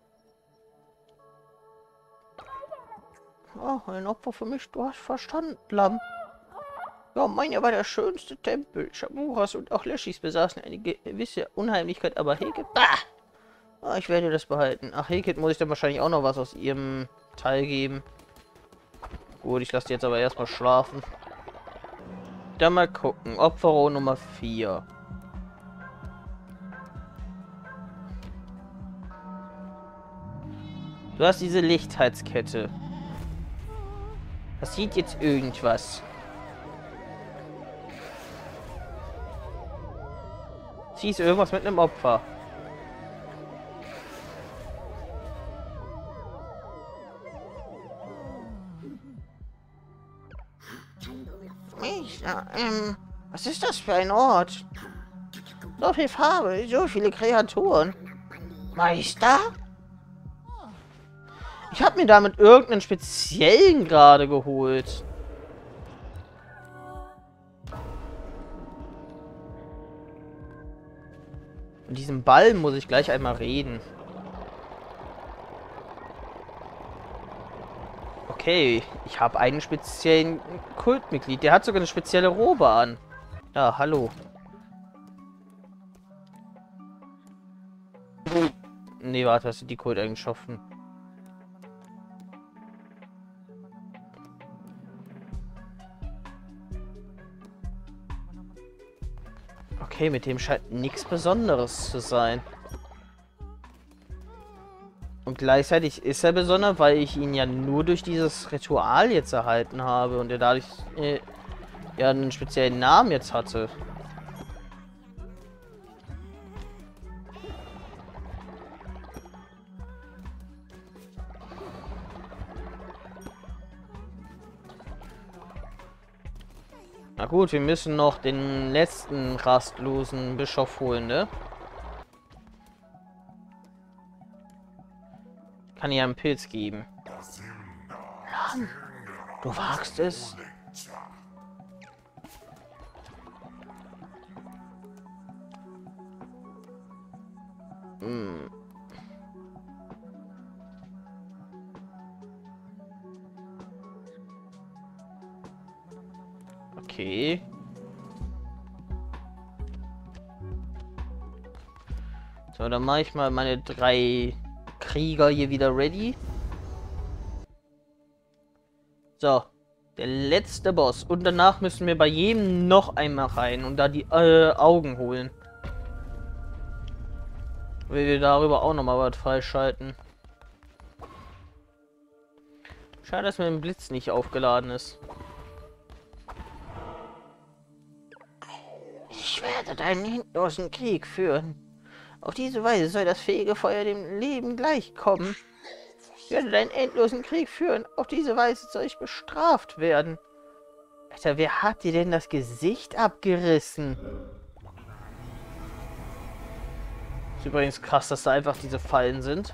Oh, ein Opfer für mich, du hast verstanden, Lamm. Ja, meiner war der schönste Tempel. Shamuras und auch Lishis besaßen eine gewisse Unheimlichkeit, aber Heket... Ah, ich werde das behalten. Ach, Heket muss ich dann wahrscheinlich auch noch was aus ihrem Teil geben. Gut, ich lasse die jetzt aber erstmal schlafen. Dann mal gucken. Opferung Nummer 4. Du hast diese Lichtheitskette. Das sieht jetzt irgendwas. Siehst irgendwas mit einem Opfer. Was ist das für ein Ort? So viel Farbe, so viele Kreaturen. Meister? Ich habe mir damit irgendeinen speziellen gerade geholt. Mit diesem Ball muss ich gleich einmal reden. Okay, ich habe einen speziellen Kultmitglied. Der hat sogar eine spezielle Robe an. Ja, hallo. Nee, warte, das sind die Kulteigenschaften. Okay, mit dem scheint nichts Besonderes zu sein. Und gleichzeitig ist er besonders, weil ich ihn ja nur durch dieses Ritual jetzt erhalten habe und er dadurch ja einen speziellen Namen jetzt hatte. Na gut, wir müssen noch den letzten rastlosen Bischof holen, ne? Kann ihr einen Pilz geben. Lan, du wagst es? Hm. Okay. So, dann mache ich mal meine 3 Krieger hier wieder ready. So, der letzte Boss. Und danach müssen wir bei jedem noch einmal rein und da die Augen holen. Will wir darüber auch nochmal was freischalten. Schade, dass mir ein Blitz nicht aufgeladen ist. Ich werde deinen endlosen Krieg führen. Auf diese Weise soll das fähige Feuer dem Leben gleichkommen. Ich werde deinen endlosen Krieg führen. Auf diese Weise soll ich bestraft werden. Alter, wer hat dir denn das Gesicht abgerissen? Ist übrigens krass, dass da einfach diese Fallen sind.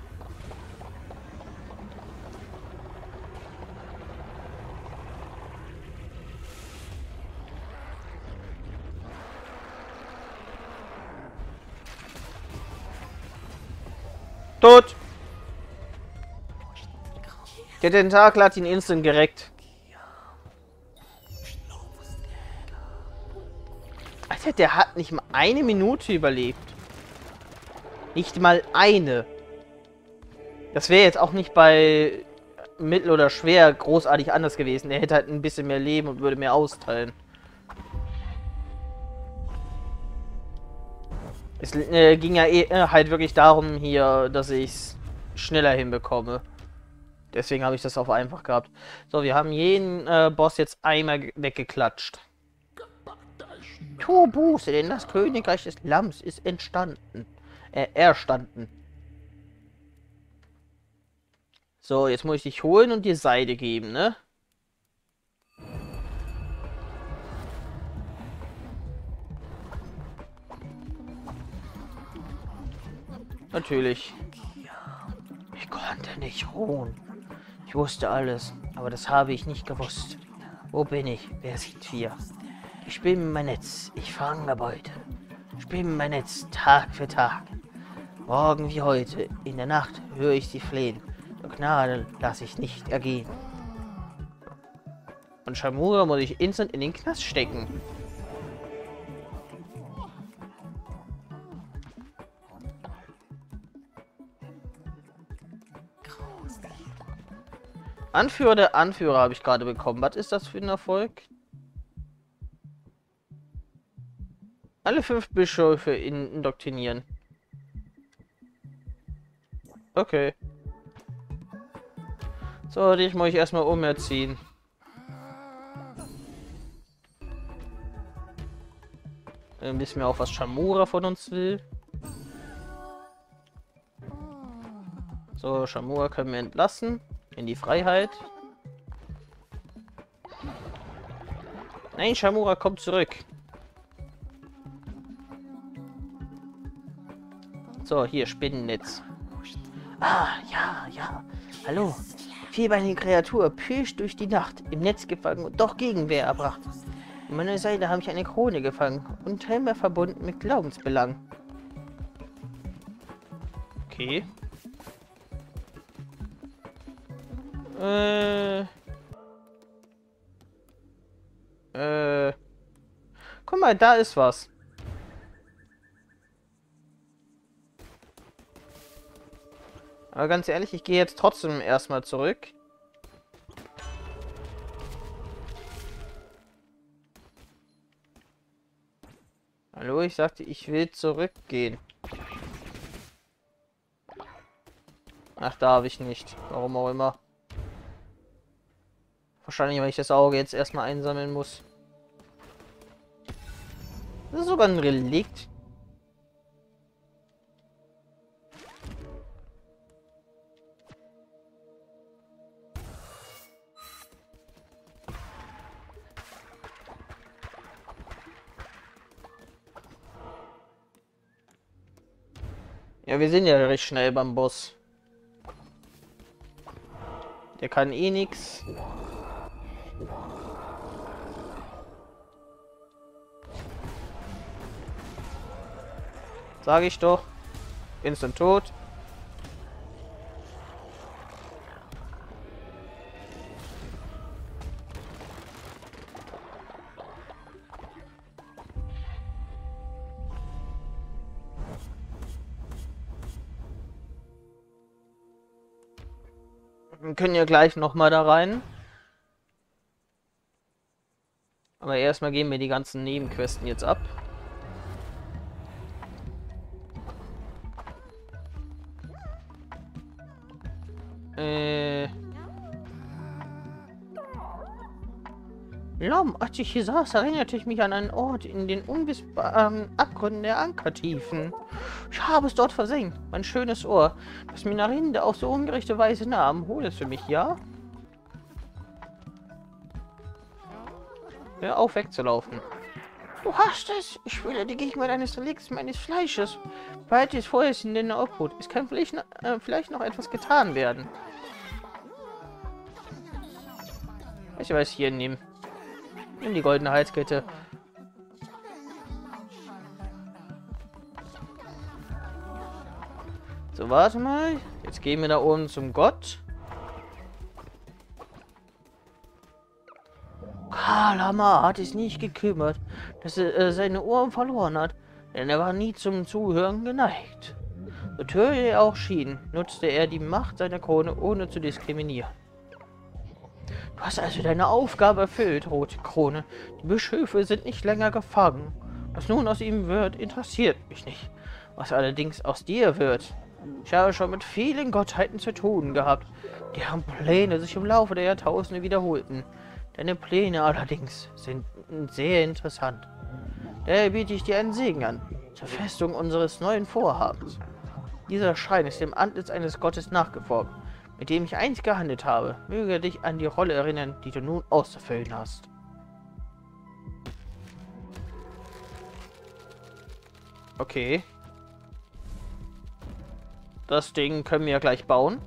Tot! Der Tentakel hat ihn instant gereckt. Alter, der hat nicht mal eine Minute überlebt. Nicht mal eine. Das wäre jetzt auch nicht bei mittel oder schwer großartig anders gewesen. Der hätte halt ein bisschen mehr Leben und würde mehr austeilen. Es ging ja halt wirklich darum hier, dass ich es schneller hinbekomme. Deswegen habe ich das auf einfach gehabt. So, wir haben jeden Boss jetzt einmal weggeklatscht. Tu Buße, denn das Königreich des Lamms ist entstanden. Erstanden. So, jetzt muss ich dich holen und dir Seide geben, ne? Natürlich. Ich konnte nicht ruhen. Ich wusste alles, aber das habe ich nicht gewusst. Wo bin ich? Wer sind wir? Ich spinne mein Netz. Ich fange Beute. Spinne mein Netz Tag für Tag. Morgen wie heute. In der Nacht höre ich sie flehen. Doch Gnade lasse ich nicht ergehen. Und Shamura muss ich instant in den Knast stecken. Anführer der Anführer habe ich gerade bekommen. Was ist das für ein Erfolg? Alle 5 Bischöfe indoktrinieren. Okay. So, dich muss ich erstmal umerziehen. Dann wissen wir auch, was Shamura von uns will. So, Shamura können wir entlassen. In die Freiheit. Nein, Shamura, kommt zurück. So, hier, Spinnennetz. Ah, ja, ja. Hallo. Vierbeinige Kreatur pirscht durch die Nacht, im Netz gefangen und doch Gegenwehr erbracht. In meiner Seite habe ich eine Krone gefangen und Helme verbunden mit Glaubensbelang. Okay. Guck mal, da ist was. Aber ganz ehrlich, ich gehe jetzt trotzdem erstmal zurück. Hallo, ich sagte, ich will zurückgehen. Ach, darf ich nicht. Warum auch immer. Wahrscheinlich, weil ich das Auge jetzt erstmal einsammeln muss. Das ist sogar ein Relikt. Ja, wir sind ja recht schnell beim Boss. Der kann eh nix. Sag ich doch. Instant tot. Wir können ja gleich noch mal da rein. Aber erstmal gehen wir die ganzen Nebenquesten jetzt ab. Als ich hier saß, erinnerte ich mich an einen Ort in den unwissbaren Abgründen der Ankertiefen. Ich habe es dort versenkt, mein schönes Ohr, das mir nach Rinde auf so ungerechte Weise nahm. Hol es für mich, ja? Hör auf, wegzulaufen. Du hast es! Ich will die Gegenwart eines Relikts meines Fleisches. Behalte es vorher in den Obhut. Es kann vielleicht noch etwas getan werden. Weißt du was, hier nehmen? Nimm die goldene Halskette. So, warte mal. Jetzt gehen wir da oben zum Gott. Kalama hat es nicht gekümmert, dass er seine Ohren verloren hat, denn er war nie zum Zuhören geneigt. So teuer er auch schien, nutzte er die Macht seiner Krone, ohne zu diskriminieren. Du hast also deine Aufgabe erfüllt, Rote Krone. Die Bischöfe sind nicht länger gefangen. Was nun aus ihm wird, interessiert mich nicht. Was allerdings aus dir wird. Ich habe schon mit vielen Gottheiten zu tun gehabt, deren Pläne sich im Laufe der Jahrtausende wiederholten. Deine Pläne allerdings sind sehr interessant. Daher biete ich dir einen Segen an, zur Festung unseres neuen Vorhabens. Dieser Schrein ist dem Antlitz eines Gottes nachgeformt, mit dem ich einst gehandelt habe. Möge dich an die Rolle erinnern, die du nun auszufüllen hast. Okay. Das Ding können wir ja gleich bauen.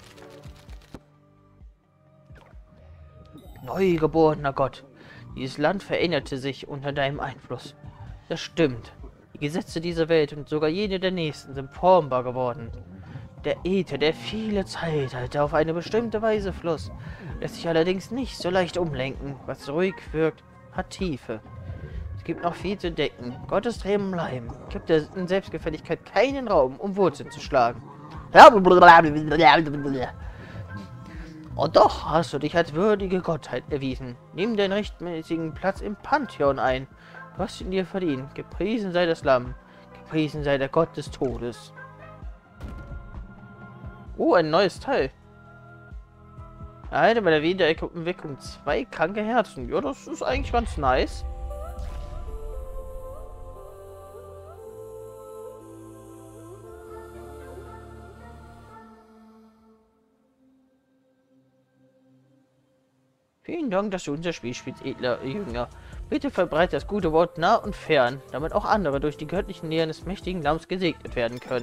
Neugeborener Gott, dieses Land veränderte sich unter deinem Einfluss. Das stimmt. Die Gesetze dieser Welt und sogar jene der nächsten sind formbar geworden. Der Äther, der viele Zeitalter auf eine bestimmte Weise floss, lässt sich allerdings nicht so leicht umlenken. Was ruhig wirkt, hat Tiefe. Es gibt noch viel zu entdecken. Gottes Tränen bleiben. Gibt es in Selbstgefälligkeit keinen Raum, um Wurzeln zu schlagen. Und doch hast du dich als würdige Gottheit erwiesen. Nimm deinen rechtmäßigen Platz im Pantheon ein. Du hast ihn dir verdient. Gepriesen sei das Lamm. Gepriesen sei der Gott des Todes. Oh, ein neues Teil. Erhalte bei der Wiedererweckung 2 kranke Herzen. Ja, das ist eigentlich ganz nice. Vielen Dank, dass du unser Spiel spielst, edler Jünger. Bitte verbreite das gute Wort nah und fern, damit auch andere durch die göttlichen Nähren des mächtigen Lamms gesegnet werden können.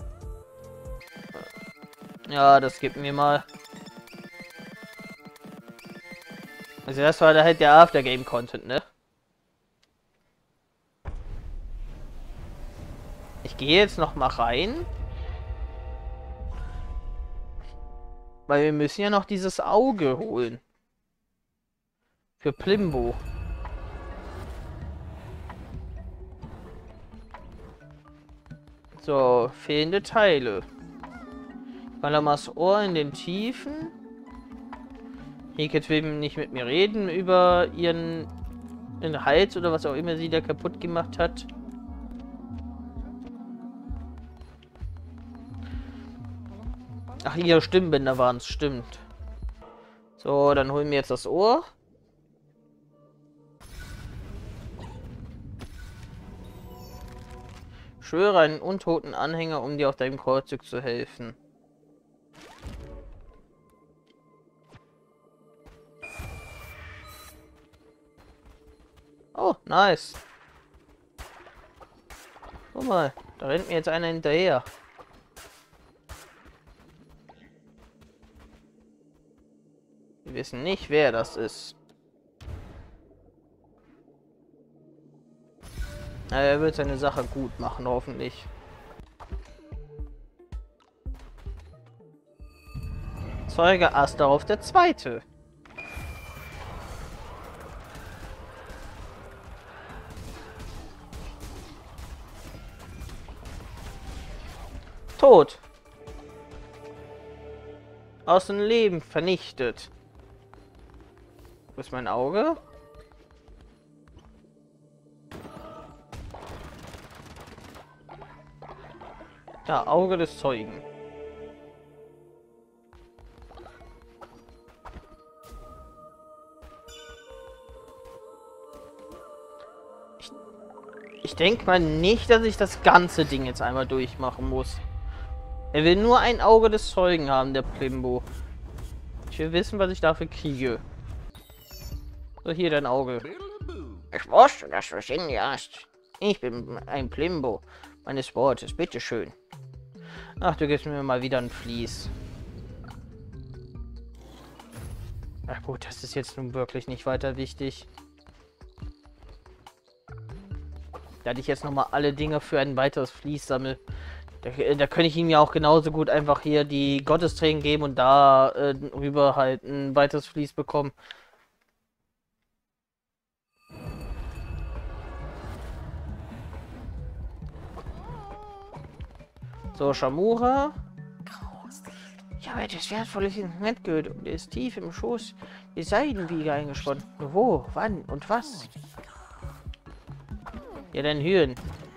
Ja, das gibt mir mal. Also das war da halt der Aftergame-Content, ne? Ich gehe jetzt noch mal rein. Weil wir müssen ja noch dieses Auge holen. Für Plimbo. So, fehlende Teile. Kalamas Ohr in den Tiefen. Heket will nicht mit mir reden über ihren Hals oder was auch immer sie da kaputt gemacht hat. Ach, ihre Stimmbänder waren es, stimmt. So, dann holen wir jetzt das Ohr. Schwöre einen untoten Anhänger, um dir auf deinem Kreuzzug zu helfen. Oh, nice. Guck mal, da rennt mir jetzt einer hinterher. Wir wissen nicht, wer das ist. Na, er wird seine Sache gut machen, hoffentlich. Zeuge Astaroth der Zweite. Tot. Aus dem Leben vernichtet. Wo ist mein Auge? Da, Auge des Zeugen. Ich denke mal nicht, dass ich das ganze Ding jetzt einmal durchmachen muss. Er will nur ein Auge des Zeugen haben, der Plimbo. Ich will wissen, was ich dafür kriege. So, hier dein Auge. Ich wusste, dass du es in dir hast. Ich bin ein Plimbo meines Wortes. Bitteschön. Ach, du gibst mir mal wieder ein Vlies. Ach gut, das ist jetzt nun wirklich nicht weiter wichtig. Da ich jetzt nochmal alle Dinge für ein weiteres Vlies sammle, da könnte ich ihm ja auch genauso gut einfach hier die Gottestränen geben und da rüber halt ein weiteres Vlies bekommen. So, Shamura. Ich habe etwas Wertvolles ins Netz gehört und er ist tief im Schoß die Seidenwiege eingesponnen. Wo, wann und was? Ja, dein Hirn.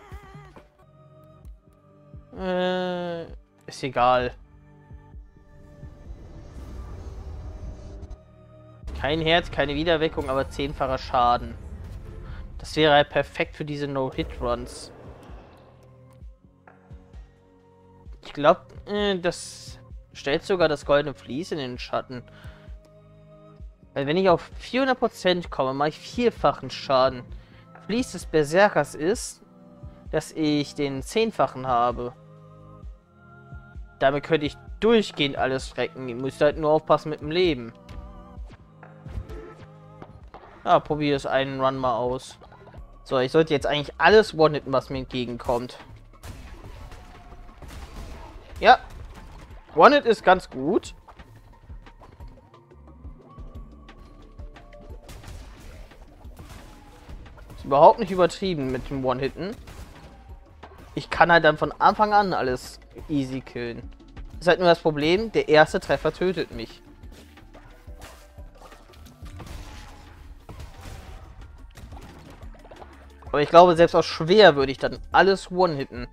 Ist egal. Kein Herz, keine Wiederweckung, aber 10-facher Schaden. Das wäre halt perfekt für diese No-Hit-Runs. Ich glaube, das stellt sogar das goldene Vlies in den Schatten. Weil wenn ich auf 400% komme, mache ich 4-fachen Schaden. Vlies des Berserkers ist, dass ich den 10-fachen habe. Damit könnte ich durchgehend alles recken. Ich muss halt nur aufpassen mit dem Leben. Ja, probiere es einen Run mal aus. So, ich sollte jetzt eigentlich alles one-hitten, was mir entgegenkommt. Ja. One-Hit ist ganz gut. Ist überhaupt nicht übertrieben mit dem One-Hitten. Ich kann halt dann von Anfang an alles easy killen. Ist halt nur das Problem, der erste Treffer tötet mich. Aber ich glaube, selbst auch schwer würde ich dann alles one-hitten.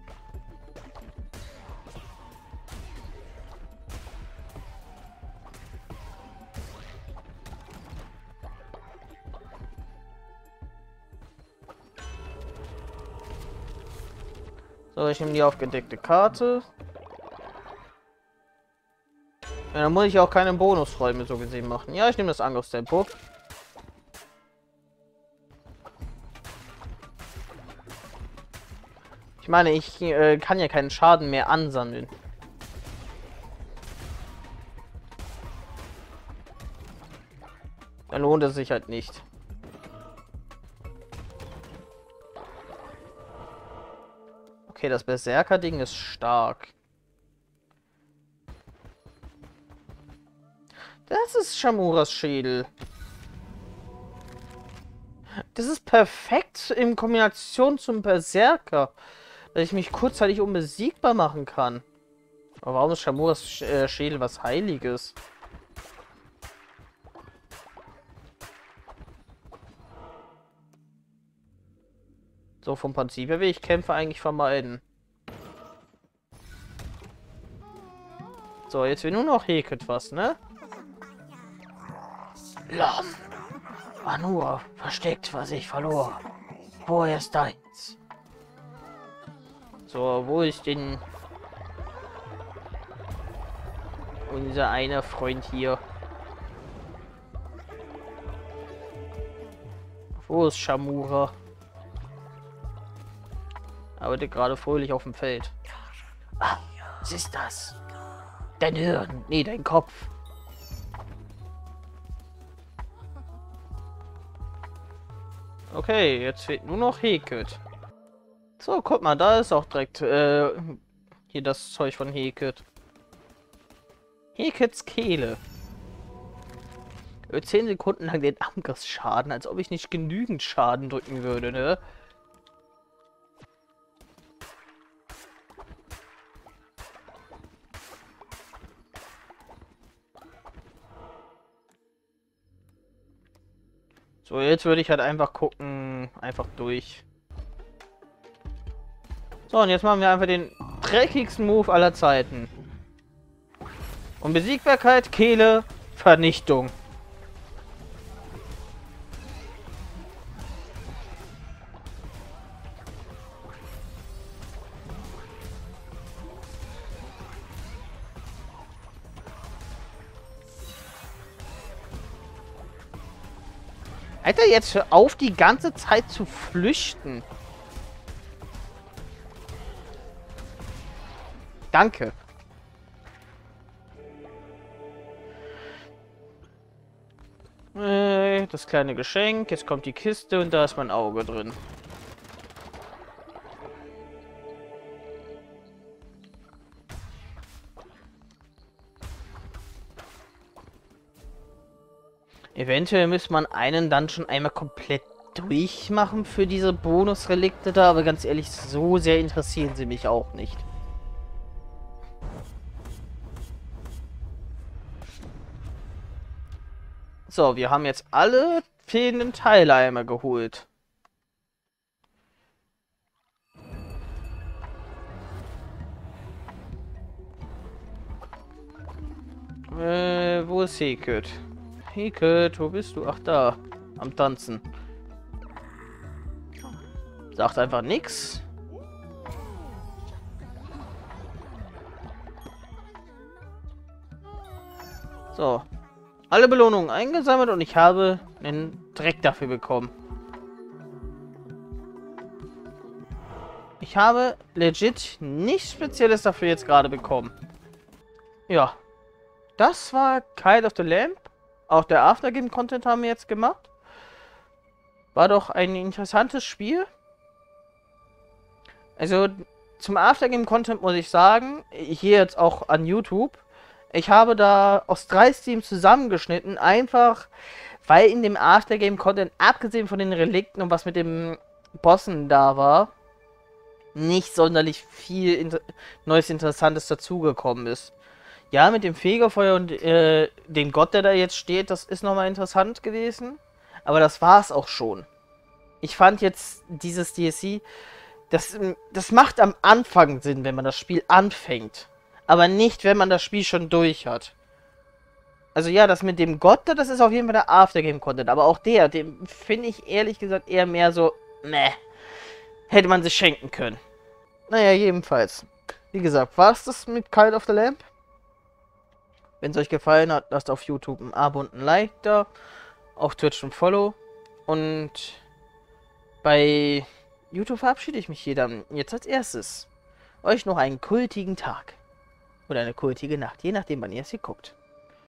So, ich nehme die aufgedeckte Karte. Ja, dann muss ich auch keine Bonusräume so gesehen machen. Ja, ich nehme das Angriffstempo. Ich meine, ich kann ja keinen Schaden mehr ansammeln. Dann lohnt es sich halt nicht. Okay, das Berserker-Ding ist stark. Das ist Shamuras Schädel. Das ist perfekt in Kombination zum Berserker. Dass ich mich kurzzeitig unbesiegbar machen kann. Aber warum ist Shamuras Schädel was Heiliges? So, vom Prinzip her will ich Kämpfe eigentlich vermeiden. So, jetzt will nur noch Heket was, ne? Lamm. War nur versteckt, was ich verlor. Woher ist deins? So, wo ist denn unser einer Freund hier? Wo ist Shamura? Arbeitet gerade fröhlich auf dem Feld. Ah, was ist das? Dein Hirn. Nee, dein Kopf. Okay, jetzt fehlt nur noch Heket. So, guck mal, da ist auch direkt hier das Zeug von Heket. Hekets Kehle. 10 Sekunden lang den Angriffsschaden, als ob ich nicht genügend Schaden drücken würde, ne? So, jetzt würde ich halt einfach gucken, einfach durch. So, und jetzt machen wir einfach den dreckigsten Move aller Zeiten. Unbesiegbarkeit, Kehle, Vernichtung. Alter, jetzt hör auf, die ganze Zeit zu flüchten. Danke. Das kleine Geschenk. Jetzt kommt die Kiste und da ist mein Auge drin. Eventuell müsste man einen Dungeon einmal komplett durchmachen für diese Bonusrelikte da, aber ganz ehrlich, so sehr interessieren sie mich auch nicht. So, wir haben jetzt alle fehlenden Teile einmal geholt. Wo ist Heket? Heket, wo bist du? Ach, da. Am Tanzen. Sagt einfach nix. So. Alle Belohnungen eingesammelt und ich habe einen Dreck dafür bekommen. Ich habe legit nichts Spezielles dafür jetzt gerade bekommen. Ja. Das war Cult of the Lamb. Auch der Aftergame-Content haben wir jetzt gemacht. War doch ein interessantes Spiel. Also zum Aftergame-Content muss ich sagen, hier jetzt auch an YouTube, ich habe da aus 3 Streams zusammengeschnitten, einfach weil in dem Aftergame-Content, abgesehen von den Relikten und was mit dem Bossen da war, nicht sonderlich viel Neues Interessantes dazugekommen ist. Ja, mit dem Fegefeuer und dem Gott, der da jetzt steht, das ist nochmal interessant gewesen. Aber das war's auch schon. Ich fand jetzt dieses DLC, das macht am Anfang Sinn, wenn man das Spiel anfängt. Aber nicht, wenn man das Spiel schon durch hat. Also ja, das mit dem Gott, das ist auf jeden Fall der Aftergame-Content. Aber auch dem finde ich ehrlich gesagt eher mehr so, meh, hätte man sich schenken können. Naja, jedenfalls. Wie gesagt, war's das mit Cult of the Lamb? Wenn es euch gefallen hat, lasst auf YouTube ein Abo und ein Like da. Auf Twitch ein Follow. Und bei YouTube verabschiede ich mich hier dann jetzt als erstes. Euch noch einen kultigen Tag. Oder eine kultige Nacht, je nachdem, wann ihr es hier guckt.